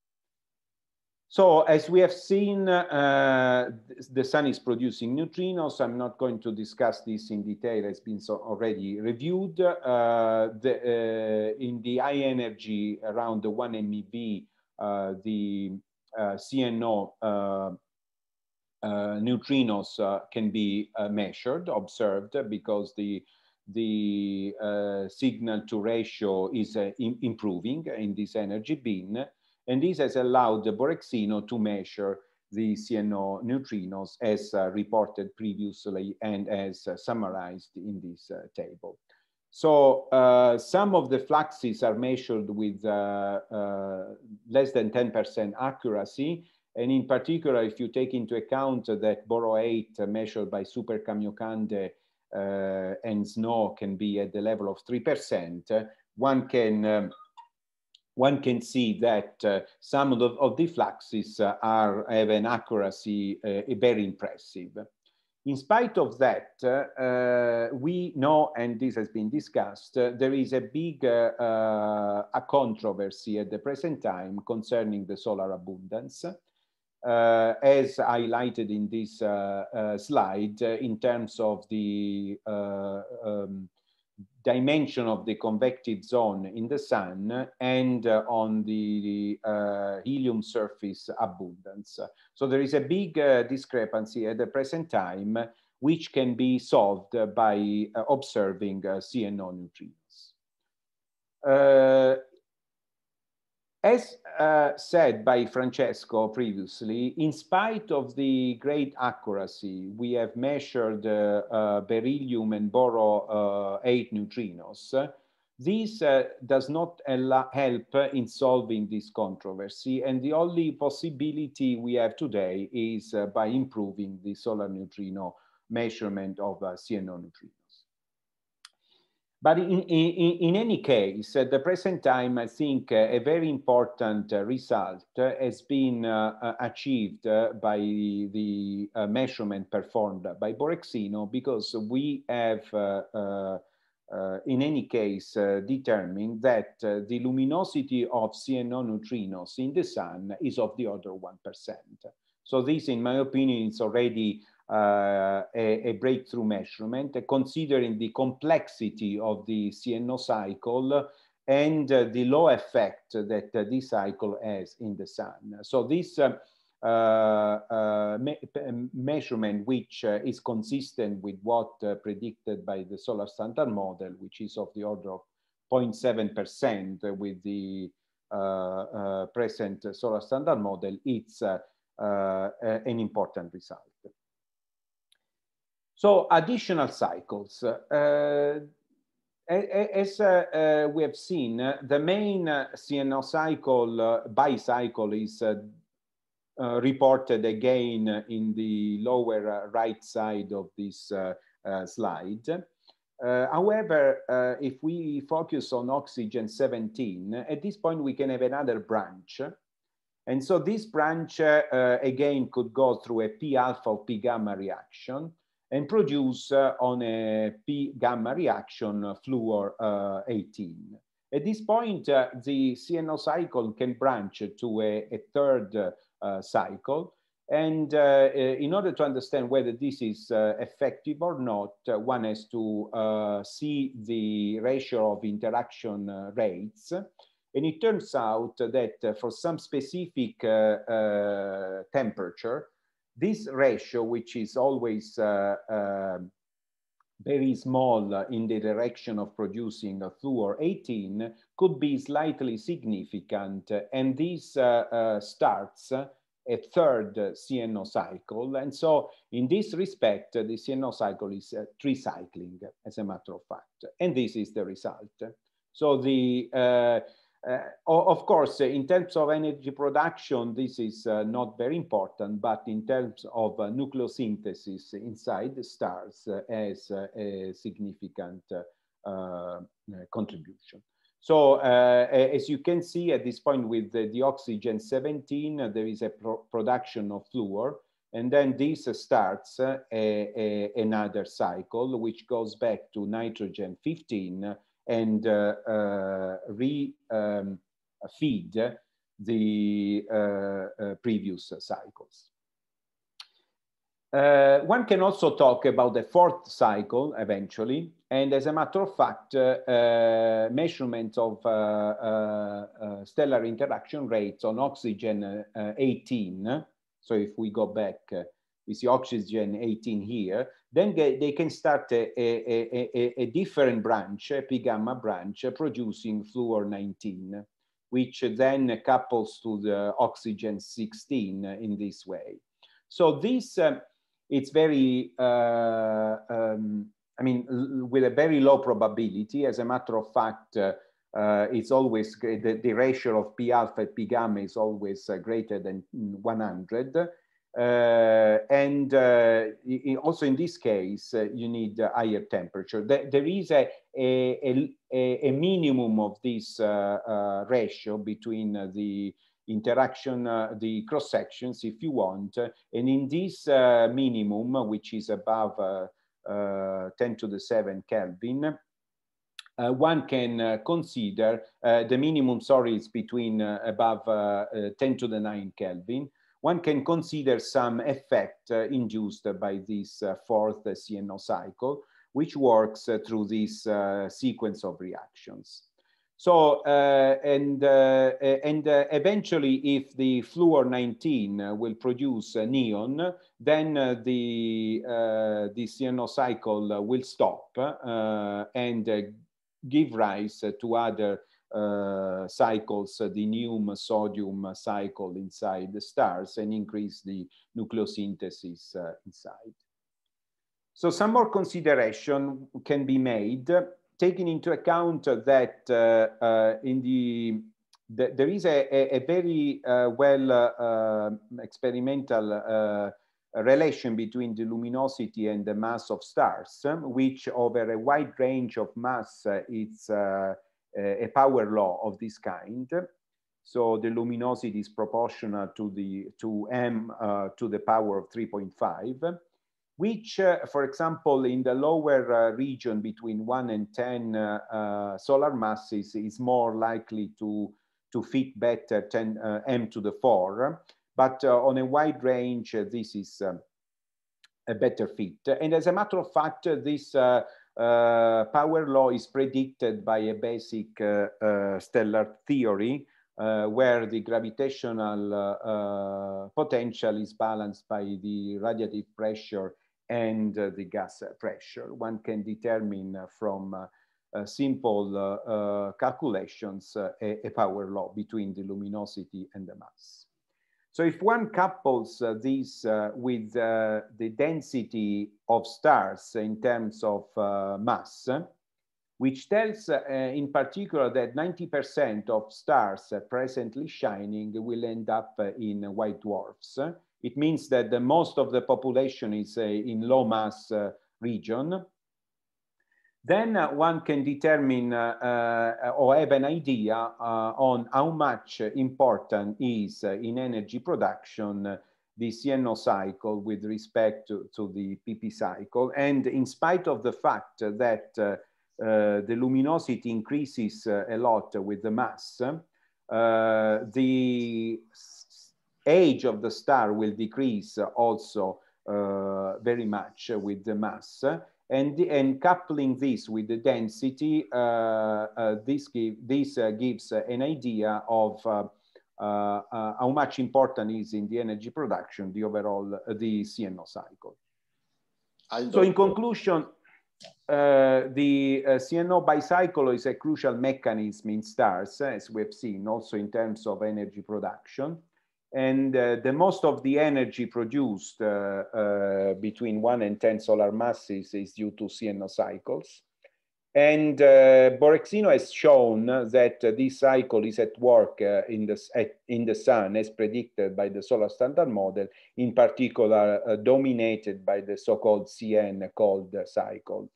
F: So as we have seen, uh, the sun is producing neutrinos. I'm not going to discuss this in detail. It's been so already reviewed. Uh, the, uh, in the high energy around the one M eV, uh, the uh, C N O uh, uh, neutrinos uh, can be uh, measured, observed, because the the uh, signal to ratio is uh, in improving in this energy bin, and this has allowed the Borexino to measure the C N O neutrinos as uh, reported previously and as uh, summarized in this uh, table. So uh, some of the fluxes are measured with uh, uh, less than ten percent accuracy. And in particular, if you take into account that Boro eight uh, measured by Super Kamiokande uh, and SNO can be at the level of three percent, uh, one can um, one can see that uh, some of the, of the fluxes uh, are have an accuracy uh, very impressive. In spite of that, uh, uh, we know, and this has been discussed, uh, there is a big uh, uh, a controversy at the present time concerning the solar abundance. Uh, as highlighted in this uh, uh, slide, uh, in terms of the uh, um, dimension of the convective zone in the sun and uh, on the uh, helium surface abundance. So there is a big uh, discrepancy at the present time, which can be solved uh, by uh, observing uh, C N O neutrinos. Uh, As uh, said by Francesco previously, in spite of the great accuracy, we have measured uh, uh, beryllium and Boro eight neutrinos. This uh, does not help in solving this controversy, and the only possibility we have today is uh, by improving the solar neutrino measurement of uh, C N O neutrinos. But in, in, in any case, at the present time, I think uh, a very important uh, result uh, has been uh, uh, achieved uh, by the uh, measurement performed by Borexino, because we have, uh, uh, uh, in any case, uh, determined that uh, the luminosity of C N O neutrinos in the sun is of the order of one percent. So this, in my opinion, is already Uh, a, a breakthrough measurement, uh, considering the complexity of the C N O cycle and uh, the low effect that uh, this cycle has in the sun. So this uh, uh, uh, me measurement, which uh, is consistent with what uh, predicted by the Solar Standard Model, which is of the order of zero point seven percent with the uh, uh, present Solar Standard Model, it's uh, uh, an important result. So additional cycles. Uh, as uh, uh, we have seen, uh, the main uh, C N O cycle, uh, bicycle, is uh, uh, reported again in the lower uh, right side of this uh, uh, slide. Uh, however, uh, if we focus on oxygen seventeen, at this point we can have another branch. And so this branch, uh, uh, again, could go through a P alpha or P gamma reaction and produce uh, on a P gamma reaction uh, fluor uh, eighteen. At this point, uh, the C N O cycle can branch to a, a third uh, cycle. And uh, in order to understand whether this is uh, effective or not, uh, one has to uh, see the ratio of interaction uh, rates. And it turns out that uh, for some specific uh, uh, temperature, this ratio, which is always uh, uh, very small uh, in the direction of producing a fluor eighteen, could be slightly significant. And this uh, uh, starts a third uh, C N O cycle. And so in this respect, uh, the C N O cycle is uh, tricycling, as a matter of fact. And this is the result. So the uh, Uh, of course, in terms of energy production, this is uh, not very important, but in terms of uh, nucleosynthesis inside the stars uh, has uh, a significant uh, uh, contribution. So uh, as you can see at this point with the, the oxygen seventeen, uh, there is a pro production of fluor, and then this uh, starts uh, a, a, another cycle, which goes back to nitrogen fifteen, and uh, uh, re um, feed the uh, uh, previous uh, cycles. Uh, one can also talk about the fourth cycle eventually, and as a matter of fact, uh, uh, measurements of uh, uh, uh, stellar interaction rates on oxygen uh, uh, eighteen. So if we go back uh, we see oxygen eighteen here, then they can start a, a, a, a different branch, a P gamma branch, producing fluor nineteen, which then couples to the oxygen sixteen in this way. So this, um, it's very, uh, um, I mean, with a very low probability. As a matter of fact, uh, uh, it's always, the, the ratio of P alpha and P gamma is always uh, greater than one hundred. Uh, and uh, in, also in this case, uh, you need a higher temperature. There, there is a, a, a, a minimum of this uh, uh, ratio between uh, the interaction, uh, the cross sections, if you want. And in this uh, minimum, which is above uh, uh, ten to the seven Kelvin, uh, one can uh, consider, uh, the minimum, sorry, is between uh, above uh, uh, ten to the nine Kelvin. One can consider some effect uh, induced by this uh, fourth uh, C N O cycle, which works uh, through this uh, sequence of reactions. So, uh, and, uh, and uh, eventually, if the fluor nineteen uh, will produce uh, neon, then uh, the, uh, the C N O cycle uh, will stop uh, and uh, give rise uh, to other uh, cycles, uh, the neum sodium cycle inside the stars, and increase the nucleosynthesis uh, inside. So some more consideration can be made, taking into account that uh, uh, in the, the there is a, a, a very uh, well uh, uh, experimental uh, relation between the luminosity and the mass of stars, um, which over a wide range of mass, uh, it's uh, a power law of this kind. So the luminosity is proportional to the to m uh, to the power of three point five. Which, uh, for example, in the lower uh, region between one and ten uh, uh, solar masses is more likely to, to fit better ten, uh, m to the four. But uh, on a wide range, uh, this is uh, a better fit. And as a matter of fact, uh, this uh, uh, power law is predicted by a basic uh, uh, stellar theory, uh, where the gravitational uh, uh, potential is balanced by the radiative pressure and uh, the gas pressure. One can determine uh, from uh, uh, simple uh, uh, calculations uh, a, a power law between the luminosity and the mass. So if one couples uh, these uh, with uh, the density of stars in terms of uh, mass, which tells uh, in particular that ninety percent of stars uh, presently shining will end up uh, in white dwarfs. It means that the most of the population is uh, in low mass uh, region. Then uh, one can determine uh, uh, or have an idea uh, on how much important is uh, in energy production uh, the C N O cycle with respect to, to the P P cycle. And in spite of the fact that uh, uh, the luminosity increases uh, a lot with the mass, uh, the age of the star will decrease also uh, very much with the mass. And, and coupling this with the density, uh, uh, this, give, this uh, gives uh, an idea of uh, uh, uh, how much important is in the energy production, the overall, uh, the C N O cycle. Aldo. So in conclusion, uh, the uh, C N O bicycle is a crucial mechanism in stars, as we've seen, also in terms of energy production. And uh, the most of the energy produced uh, uh, between one and ten solar masses is due to C N O cycles. And uh, Borexino has shown that uh, this cycle is at work uh, in, the, at, in the sun as predicted by the solar standard model, in particular uh, dominated by the so-called C N cold cycle.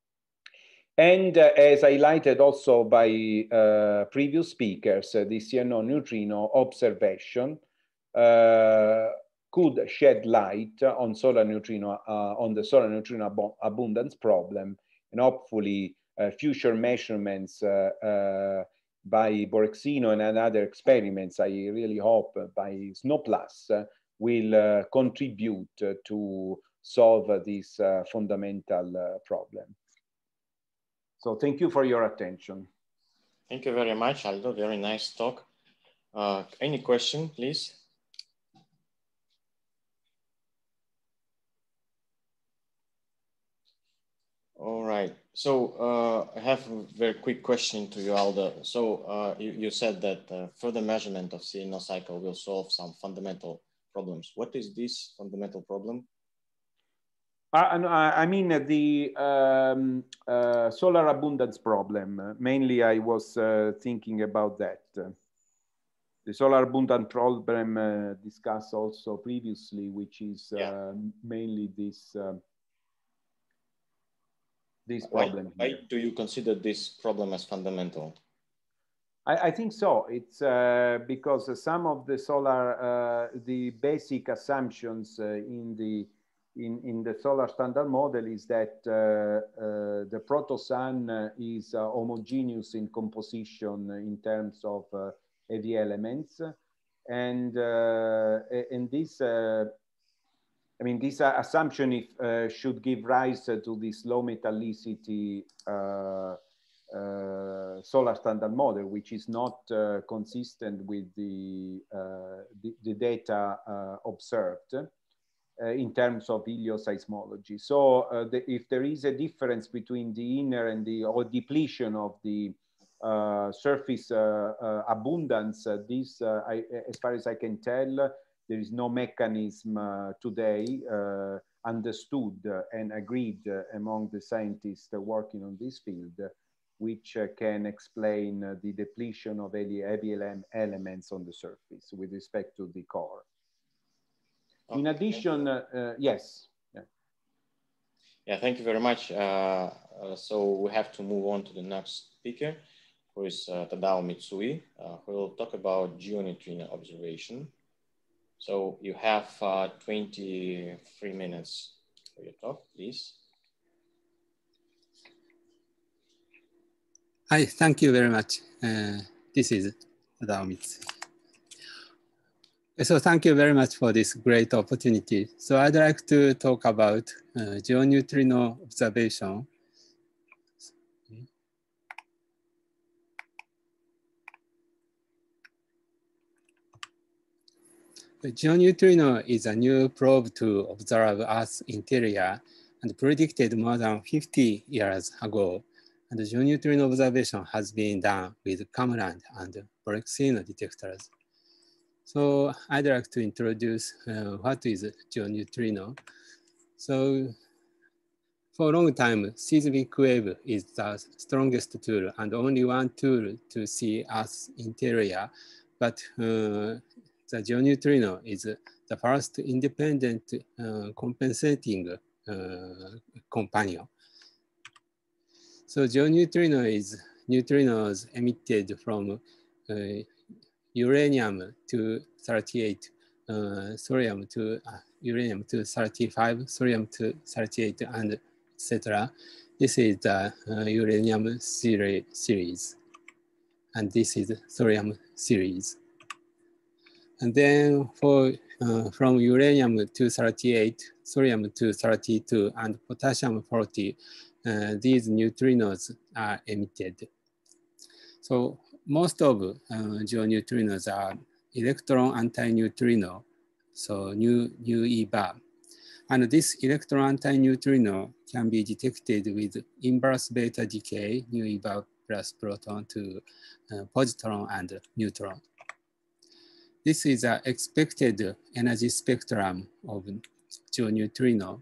F: And uh, as highlighted also by uh, previous speakers, uh, the C N O neutrino observation Uh, could shed light on solar neutrino, uh, on the solar neutrino ab abundance problem, and hopefully uh, future measurements uh, uh, by Borexino and other experiments, I really hope uh, by SNOWPLUS, uh, will uh, contribute uh, to solve uh, this uh, fundamental uh, problem. So thank you for your attention.
A: Thank you very much, Aldo. Very nice talk. Uh, any question, please? All right. So uh, I have a very quick question to you, Aldo. So uh, you, you said that uh, further measurement of C N O cycle will solve some fundamental problems. What is this fundamental problem?
F: I, I mean uh, the um, uh, solar abundance problem. Mainly, I was uh, thinking about that. The solar abundance problem uh, discussed also previously, which is uh, yeah. mainly this uh, this problem.
A: Why, why do you consider this problem as fundamental?
F: I, I think so. It's uh, because some of the solar, uh, the basic assumptions uh, in the in, in the solar standard model is that uh, uh, the proto-sun uh, is uh, homogeneous in composition in terms of uh, heavy elements, and uh, and this. Uh, I mean, this uh, assumption if, uh, should give rise uh, to this low metallicity uh, uh, solar standard model, which is not uh, consistent with the, uh, the, the data uh, observed uh, in terms of helioseismology. So uh, the, if there is a difference between the inner and the or depletion of the uh, surface uh, uh, abundance, uh, this, uh, I, as far as I can tell, there is no mechanism uh, today uh, understood uh, and agreed uh, among the scientists uh, working on this field, uh, which uh, can explain uh, the depletion of heavy, heavy ele elements on the surface with respect to the core. Okay. In addition, uh, uh, yes. Yeah.
A: yeah, thank you very much. Uh, uh, so we have to move on to the next speaker, who is uh, Tadao Mitsui, uh, who will talk about geoneutrino observation. So you have uh, twenty-three minutes for your talk, please.
G: Hi, thank you very much. Uh, this is Tadao Mitsui. So thank you very much for this great opportunity. So I'd like to talk about uh, geoneutrino observation. The geoneutrino is a new probe to observe Earth's interior and predicted more than fifty years ago. And the geoneutrino observation has been done with Cameron and Borexino detectors. So I'd like to introduce uh, what is geoneutrino. So for a long time, seismic wave is the strongest tool and only one tool to see Earth's interior. But uh, the geoneutrino is the first independent uh, compensating uh, companion. So geoneutrino is neutrinos emitted from uh, uranium two thirty-eight, uh, thorium to uh, uranium two thirty-five, thorium two thirty-eight, and et cetera. This is the uh, uranium series, and this is thorium series. And then for uh, from uranium two thirty-eight, thorium two thirty-two, and potassium forty, uh, these neutrinos are emitted. So most of uh, geoneutrinos are electron antineutrino, so new new E bar. And this electron antineutrino can be detected with inverse beta decay, new E bar plus proton to uh, positron and neutron. This is an expected energy spectrum of geoneutrino.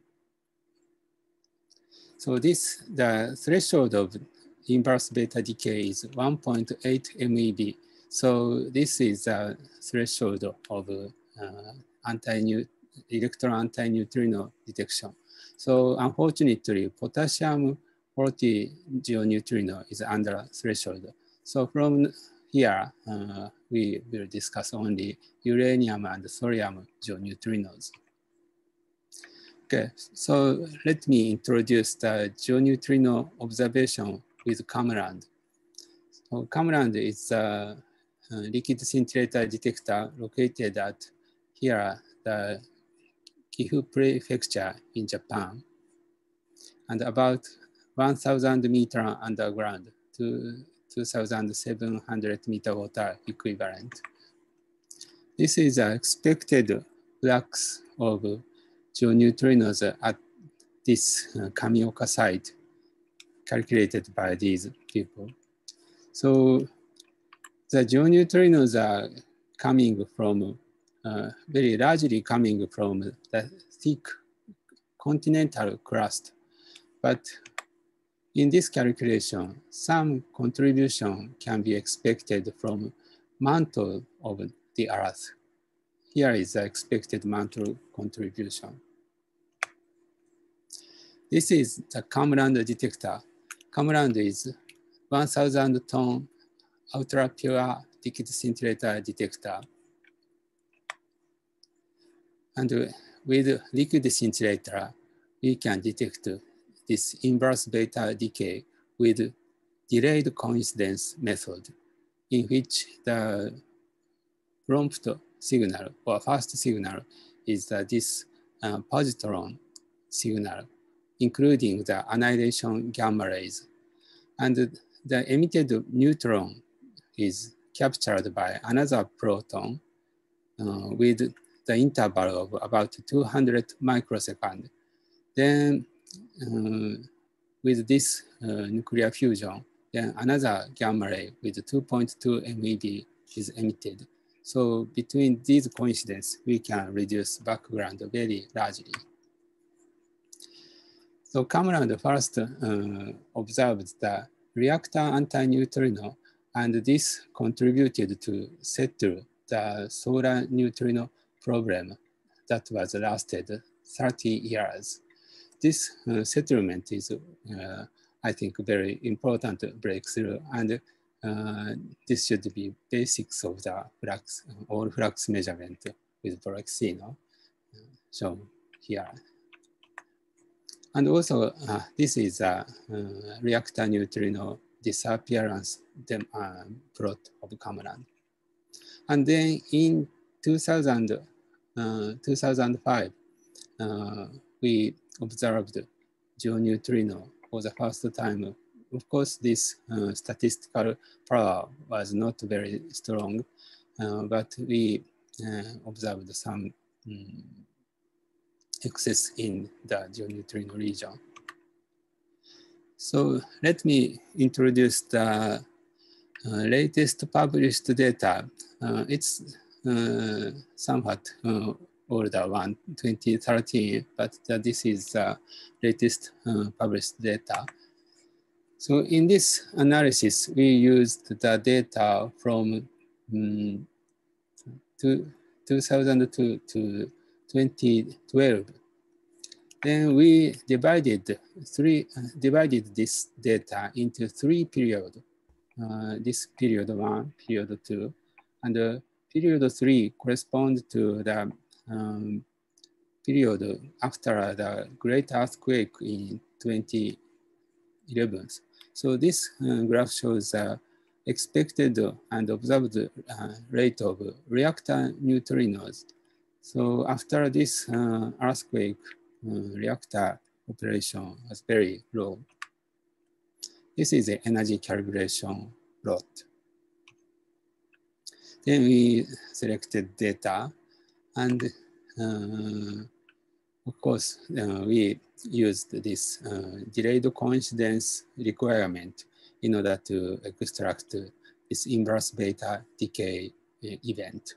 G: So this, the threshold of inverse beta decay is one point eight M E V. So this is a threshold of uh, anti electron antineutrino detection. So unfortunately, potassium forty geoneutrino is under threshold. So from here, uh, we will discuss only uranium and thorium geoneutrinos. Okay, so let me introduce the geoneutrino observation with Cameron. So Cameron is a, a liquid scintillator detector located at here, the Gifu Prefecture in Japan, and about one thousand meter underground to two thousand seven hundred meter water equivalent. This is an expected flux of geoneutrinos at this uh, Kamioka site. calculated by these people. So the geoneutrinos are coming from, uh, very largely coming from the thick continental crust. But in this calculation, some contribution can be expected from mantle of the Earth. Here is the expected mantle contribution. This is the Kamland detector. Kamland is one thousand ton ultra pure liquid scintillator detector. And with liquid scintillator, we can detect this inverse beta decay with delayed coincidence method, in which the prompt signal or first signal is uh, this uh, positron signal, including the annihilation gamma rays. And the emitted neutron is captured by another proton uh, with the interval of about two hundred microseconds. Then uh, with this uh, nuclear fusion, then another gamma ray with two point two MeV is emitted. So between these coincidences, we can reduce background very largely. So Kamland first uh, observed the reactor antineutrino, and this contributed to settle the solar neutrino problem that was lasted thirty years. This uh, settlement is, uh, I think, very important breakthrough, and uh, this should be basics of the flux, all flux measurement with Borexino, uh, shown here. And also, uh, this is a uh, reactor neutrino disappearance dem, uh, plot of Kamland. And then in two thousand, uh, two thousand five, uh, we observed geoneutrino for the first time. Of course, this uh, statistical power was not very strong, uh, but we uh, observed some um, excess in the geoneutrino region. So let me introduce the uh, latest published data. Uh, it's uh, somewhat uh, older one, twenty thirteen, but uh, this is the latest uh, published data. So in this analysis, we used the data from um, two thousand two to twenty twelve. Then we divided three uh, divided this data into three periods. Uh, this period one, period two, and uh, period three corresponds to the um, period after the great earthquake in twenty eleven. So this uh, graph shows the expected and observed uh, rate of reactor neutrinos. So after this uh, earthquake, uh, reactor operation was very low. This is the energy calibration plot. Then we selected data, and uh, of course, uh, we used this uh, delayed coincidence requirement in order to extract this inverse beta decay uh, event.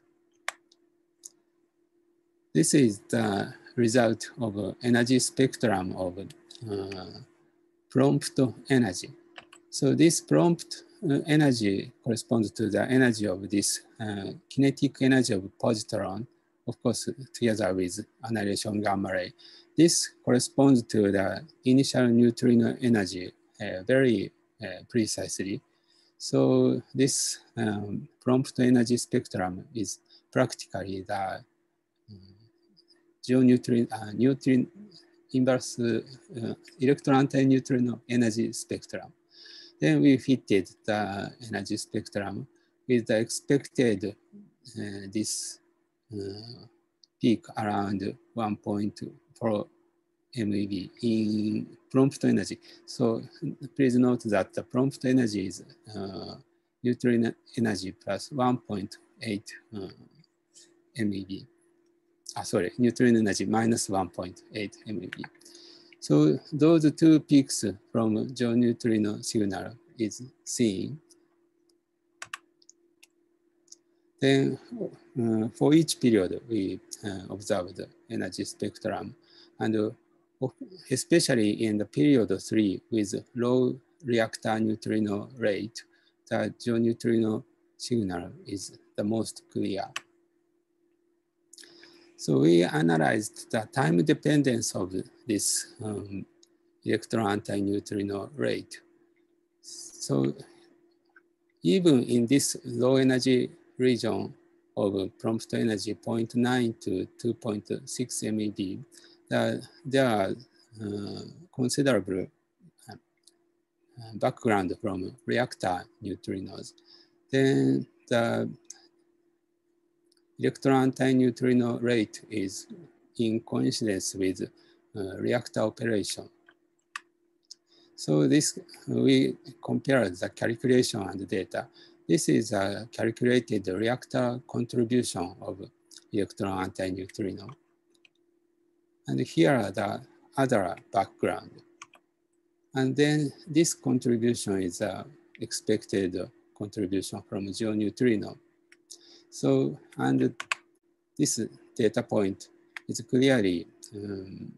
G: This is the result of uh, energy spectrum of uh, prompt energy. So this prompt uh, energy corresponds to the energy of this uh, kinetic energy of positron, of course, together with annihilation gamma ray. This corresponds to the initial neutrino energy uh, very uh, precisely. So this um, prompt energy spectrum is practically the um, geoneutrino uh, neutrin inverse uh, electron antineutrino energy spectrum. Then we fitted the energy spectrum with the expected uh, this uh, peak around one point four MeV in prompt energy. So please note that the prompt energy is uh, neutrino energy plus one point eight uh, MeV. Ah, sorry, neutrino energy minus one point eight MeV. So those two peaks from John neutrino signal is seen. Then uh, for each period, we uh, observe the energy spectrum, and uh, especially in the period three with low reactor neutrino rate, the John neutrino signal is the most clear. So we analyzed the time dependence of this um, electron anti-neutrino rate. So even in this low energy region of prompt energy zero point nine to two point six MeV, uh, there are uh, considerable uh, background from reactor neutrinos. Then the electron anti-neutrino rate is in coincidence with uh, reactor operation. So this, we compare the calculation and data. This is a calculated reactor contribution of electron anti-neutrino. And here are the other background. And then this contribution is a expected contribution from geoneutrino. So, and this data point is clearly um,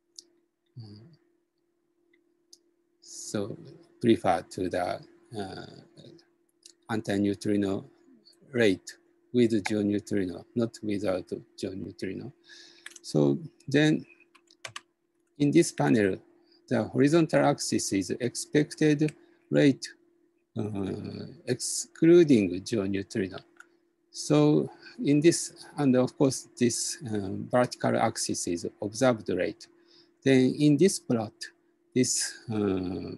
G: so prefer to the uh, anti-neutrino rate with geoneutrino, not without geoneutrino. So then in this panel, the horizontal axis is expected rate uh, excluding geoneutrino. So in this, and of course, this um, vertical axis is observed rate. Then in this plot, this uh,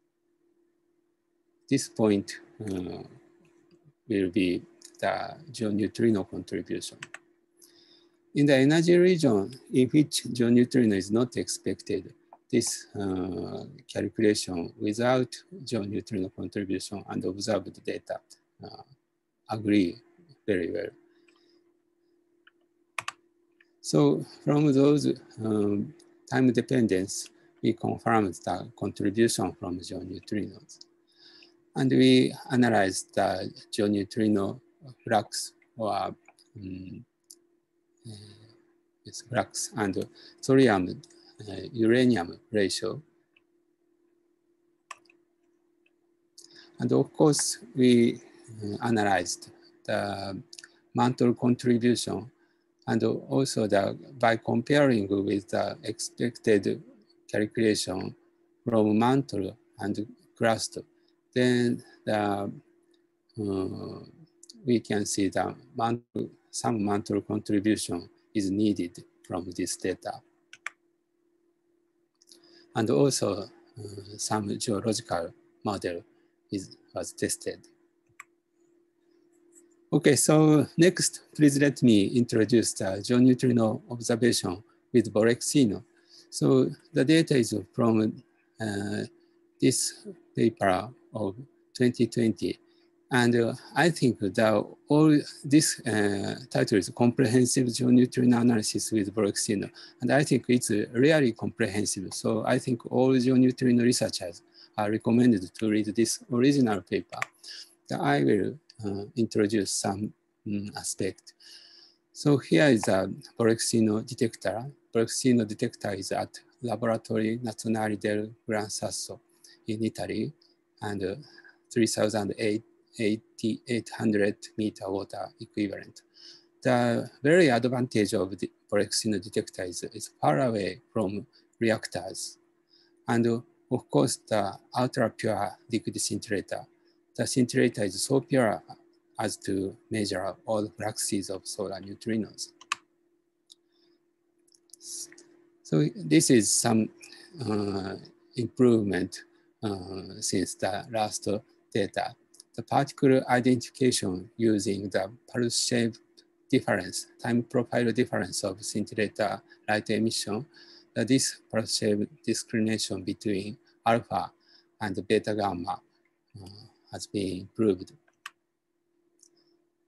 G: this point uh, will be the geoneutrino contribution. In the energy region in which geoneutrino is not expected, this uh, calculation without geoneutrino contribution and observed data uh, agree very well. So from those um, time dependence, we confirmed the contribution from geoneutrinos. And we analyzed the geoneutrino flux or um, uh, yes, flux and thorium uh, uranium ratio. And of course, we uh, analyzed the mantle contribution, and also the, by comparing with the expected calculation from mantle and crust, then the, uh, we can see that mantle, some mantle contribution is needed from this data. And also uh, some geological model is, was tested. Okay, so next, please let me introduce the geoneutrino observation with Borexino. So the data is from uh, this paper of twenty twenty. And uh, I think that all this uh, title is Comprehensive Geoneutrino Analysis with Borexino. And I think it's uh, really comprehensive. So I think all geoneutrino researchers are recommended to read this original paper. That I will uh, introduce some um, aspect. So here is a Borexino detector. Borexino detector is at Laboratory Nazionale del Gran Sasso in Italy, and uh, three thousand eight hundred meter water equivalent. The very advantage of the Borexino detector is, is far away from reactors. And uh, of course, the ultra pure liquid scintillator. The scintillator is so pure as to measure all fluxes of solar neutrinos. So this is some uh, improvement uh, since the last data. The particle identification using the pulse shape difference, time profile difference of scintillator light emission, that this pulse shape discrimination between alpha and beta gamma uh, has been improved.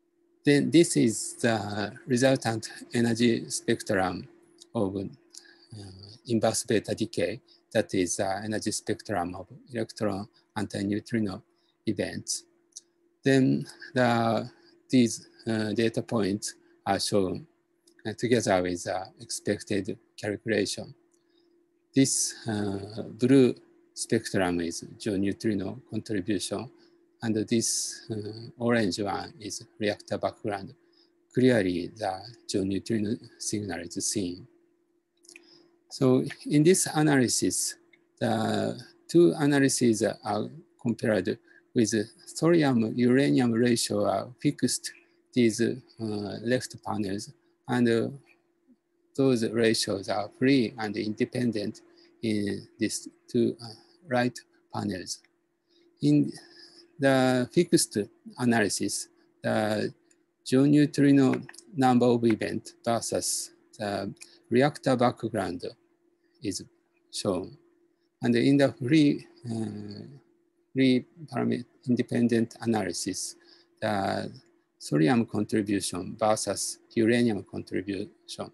G: Then this is the resultant energy spectrum of uh, inverse beta decay, that is uh, energy spectrum of electron antineutrino events. Then the, these uh, data points are shown uh, together with uh, expected calculation. This uh, blue spectrum is John-neutrino contribution, and this uh, orange one is reactor background. Clearly, the John-neutrino signal is seen. So in this analysis, the two analyses are compared with thorium-uranium ratio are fixed these uh, left panels, and uh, those ratios are free and independent in these two uh, right panels. In the fixed analysis, the John-neutrino number of events versus the reactor background is shown. And in the free, uh, free independent analysis, the thorium contribution versus uranium contribution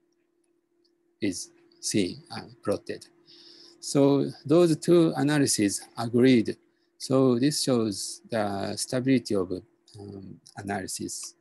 G: is seen and plotted. So those two analyses agreed. So this shows the stability of um, analysis.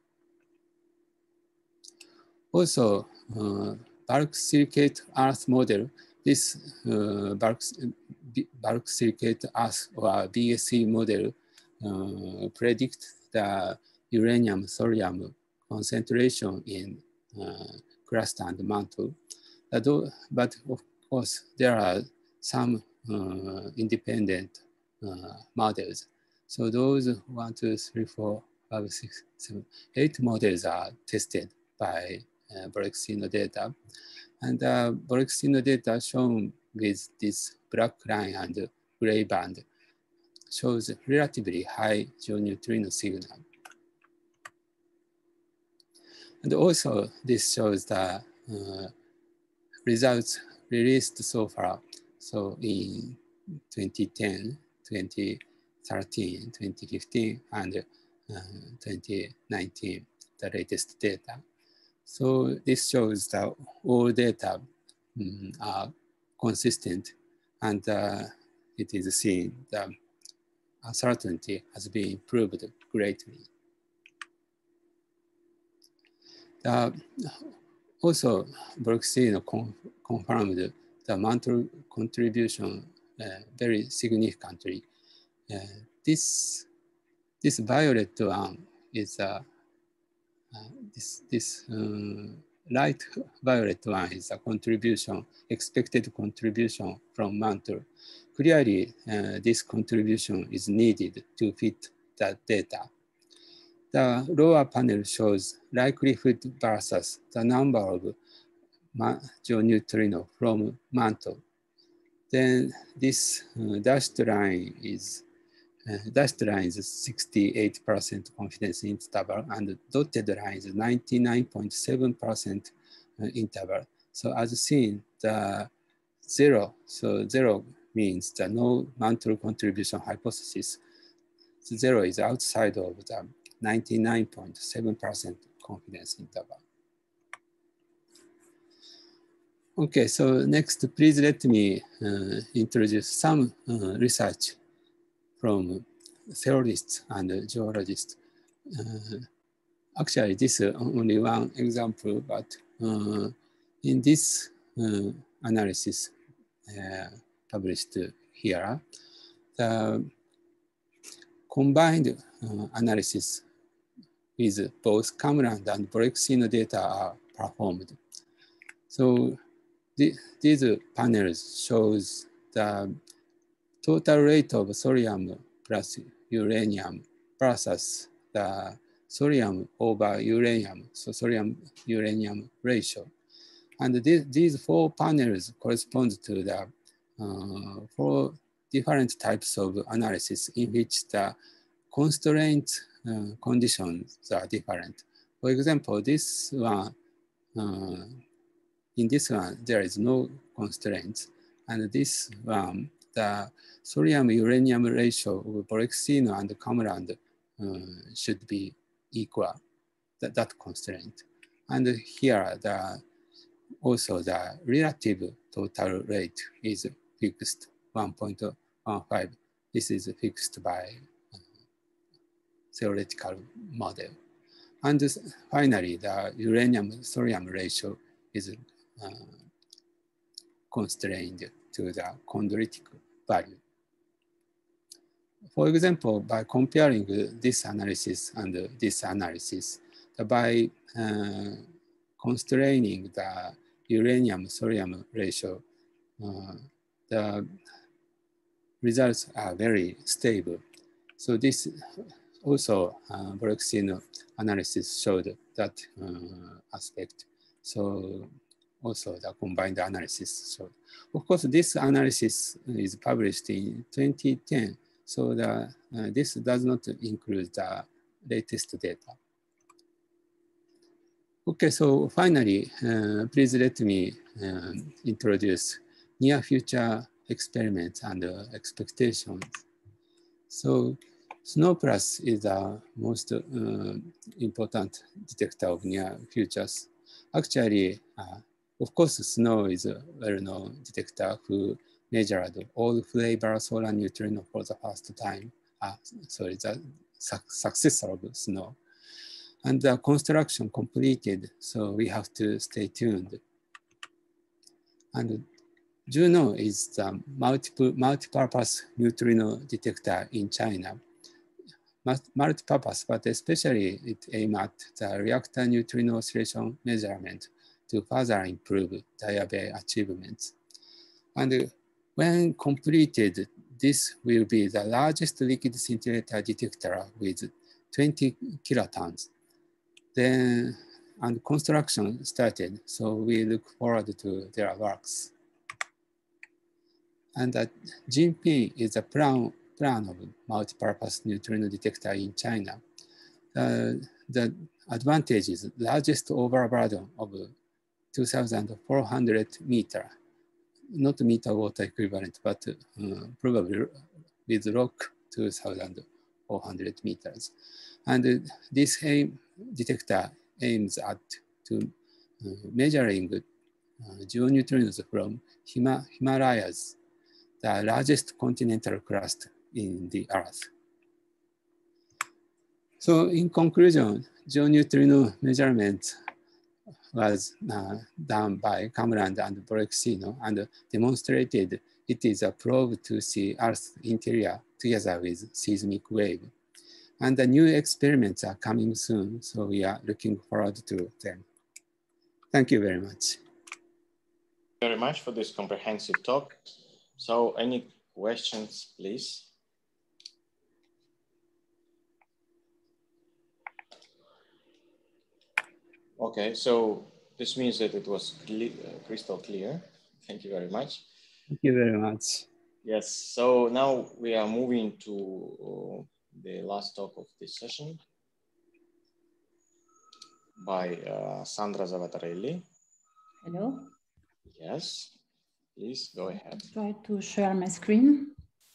G: Also, uh, bulk silicate earth model, this uh, bulk, bulk silicate earth or B S E model uh, predict the uranium thorium concentration in uh, cluster and mantle. But of course, there are some uh, independent uh, models. So those one, two, three, four, five, six, seven, eight models are tested by uh, Borexino data. And uh, Borexino data shown with this black line and gray band shows relatively high John-neutrino signal. And also this shows the uh, results released so far. So in twenty ten, twenty thirteen, twenty fifteen, and uh, twenty nineteen, the latest data. So this shows that all data um, are consistent, and uh, it is seen that uncertainty has been improved greatly. Uh, also, Borexino con confirmed the mantle contribution uh, very significantly. Uh, this, this violet one is uh, uh, this, this um, light violet one is a contribution, expected contribution from mantle. Clearly, uh, this contribution is needed to fit the data. The lower panel shows likelihood versus the number of John-neutrino from mantle. Then this uh, dashed line is uh, dashed line is sixty-eight percent confidence interval, and dotted line is ninety-nine point seven percent uh, interval. So as seen, the zero, so zero means the no mantle contribution hypothesis. So zero is outside of the ninety-nine point seven percent confidence interval. Okay, so next, please let me uh, introduce some uh, research from theorists and geologists. Uh, actually, this is only one example, but uh, in this uh, analysis uh, published here, the combined uh, analysis with both Kamran and Borexino data are performed. So the, these panels shows the total rate of thorium plus uranium versus the thorium over uranium, so thorium uranium ratio. And th these four panels correspond to the uh, four different types of analysis in which the constraint uh, conditions are different. For example, this one, uh, in this one, there is no constraints. And this one, the thorium-uranium ratio of Borexino and Kamran uh, should be equal, that, that constraint. And here, the also the relative total rate is fixed one point one five. This is fixed by theoretical model. And finally, the uranium-thorium ratio is uh, constrained to the chondritic value. For example, by comparing this analysis and this analysis, by uh, constraining the uranium-thorium ratio, uh, the results are very stable. So this also uh, Borexino analysis showed that uh, aspect. So also the combined analysis showed. Of course, this analysis is published in twenty ten. So the, uh, this does not include the latest data. Okay, so finally, uh, please let me uh, introduce near future experiments and uh, expectations. So SNOW+ is the most uh, important detector of near futures. Actually, uh, of course, SNOW is a well-known detector who measured all flavor solar neutrino for the first time. Uh, sorry, the su successor of SNOW. And the construction completed, so we have to stay tuned. And JUNO is the multiple, multi-purpose neutrino detector in China. Multi-purpose, but especially it aims at the reactor neutrino oscillation measurement to further improve Dayabeh achievements. And when completed, this will be the largest liquid scintillator detector with twenty kilotons. Then, and construction started, so we look forward to their works. And uh, JINPIN is a plan, plan of multi-purpose neutrino detector in China. Uh, the advantage is largest overburden of two thousand four hundred meter, not meter water equivalent, but uh, probably with rock two thousand four hundred meters. And uh, this aim, detector aims at to uh, measuring uh, geoneutrinos from Hima Himalayas, the largest continental crust in the Earth. So in conclusion, geoneutrino measurement was uh, done by Kamran and Borexino and demonstrated it is a probe to see Earth's interior together with seismic wave. And the new experiments are coming soon, so we are looking forward to them. Thank you very much.
A: Thank you very much for this comprehensive talk. So any questions, please? Okay, so this means that it was clear, uh, crystal clear. Thank you very much.
G: Thank you very much.
A: Yes, so now we are moving to uh, the last talk of this session by uh, Sandra Zavatarelli.
H: Hello.
A: Yes, please go ahead.
H: Try to share my screen.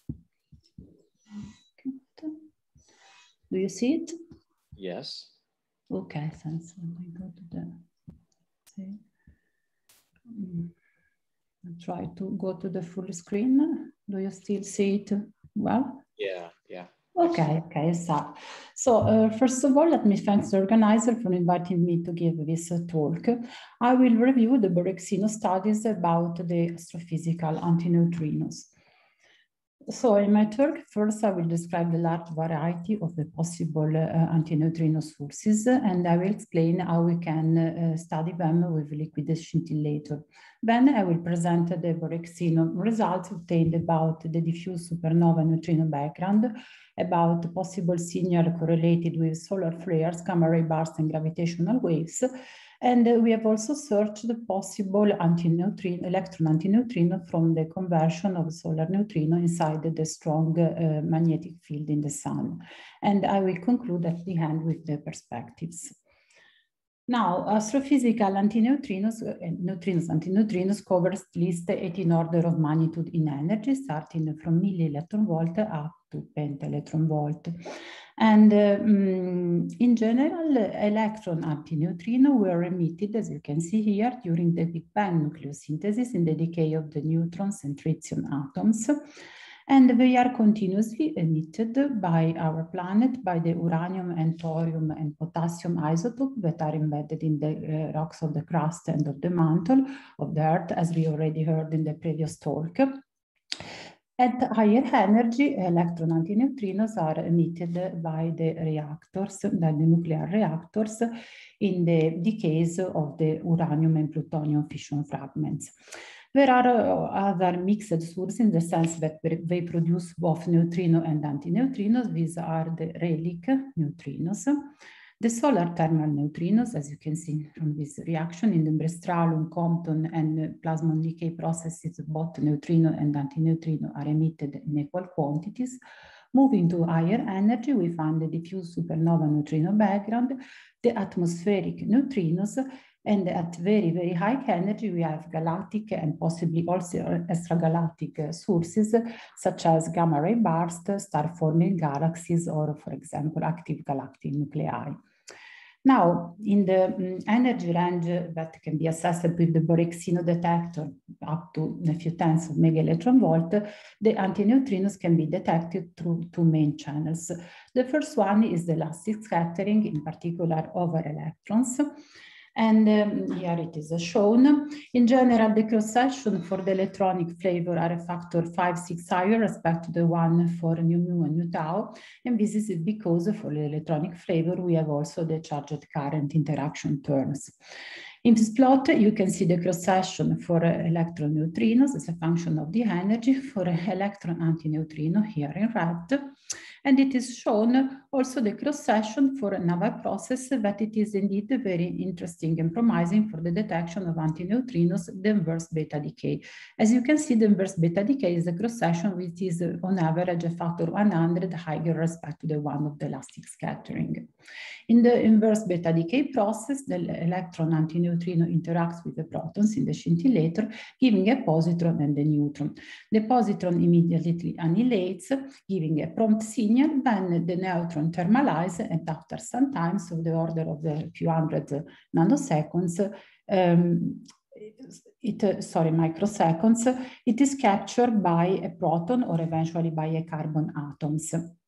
H: Do you see it?
A: Yes.
H: Okay, thanks. I go to the. See. I'll try to go to the full screen. Do you still see it well?
A: Yeah, yeah.
H: Okay, okay, so, so uh, first of all, let me thank the organizer for inviting me to give this uh, talk. I will review the Borexino studies about the astrophysical antineutrinos. So in my talk, first I will describe the large variety of the possible uh, antineutrino sources, and I will explain how we can uh, study them with liquid scintillator. Then I will present the Borexino results obtained about the diffuse supernova neutrino background, about the possible signal correlated with solar flares, gamma ray bursts, and gravitational waves. And uh, we have also searched the possible antineutrino, electron antineutrino from the conversion of solar neutrino inside the strong uh, magnetic field in the sun. And I will conclude at the end with the perspectives. Now, astrophysical antineutrinos, uh, neutrinos, antineutrinos covers at least eighteen order of magnitude in energy, starting from milli electron volt up to penta electron volt. And uh, um, in general, electron antineutrino were emitted, as you can see here, during the Big Bang nucleosynthesis in the decay of the neutrons and tritium atoms. And they are continuously emitted by our planet by the uranium and thorium and potassium isotope that are embedded in the uh, rocks of the crust and of the mantle of the Earth, as we already heard in the previous talk. At higher energy, electron antineutrinos are emitted by the reactors, by the nuclear reactors, in the decays of the uranium and plutonium fission fragments. There are uh, other mixed sources in the sense that they produce both neutrino and antineutrinos. These are the relic neutrinos, the solar thermal neutrinos, as you can see from this reaction in the Brestralum, Compton, and plasmon decay processes, both neutrino and antineutrino are emitted in equal quantities. Moving to higher energy, we find the diffuse supernova neutrino background, the atmospheric neutrinos, and at very, very high energy, we have galactic and possibly also extragalactic sources, such as gamma ray burst, star-forming galaxies, or, for example, active galactic nuclei. Now, in the um, energy range that can be assessed with the Borexino detector up to a few tenths of mega electron volt, the antineutrinos can be detected through two main channels. The first one is the elastic scattering, in particular over electrons. And um, here it is shown. In general, the cross-section for the electronic flavor are a factor five, six higher respect to the one for nu mu and nu tau. And this is because for the electronic flavor, we have also the charged current interaction terms. In this plot, you can see the cross-section for electron neutrinos as a function of the energy, for electron antineutrino here in red. And it is shown also the cross-section for another process that it is indeed very interesting and promising for the detection of antineutrinos, the inverse beta decay. As you can see, the inverse beta decay is a cross-section which is on average a factor one hundred higher respect to the one of the elastic scattering. In the inverse beta decay process, the electron antineutrino interacts with the protons in the scintillator, giving a positron and a neutron. The positron immediately annihilates, giving a prompt signal. Then the neutron thermalizes, and after some time, so the order of a few hundred nanoseconds, um, it, sorry, microseconds, it is captured by a proton or eventually by a carbon atoms,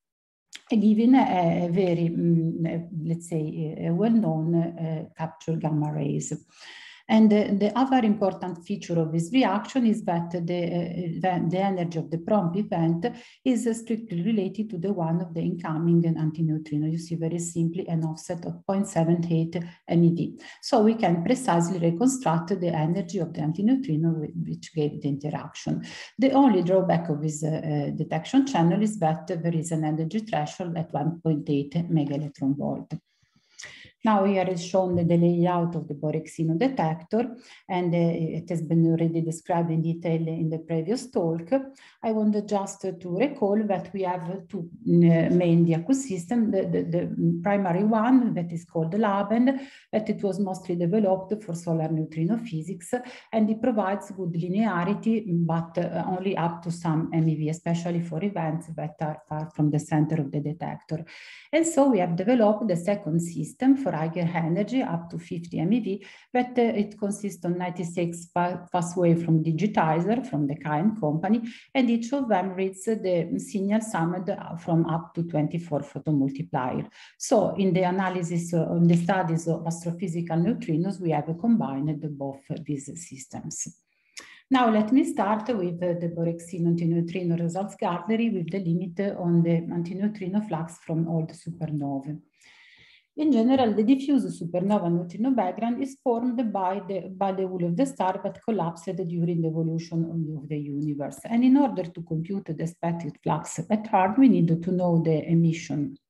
H: given a, a very, um, let's say, a well-known uh, capture gamma rays. And uh, the other important feature of this reaction is that the, uh, the energy of the prompt event is uh, strictly related to the one of the incoming antineutrino. You see very simply an offset of zero point seven eight MeV. So we can precisely reconstruct the energy of the antineutrino which gave the interaction. The only drawback of this uh, detection channel is that there is an energy threshold at one point eight mega electron volt. Now here is shown the, the layout of the Borexino detector, and uh, it has been already described in detail in the previous talk. I wanted just uh, to recall that we have two uh, main Diacu systems, the, the, the primary one that is called the LABEN, that it was mostly developed for solar neutrino physics, and it provides good linearity, but uh, only up to some MeV, especially for events that are far from the center of the detector. And so we have developed the second system for higher energy up to fifty MeV, but uh, it consists of ninety-six passways from digitizer from the Caen company, and each of them reads the signal summed from up to twenty-four photomultiplier. So in the analysis, uh, in the studies of astrophysical neutrinos, we have combined both these systems. Now let me start with uh, the Borexino antineutrino results gallery with the limit on the antineutrino flux from old supernovae. In general, the diffuse supernova neutrino background is formed by the, by the wool of the star that collapsed during the evolution of the universe. And in order to compute the expected flux at heart, we need to know the emission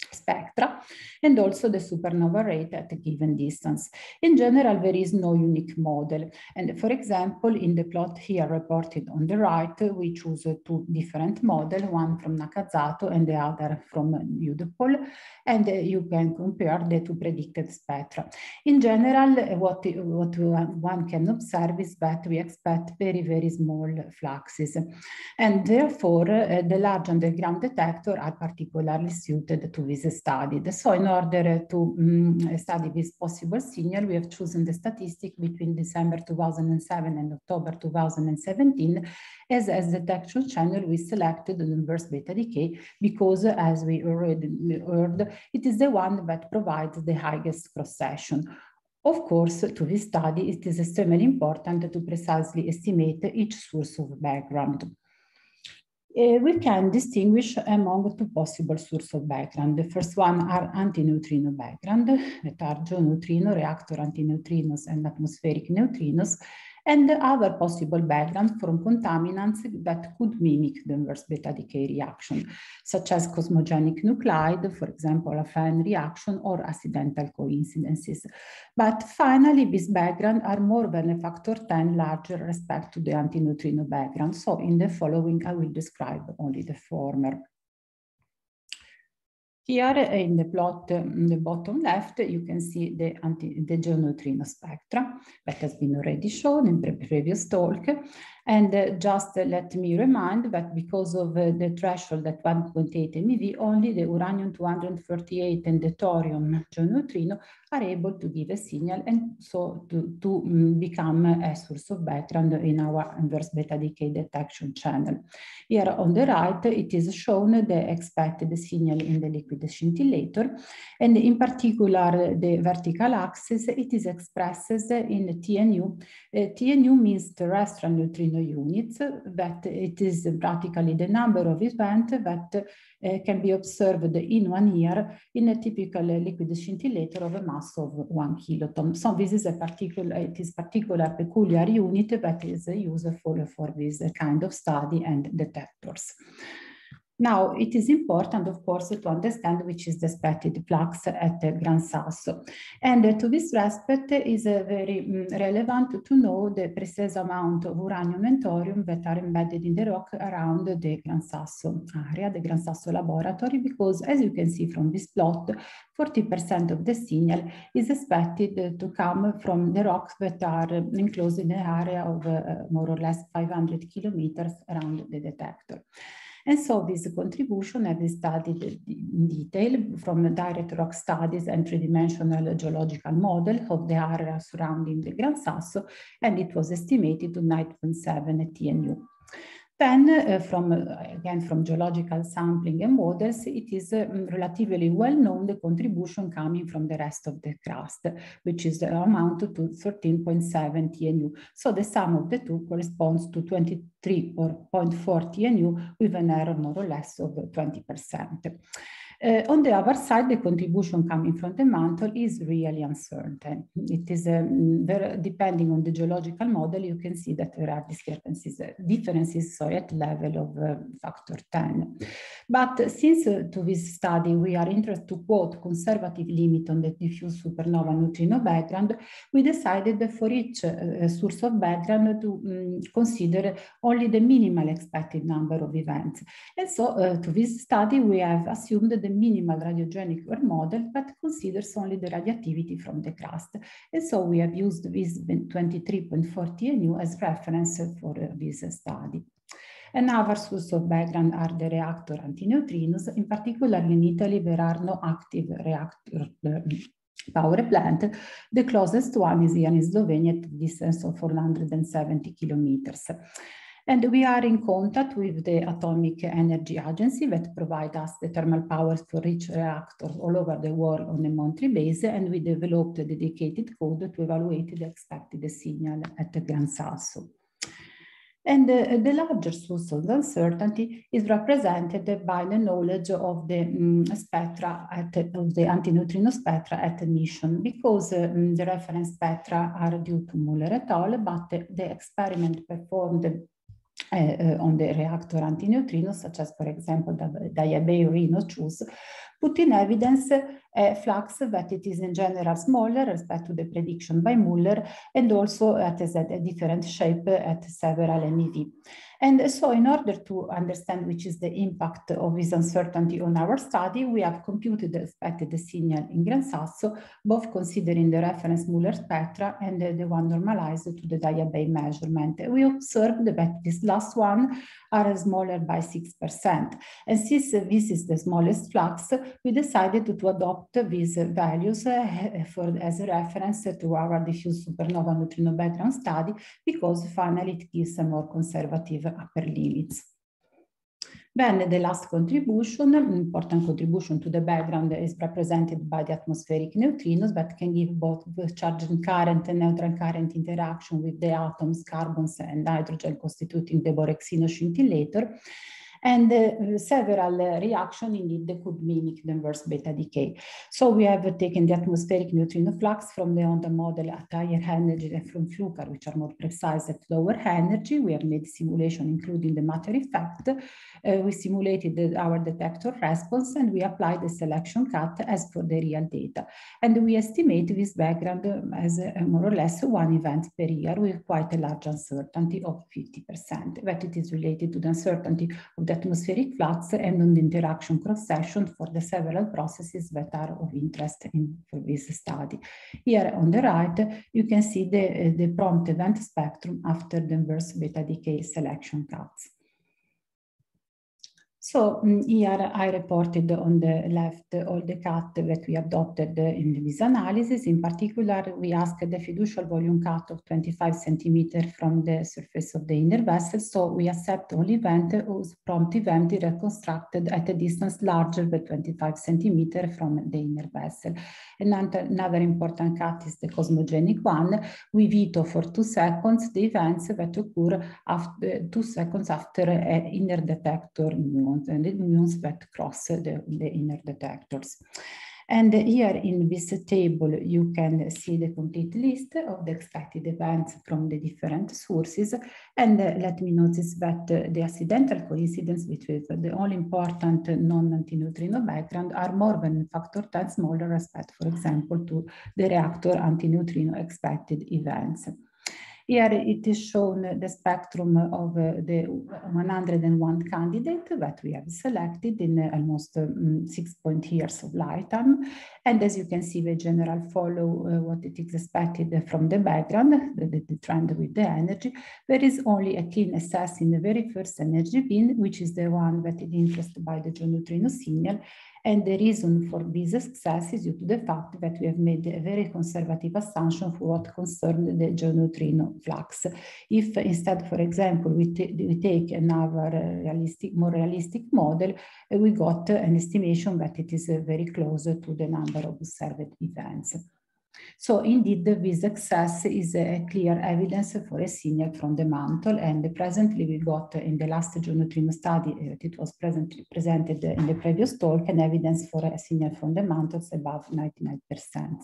H: spectra, and also the supernova rate at a given distance. In general, there is no unique model. And for example, in the plot here reported on the right, we choose two different models, one from Nakazato and the other from Udepol, and you can compare the two predicted spectra. In general, what, what one can observe is that we expect very, very small fluxes. And therefore, uh, the large underground detectors are particularly suited to this study. So in order to um, study this possible signal, we have chosen the statistic between December two thousand seven and October two thousand seventeen. As, as detection channel, we selected the inverse beta decay because, as we already heard, it is the one that provides the highest cross-section. Of course, to this study, it is extremely important to precisely estimate each source of background. Uh, we can distinguish among two possible sources of background. The first one are antineutrino background, that are geoneutrino, reactor antineutrinos, and atmospheric neutrinos, and the other possible background from contaminants that could mimic the inverse beta decay reaction, such as cosmogenic nuclide, for example, a Fein reaction, or accidental coincidences. But finally, these backgrounds are more than a factor ten larger respect to the antineutrino background. So in the following, I will describe only the former. Here in the plot in the bottom left, you can see the, anti, the geoneutrino spectra that has been already shown in the previous talk. And uh, just uh, let me remind that because of uh, the threshold at one point eight MeV, only the uranium two thirty-eight and the thorium geoneutrino are able to give a signal and so to, to um, become a source of background in our inverse beta decay detection channel. Here on the right, it is shown the expected signal in the liquid scintillator, and in particular the vertical axis, it is expressed in T N U. Uh, T N U means terrestrial neutrino units, that it is practically the number of events that uh, can be observed in one year in a typical liquid scintillator of a mass of one kiloton. So this is a particular, it is particular peculiar unit that is useful for this kind of study and detectors. Now, it is important, of course, to understand which is the expected flux at Gran Sasso. And uh, to this respect, it is uh, very um, relevant to know the precise amount of uranium and thorium that are embedded in the rock around the Gran Sasso area, the Gran Sasso laboratory, because as you can see from this plot, forty percent of the signal is expected to come from the rocks that are enclosed in an area of uh, more or less five hundred kilometers around the detector. And so this contribution has been studied in detail from direct rock studies and three-dimensional geological model of the area surrounding the Gran Sasso, and it was estimated to nine point seven T N U. Then, uh, from, uh, again, from geological sampling and models, it is uh, relatively well known the contribution coming from the rest of the crust, which is the amount to thirteen point seven T N U. So the sum of the two corresponds to twenty-three point four T N U with an error more or less of twenty percent. Uh, on the other side, the contribution coming from the mantle is really uncertain. It is um, very, depending on the geological model, you can see that there are discrepancies, uh, differences sorry, at level of uh, factor ten. But since uh, to this study we are interested to quote conservative limit on the diffuse supernova neutrino background, we decided that for each uh, source of background to um, consider only the minimal expected number of events. And so uh, to this study we have assumed the minimal radiogenic model that considers only the radioactivity from the crust. And so we have used this twenty-three point four T N U as reference for uh, this study. Another source of background are the reactor antineutrinos. In particular, in Italy, there are no active reactor uh, power plant. The closest one is here in Slovenia at a distance of four hundred seventy kilometers. And we are in contact with the Atomic Energy Agency that provides us the thermal powers for each reactor all over the world on a monthly basis, and we developed a dedicated code to evaluate the expected signal at the Gran Sasso. And uh, the larger source of uncertainty is represented by the knowledge of the um, spectra at, of the antineutrino spectra at emission, because um, the reference spectra are due to Muller et al., but the, the experiment performed Uh, uh, on the reactor antineutrinos, such as, for example, the Diabeo Reno choose, put in evidence a flux that it is in general smaller with respect to the prediction by Muller, and also it has a different shape at several M E V. And so in order to understand which is the impact of this uncertainty on our study, we have computed the expected signal in Gran Sasso, both considering the reference Muller spectra and the one normalized to the diabase measurement. We observed that this last one are smaller by six percent. And since this is the smallest flux, we decided to adopt these values for, as a reference to our diffuse supernova neutrino background study, because finally it gives a more conservative upper limits. Then the last contribution, important contribution to the background, is represented by the atmospheric neutrinos that can give both the charging current and neutral current interaction with the atoms, carbons and hydrogen constituting the Borexino scintillator. And uh, several uh, reactions indeed they could mimic the inverse beta decay. So we have uh, taken the atmospheric neutrino flux from the Honda model at higher energy and from Fluker, which are more precise at lower energy. We have made simulation including the matter effect. Uh, we simulated the, our detector response, and we applied the selection cut as for the real data. And we estimate this background um, as uh, more or less one event per year with quite a large uncertainty of fifty percent. That it is related to the uncertainty of the atmospheric flux and on the interaction cross-section for the several processes that are of interest in for this study. Here on the right, you can see the, the prompt event spectrum after the inverse beta decay selection cuts. So um, here I reported on the left all the cut that we adopted in this analysis. In particular, we asked the fiducial volume cut of twenty-five centimeters from the surface of the inner vessel. So we accept all event whose prompt event is reconstructed at a distance larger than twenty-five centimeters from the inner vessel. Another, another important cut is the cosmogenic one. We veto for two seconds the events that occur after two seconds after an inner detector muon, and the muons that cross the, the inner detectors. And here in this table, you can see the complete list of the expected events from the different sources. And uh, let me notice that uh, the accidental coincidence between the all important non-antineutrino background are more than factor ten smaller respect, for example, to the reactor antineutrino expected events. Here it is shown the spectrum of uh, the one hundred and one candidate that we have selected in uh, almost um, six point years of lifetime. And as you can see, the general follow uh, what it is expected from the background, the, the, the trend with the energy. There is only a clean excess in the very first energy bin, which is the one that is influenced by the geoneutrino signal. And the reason for this success is due to the fact that we have made a very conservative assumption for what concerned the geoneutrino flux. If instead, for example, we, we take another realistic, more realistic model, uh, we got uh, an estimation that it is uh, very close to the number of observed events. So indeed, this success is a clear evidence for a signal from the mantle, and presently we got in the last geoneutrino study, uh, it was presently presented in the previous talk, an evidence for a signal from the mantles above ninety-nine percent.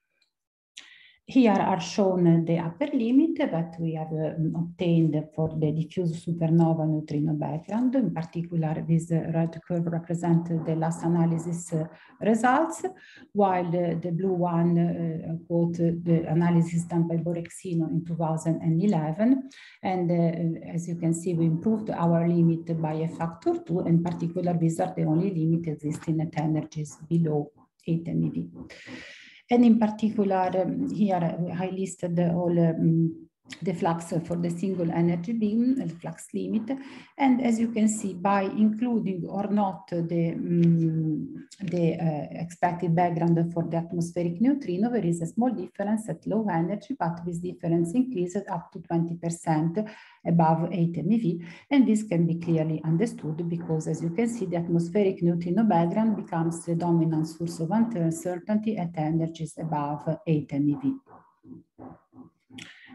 H: Here are shown the upper limit that we have um, obtained for the diffuse supernova neutrino background. In particular, this uh, red curve represents the last analysis uh, results, while the, the blue one uh, quote the analysis done by Borexino in two thousand eleven. And uh, as you can see, we improved our limit by a factor two. In particular, these are the only limit existing at energies below eight M E V. And in particular, um, here I listed all um, the flux for the single energy beam, the flux limit. And as you can see, by including or not the, um, the uh, expected background for the atmospheric neutrino, there is a small difference at low energy, but this difference increases up to twenty percent above eight M E V. And this can be clearly understood because, as you can see, the atmospheric neutrino background becomes the dominant source of uncertainty at energies above eight M E V.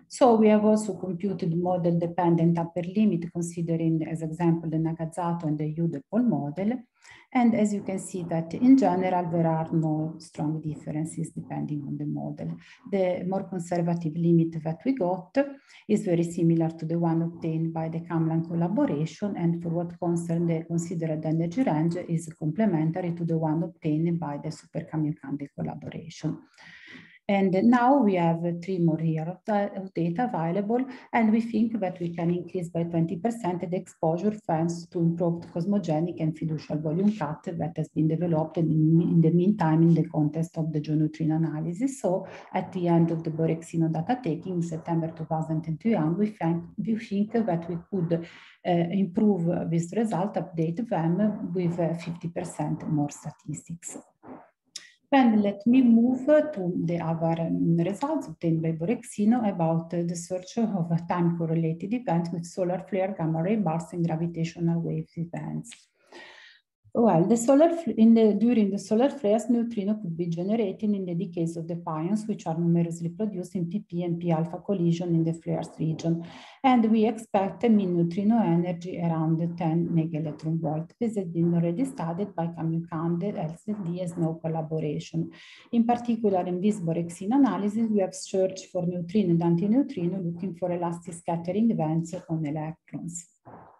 H: So we have also computed model-dependent upper limit, considering as example the Nagasato and the U-dipole model. And as you can see that in general, there are no strong differences depending on the model. The more conservative limit that we got is very similar to the one obtained by the Kamlan collaboration, and for what concerns the considered energy range is complementary to the one obtained by the Super Kamiokande collaboration. And now we have three more years of data available, and we think that we can increase by twenty percent the exposure thanks to improved cosmogenic and fiducial volume cut that has been developed in, in the meantime in the context of the geoneutrino analysis. So at the end of the Borexino data taking in September two thousand twenty-one, we think, we think that we could uh, improve this result, update them with fifty percent uh, more statistics. Then let me move to the other um, results obtained by Borexino about uh, the search of time-correlated events with solar flare, gamma ray bursts, and gravitational wave events. Well, the solar in the, during the solar flares, neutrino could be generated in the decays of the pions, which are numerously produced in P P and P alpha collision in the flares region. And we expect a mean neutrino energy around ten megaelectron volt. This has been already studied by Kamiokande, L C D, and Snow collaboration. In particular, in this Borexino analysis, we have searched for neutrino and antineutrino, looking for elastic scattering events on electrons.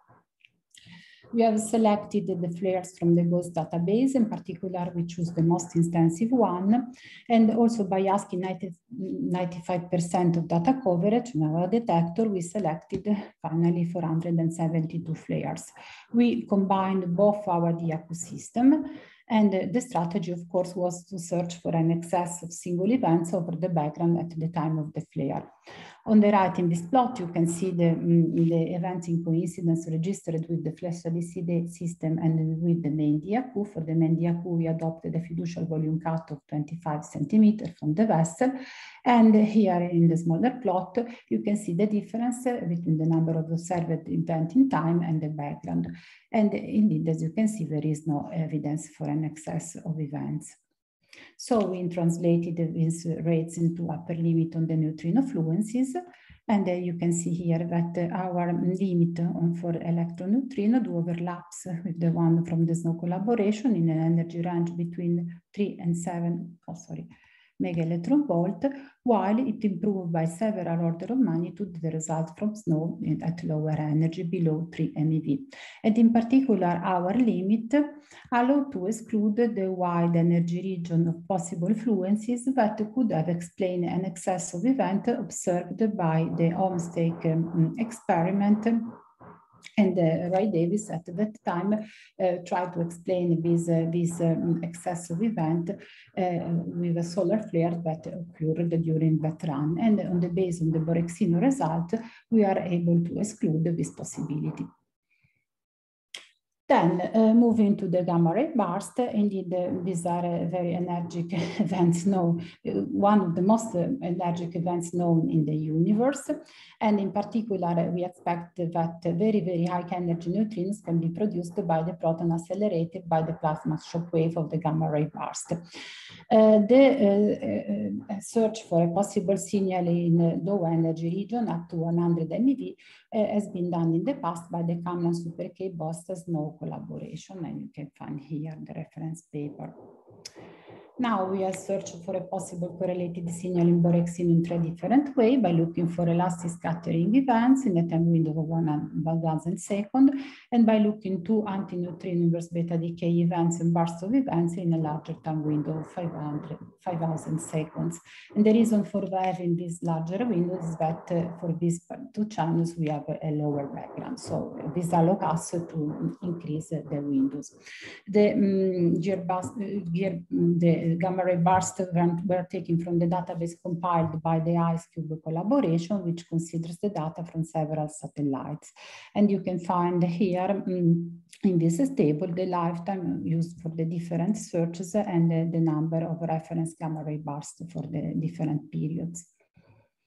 H: We have selected the flares from the GOES database. In particular, we choose the most extensive one. And also by asking ninety-five percent of data coverage in our detector, we selected finally four hundred seventy-two flares. We combined both our D A C U system, and the strategy, of course, was to search for an excess of single events over the background at the time of the flare. On the right in this plot, you can see the, mm, the events in coincidence registered with the flash L C D system and with the main D A C U. For the main D A C U, we adopted a fiducial volume cut of twenty-five centimeters from the vessel. And here in the smaller plot, you can see the difference between the number of observed events in time and the background. And indeed, as you can see, there is no evidence for an excess of events. So we translated these rates into upper limit on the neutrino fluencies. And uh, you can see here that uh, our limit on for electron neutrino do overlaps with the one from the Snow collaboration in an energy range between three and seven, oh sorry, mega electron volt, while it improved by several order of magnitude the result from Snow at lower energy below three MeV. And in particular, our limit allowed to exclude the wide energy region of possible fluencies that could have explained an excess of event observed by the Olmsted um, experiment. And uh, Ray Davis at that time uh, tried to explain this, uh, this um, excessive event uh, with a solar flare that occurred during that run. And on the basis of the Borexino result, we are able to exclude this possibility. Then uh, moving to the gamma ray burst, indeed uh, these are uh, very energetic events known, uh, one of the most uh, energetic events known in the universe. And in particular, uh, we expect that uh, very, very high energy neutrinos can be produced by the proton accelerated by the plasma shockwave of the gamma ray burst. Uh, the uh, uh, search for a possible signal in uh, low energy region up to one hundred MeV uh, has been done in the past by the Kamlan Super K Bosta Snow collaboration, and you can find here the reference paper. Now we are searching for a possible correlated signal in Borexino in three different ways by looking for elastic scattering events in a time window of one thousand seconds, and by looking to antineutrino inverse beta decay events and bursts of events in a larger time window of five hundred, five thousand seconds. And the reason for having this larger window is that uh, for these two channels we have a, a lower background. So uh, this allows us to increase uh, the windows. The um, gear bus, uh, gear, the gamma ray bursts were taken from the database compiled by the IceCube collaboration, which considers the data from several satellites. And you can find here um, in this table the lifetime used for the different searches and uh, the number of reference gamma ray bursts for the different periods.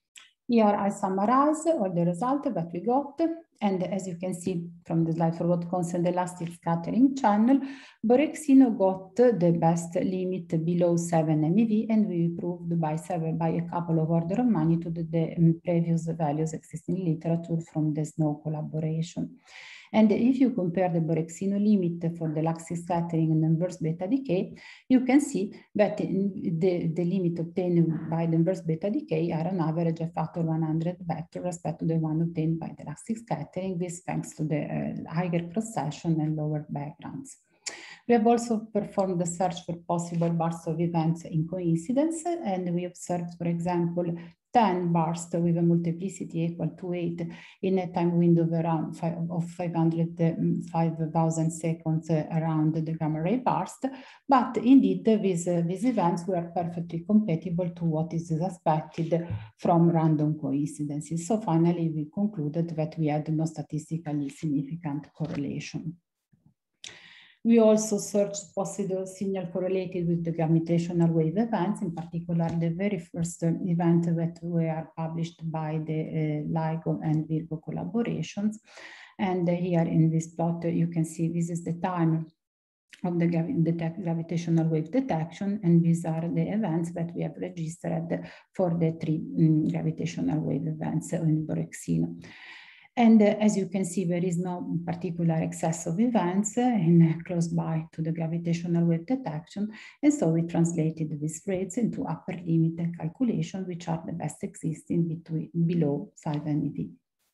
H: Here I summarize all the results that we got. And as you can see from the slide for what concerns the elastic scattering channel, Borexino got the best limit below seven M E V, and we improved by seven by a couple of order of magnitude the um, previous values existing in literature from the SNOW collaboration. And if you compare the Borexino limit for the elastic scattering and inverse beta decay, you can see that the, the limit obtained by the inverse beta decay are on average a factor one hundred better respect to the one obtained by the elastic scattering, this thanks to the uh, higher cross-section and lower backgrounds. We have also performed the search for possible bursts of events in coincidence, and we observed, for example, ten bursts with a multiplicity equal to eight in a time window of around five, of five hundred, five thousand seconds around the gamma ray burst. But indeed, these, uh, these events were perfectly compatible to what is expected from random coincidences. So finally, we concluded that we had no statistically significant correlation. We also searched possible signal correlated with the gravitational wave events, in particular the very first uh, event that were published by the uh, LIGO and Virgo collaborations. And uh, here in this plot, uh, you can see this is the time of the gravi gravitational wave detection, and these are the events that we have registered for the three um, gravitational wave events in Borexino. And uh, as you can see, there is no particular excess of events uh, in, uh, close by to the gravitational wave detection. And so we translated these rates into upper limit calculation, which are the best existing between below five M E V.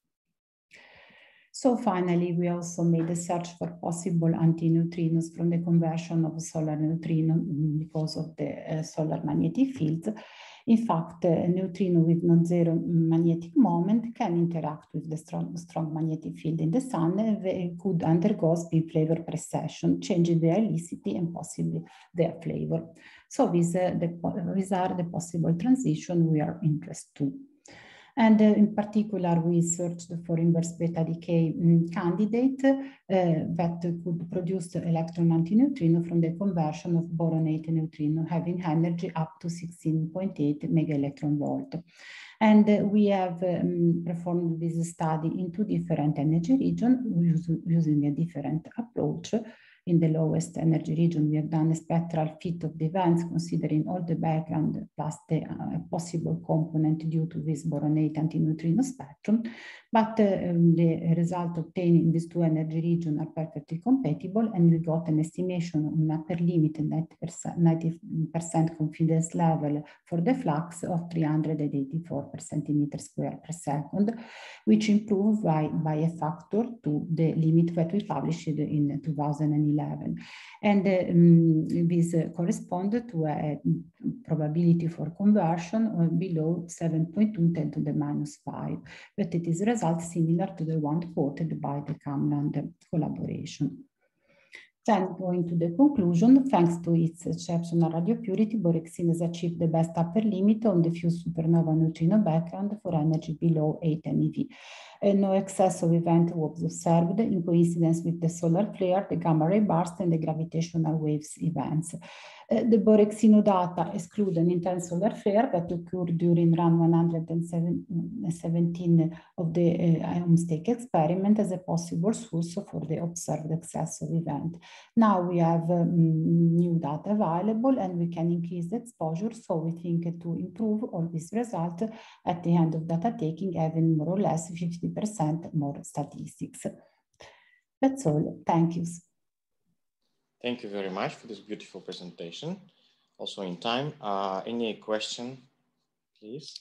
H: So finally, we also made a search for possible antineutrinos from the conversion of solar neutrino because of the uh, solar magnetic fields. In fact, a neutrino with non-zero magnetic moment can interact with the strong, strong magnetic field in the sun, and they could undergo spin flavor precession, changing their helicity and possibly their flavor. So these, uh, the, these are the possible transitions we are interested in. And uh, in particular, we searched for inverse beta decay um, candidate uh, that could produce electron antineutrino from the conversion of boronate neutrino having energy up to sixteen point eight mega electron volt. And uh, we have um, performed this study in two different energy regions using a different approach. In the lowest energy region, we have done a spectral fit of the events, considering all the background plus the uh, possible component due to this boronate antineutrino spectrum. But uh, um, the result obtained in these two energy regions are perfectly compatible, and we got an estimation on upper limit and ninety percent confidence level for the flux of three hundred eighty-four per centimeter square per second, which improved by, by a factor to the limit that we published in two thousand eleven. And uh, um, this uh, corresponded to a probability for conversion of below seven point two ten to the minus five, but it is a result similar to the one quoted by the Camland collaboration. Then going to the conclusion, thanks to its exceptional radio purity, Borexino has achieved the best upper limit on the diffuse supernova neutrino background for energy below eight M E V. Uh, no excess of event was observed in coincidence with the solar flare, the gamma ray burst, and the gravitational waves events. Uh, the Borexino data exclude an intense solar flare that occurred during run one hundred seventeen of the uh, ion stake experiment as a possible source for the observed excess of event. Now we have um, new data available, and we can increase the exposure. So we think to improve all these results at the end of data taking, having more or less fifty percent more statistics. That's all. Thank you.
A: Thank you very much for this beautiful presentation. Also in time. Uh, any question, please?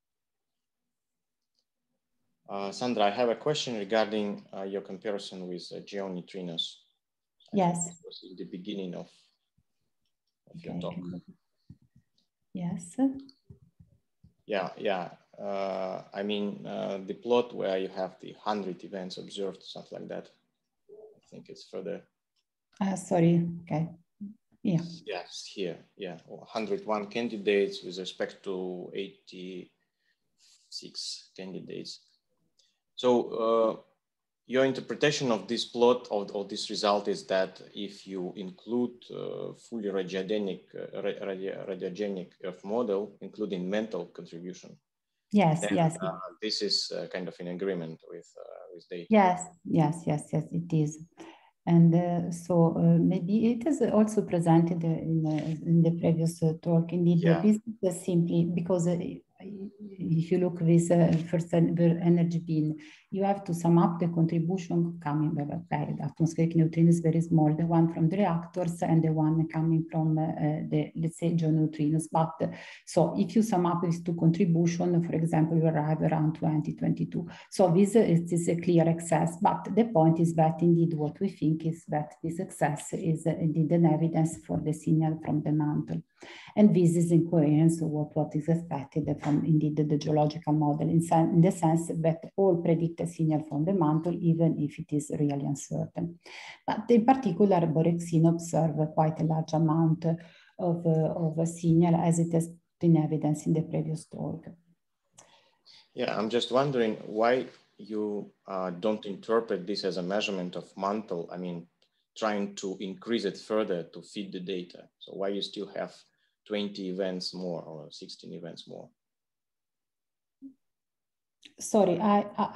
A: Uh, Sandra, I have a question regarding uh, your comparison with uh, geoneutrinos.
H: Yes.
A: It was in the beginning of, of your
H: Okay.
A: talk.
H: Yes.
A: Yeah, yeah. Uh, I mean, uh, the plot where you have the one hundred events observed, something like that. I think it's further.
H: Uh, sorry, okay. Yeah.
A: Yes, here, yeah. one hundred one candidates with respect to eighty-six candidates. So uh, your interpretation of this plot, of, of this result, is that if you include uh, fully radiogenic, uh, radi radiogenic Earth model, including mental contribution,
H: Yes,
A: then,
H: yes.
A: Uh, this is uh, kind of in agreement with, uh, with data.
H: Yes, yes, yes, yes, it is. And uh, so uh, maybe it is also presented in, uh, in the previous uh, talk. Indeed,
A: Yeah.
H: this is simply because uh, if you look with uh, first energy bin, you have to sum up the contribution coming by the atmospheric neutrino is very small, the one from the reactors and the one coming from uh, the, let's say, geoneutrinos. But uh, so if you sum up these two contributions, for example, you arrive around twenty, twenty-two. So this is, is a clear excess, but the point is that indeed what we think is that this excess is uh, indeed an evidence for the signal from the mantle. And this is in coherence with what, what is expected from indeed the, the geological model, in, in the sense that all predict a signal from the mantle, even if it is really uncertain. But in particular, Borexino observed quite a large amount of, uh, of a signal, as it has been evidence in the previous talk.
A: Yeah, I'm just wondering why you uh, don't interpret this as a measurement of mantle. I mean, trying to increase it further to feed the data. So why you still have twenty events more or sixteen events more?
H: Sorry, I, I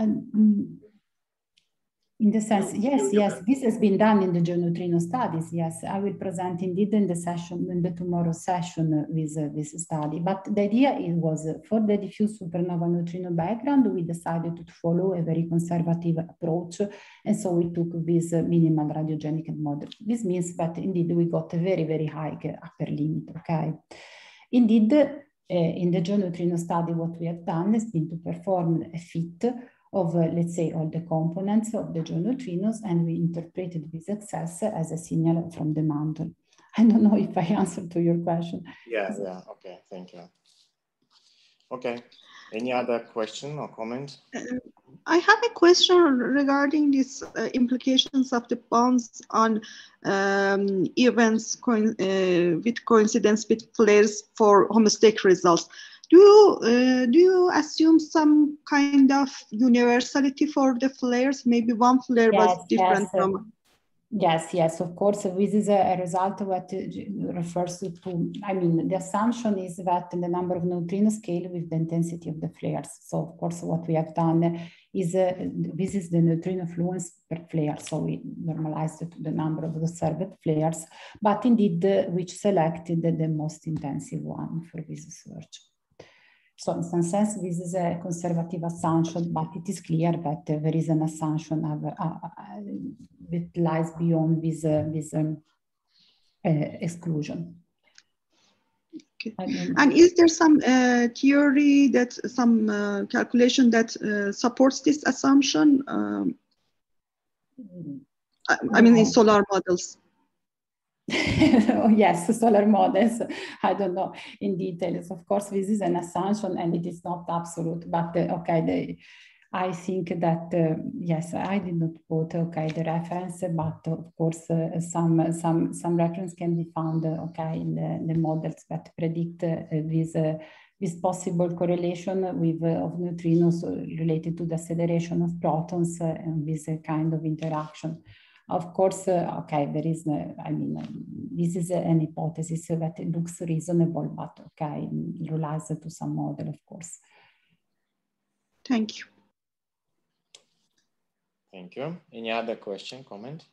H: in the sense,
A: you,
H: yes,
A: you,
H: yes,
A: you
H: this has been done in the geoneutrino studies. Yes, I will present indeed in the session, in the tomorrow session with uh, this study. But the idea it was uh, for the diffuse supernova neutrino background, we decided to follow a very conservative approach. And so we took this uh, minimal radiogenic model. This means that indeed we got a very, very high upper limit, okay? Indeed, uh, in the geoneutrino study, what we have done has been to perform a fit of, uh, let's say, all the components of the geoneutrinos, and we interpreted this excess as a signal from the mantle. I don't know if I answered to your question.
A: Yeah, yeah, okay, thank you. Okay, any other question or comment?
I: Uh, I have a question regarding these uh, implications of the bonds on um, events coin uh, with coincidence with flares for homostate results. Do you, uh, do you assume some kind of universality for the flares? Maybe one flare
H: yes,
I: was different
H: yes.
I: from...
H: Yes, yes, of course, this is a, a result that refers to, to, I mean, the assumption is that the number of neutrinos scale with the intensity of the flares. So, of course, what we have done is, uh, this is the neutrino fluence per flare. So we normalized it to the number of observed flares, but indeed, uh, which selected the, the most intensive one for this search. So in some sense, this is a conservative assumption, but it is clear that uh, there is an assumption of, uh, uh, that lies beyond this, uh, this um, uh, exclusion.
I: Okay. And is there some uh, theory that, some uh, calculation that uh, supports this assumption? Um, I, I mean, in solar models.
H: Oh, yes, solar models. I don't know in details. Of course, this is an assumption and it is not absolute, but uh, okay, the, I think that, uh, yes, I did not put, okay, the reference, but of course, uh, some, some, some reference can be found, uh, okay, in the, the models that predict uh, this, uh, this possible correlation with, uh, of neutrinos related to the acceleration of protons uh, and this uh, kind of interaction. Of course, uh, okay, there is, uh, I mean, um, this is an hypothesis that it looks reasonable, but okay, it relies to some model, of course.
I: Thank you.
A: Thank you. Any other question, comment?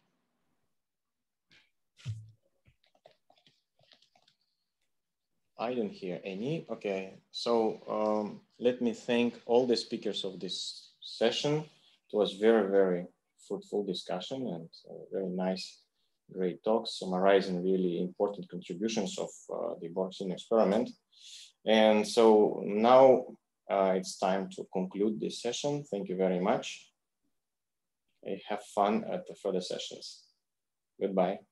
A: I don't hear any. Okay, so um, let me thank all the speakers of this session. It was very, very fruitful discussion and uh, very nice, great talks summarizing really important contributions of uh, the Borexino experiment. And so now uh, it's time to conclude this session. Thank you very much. Have fun at the further sessions. Goodbye.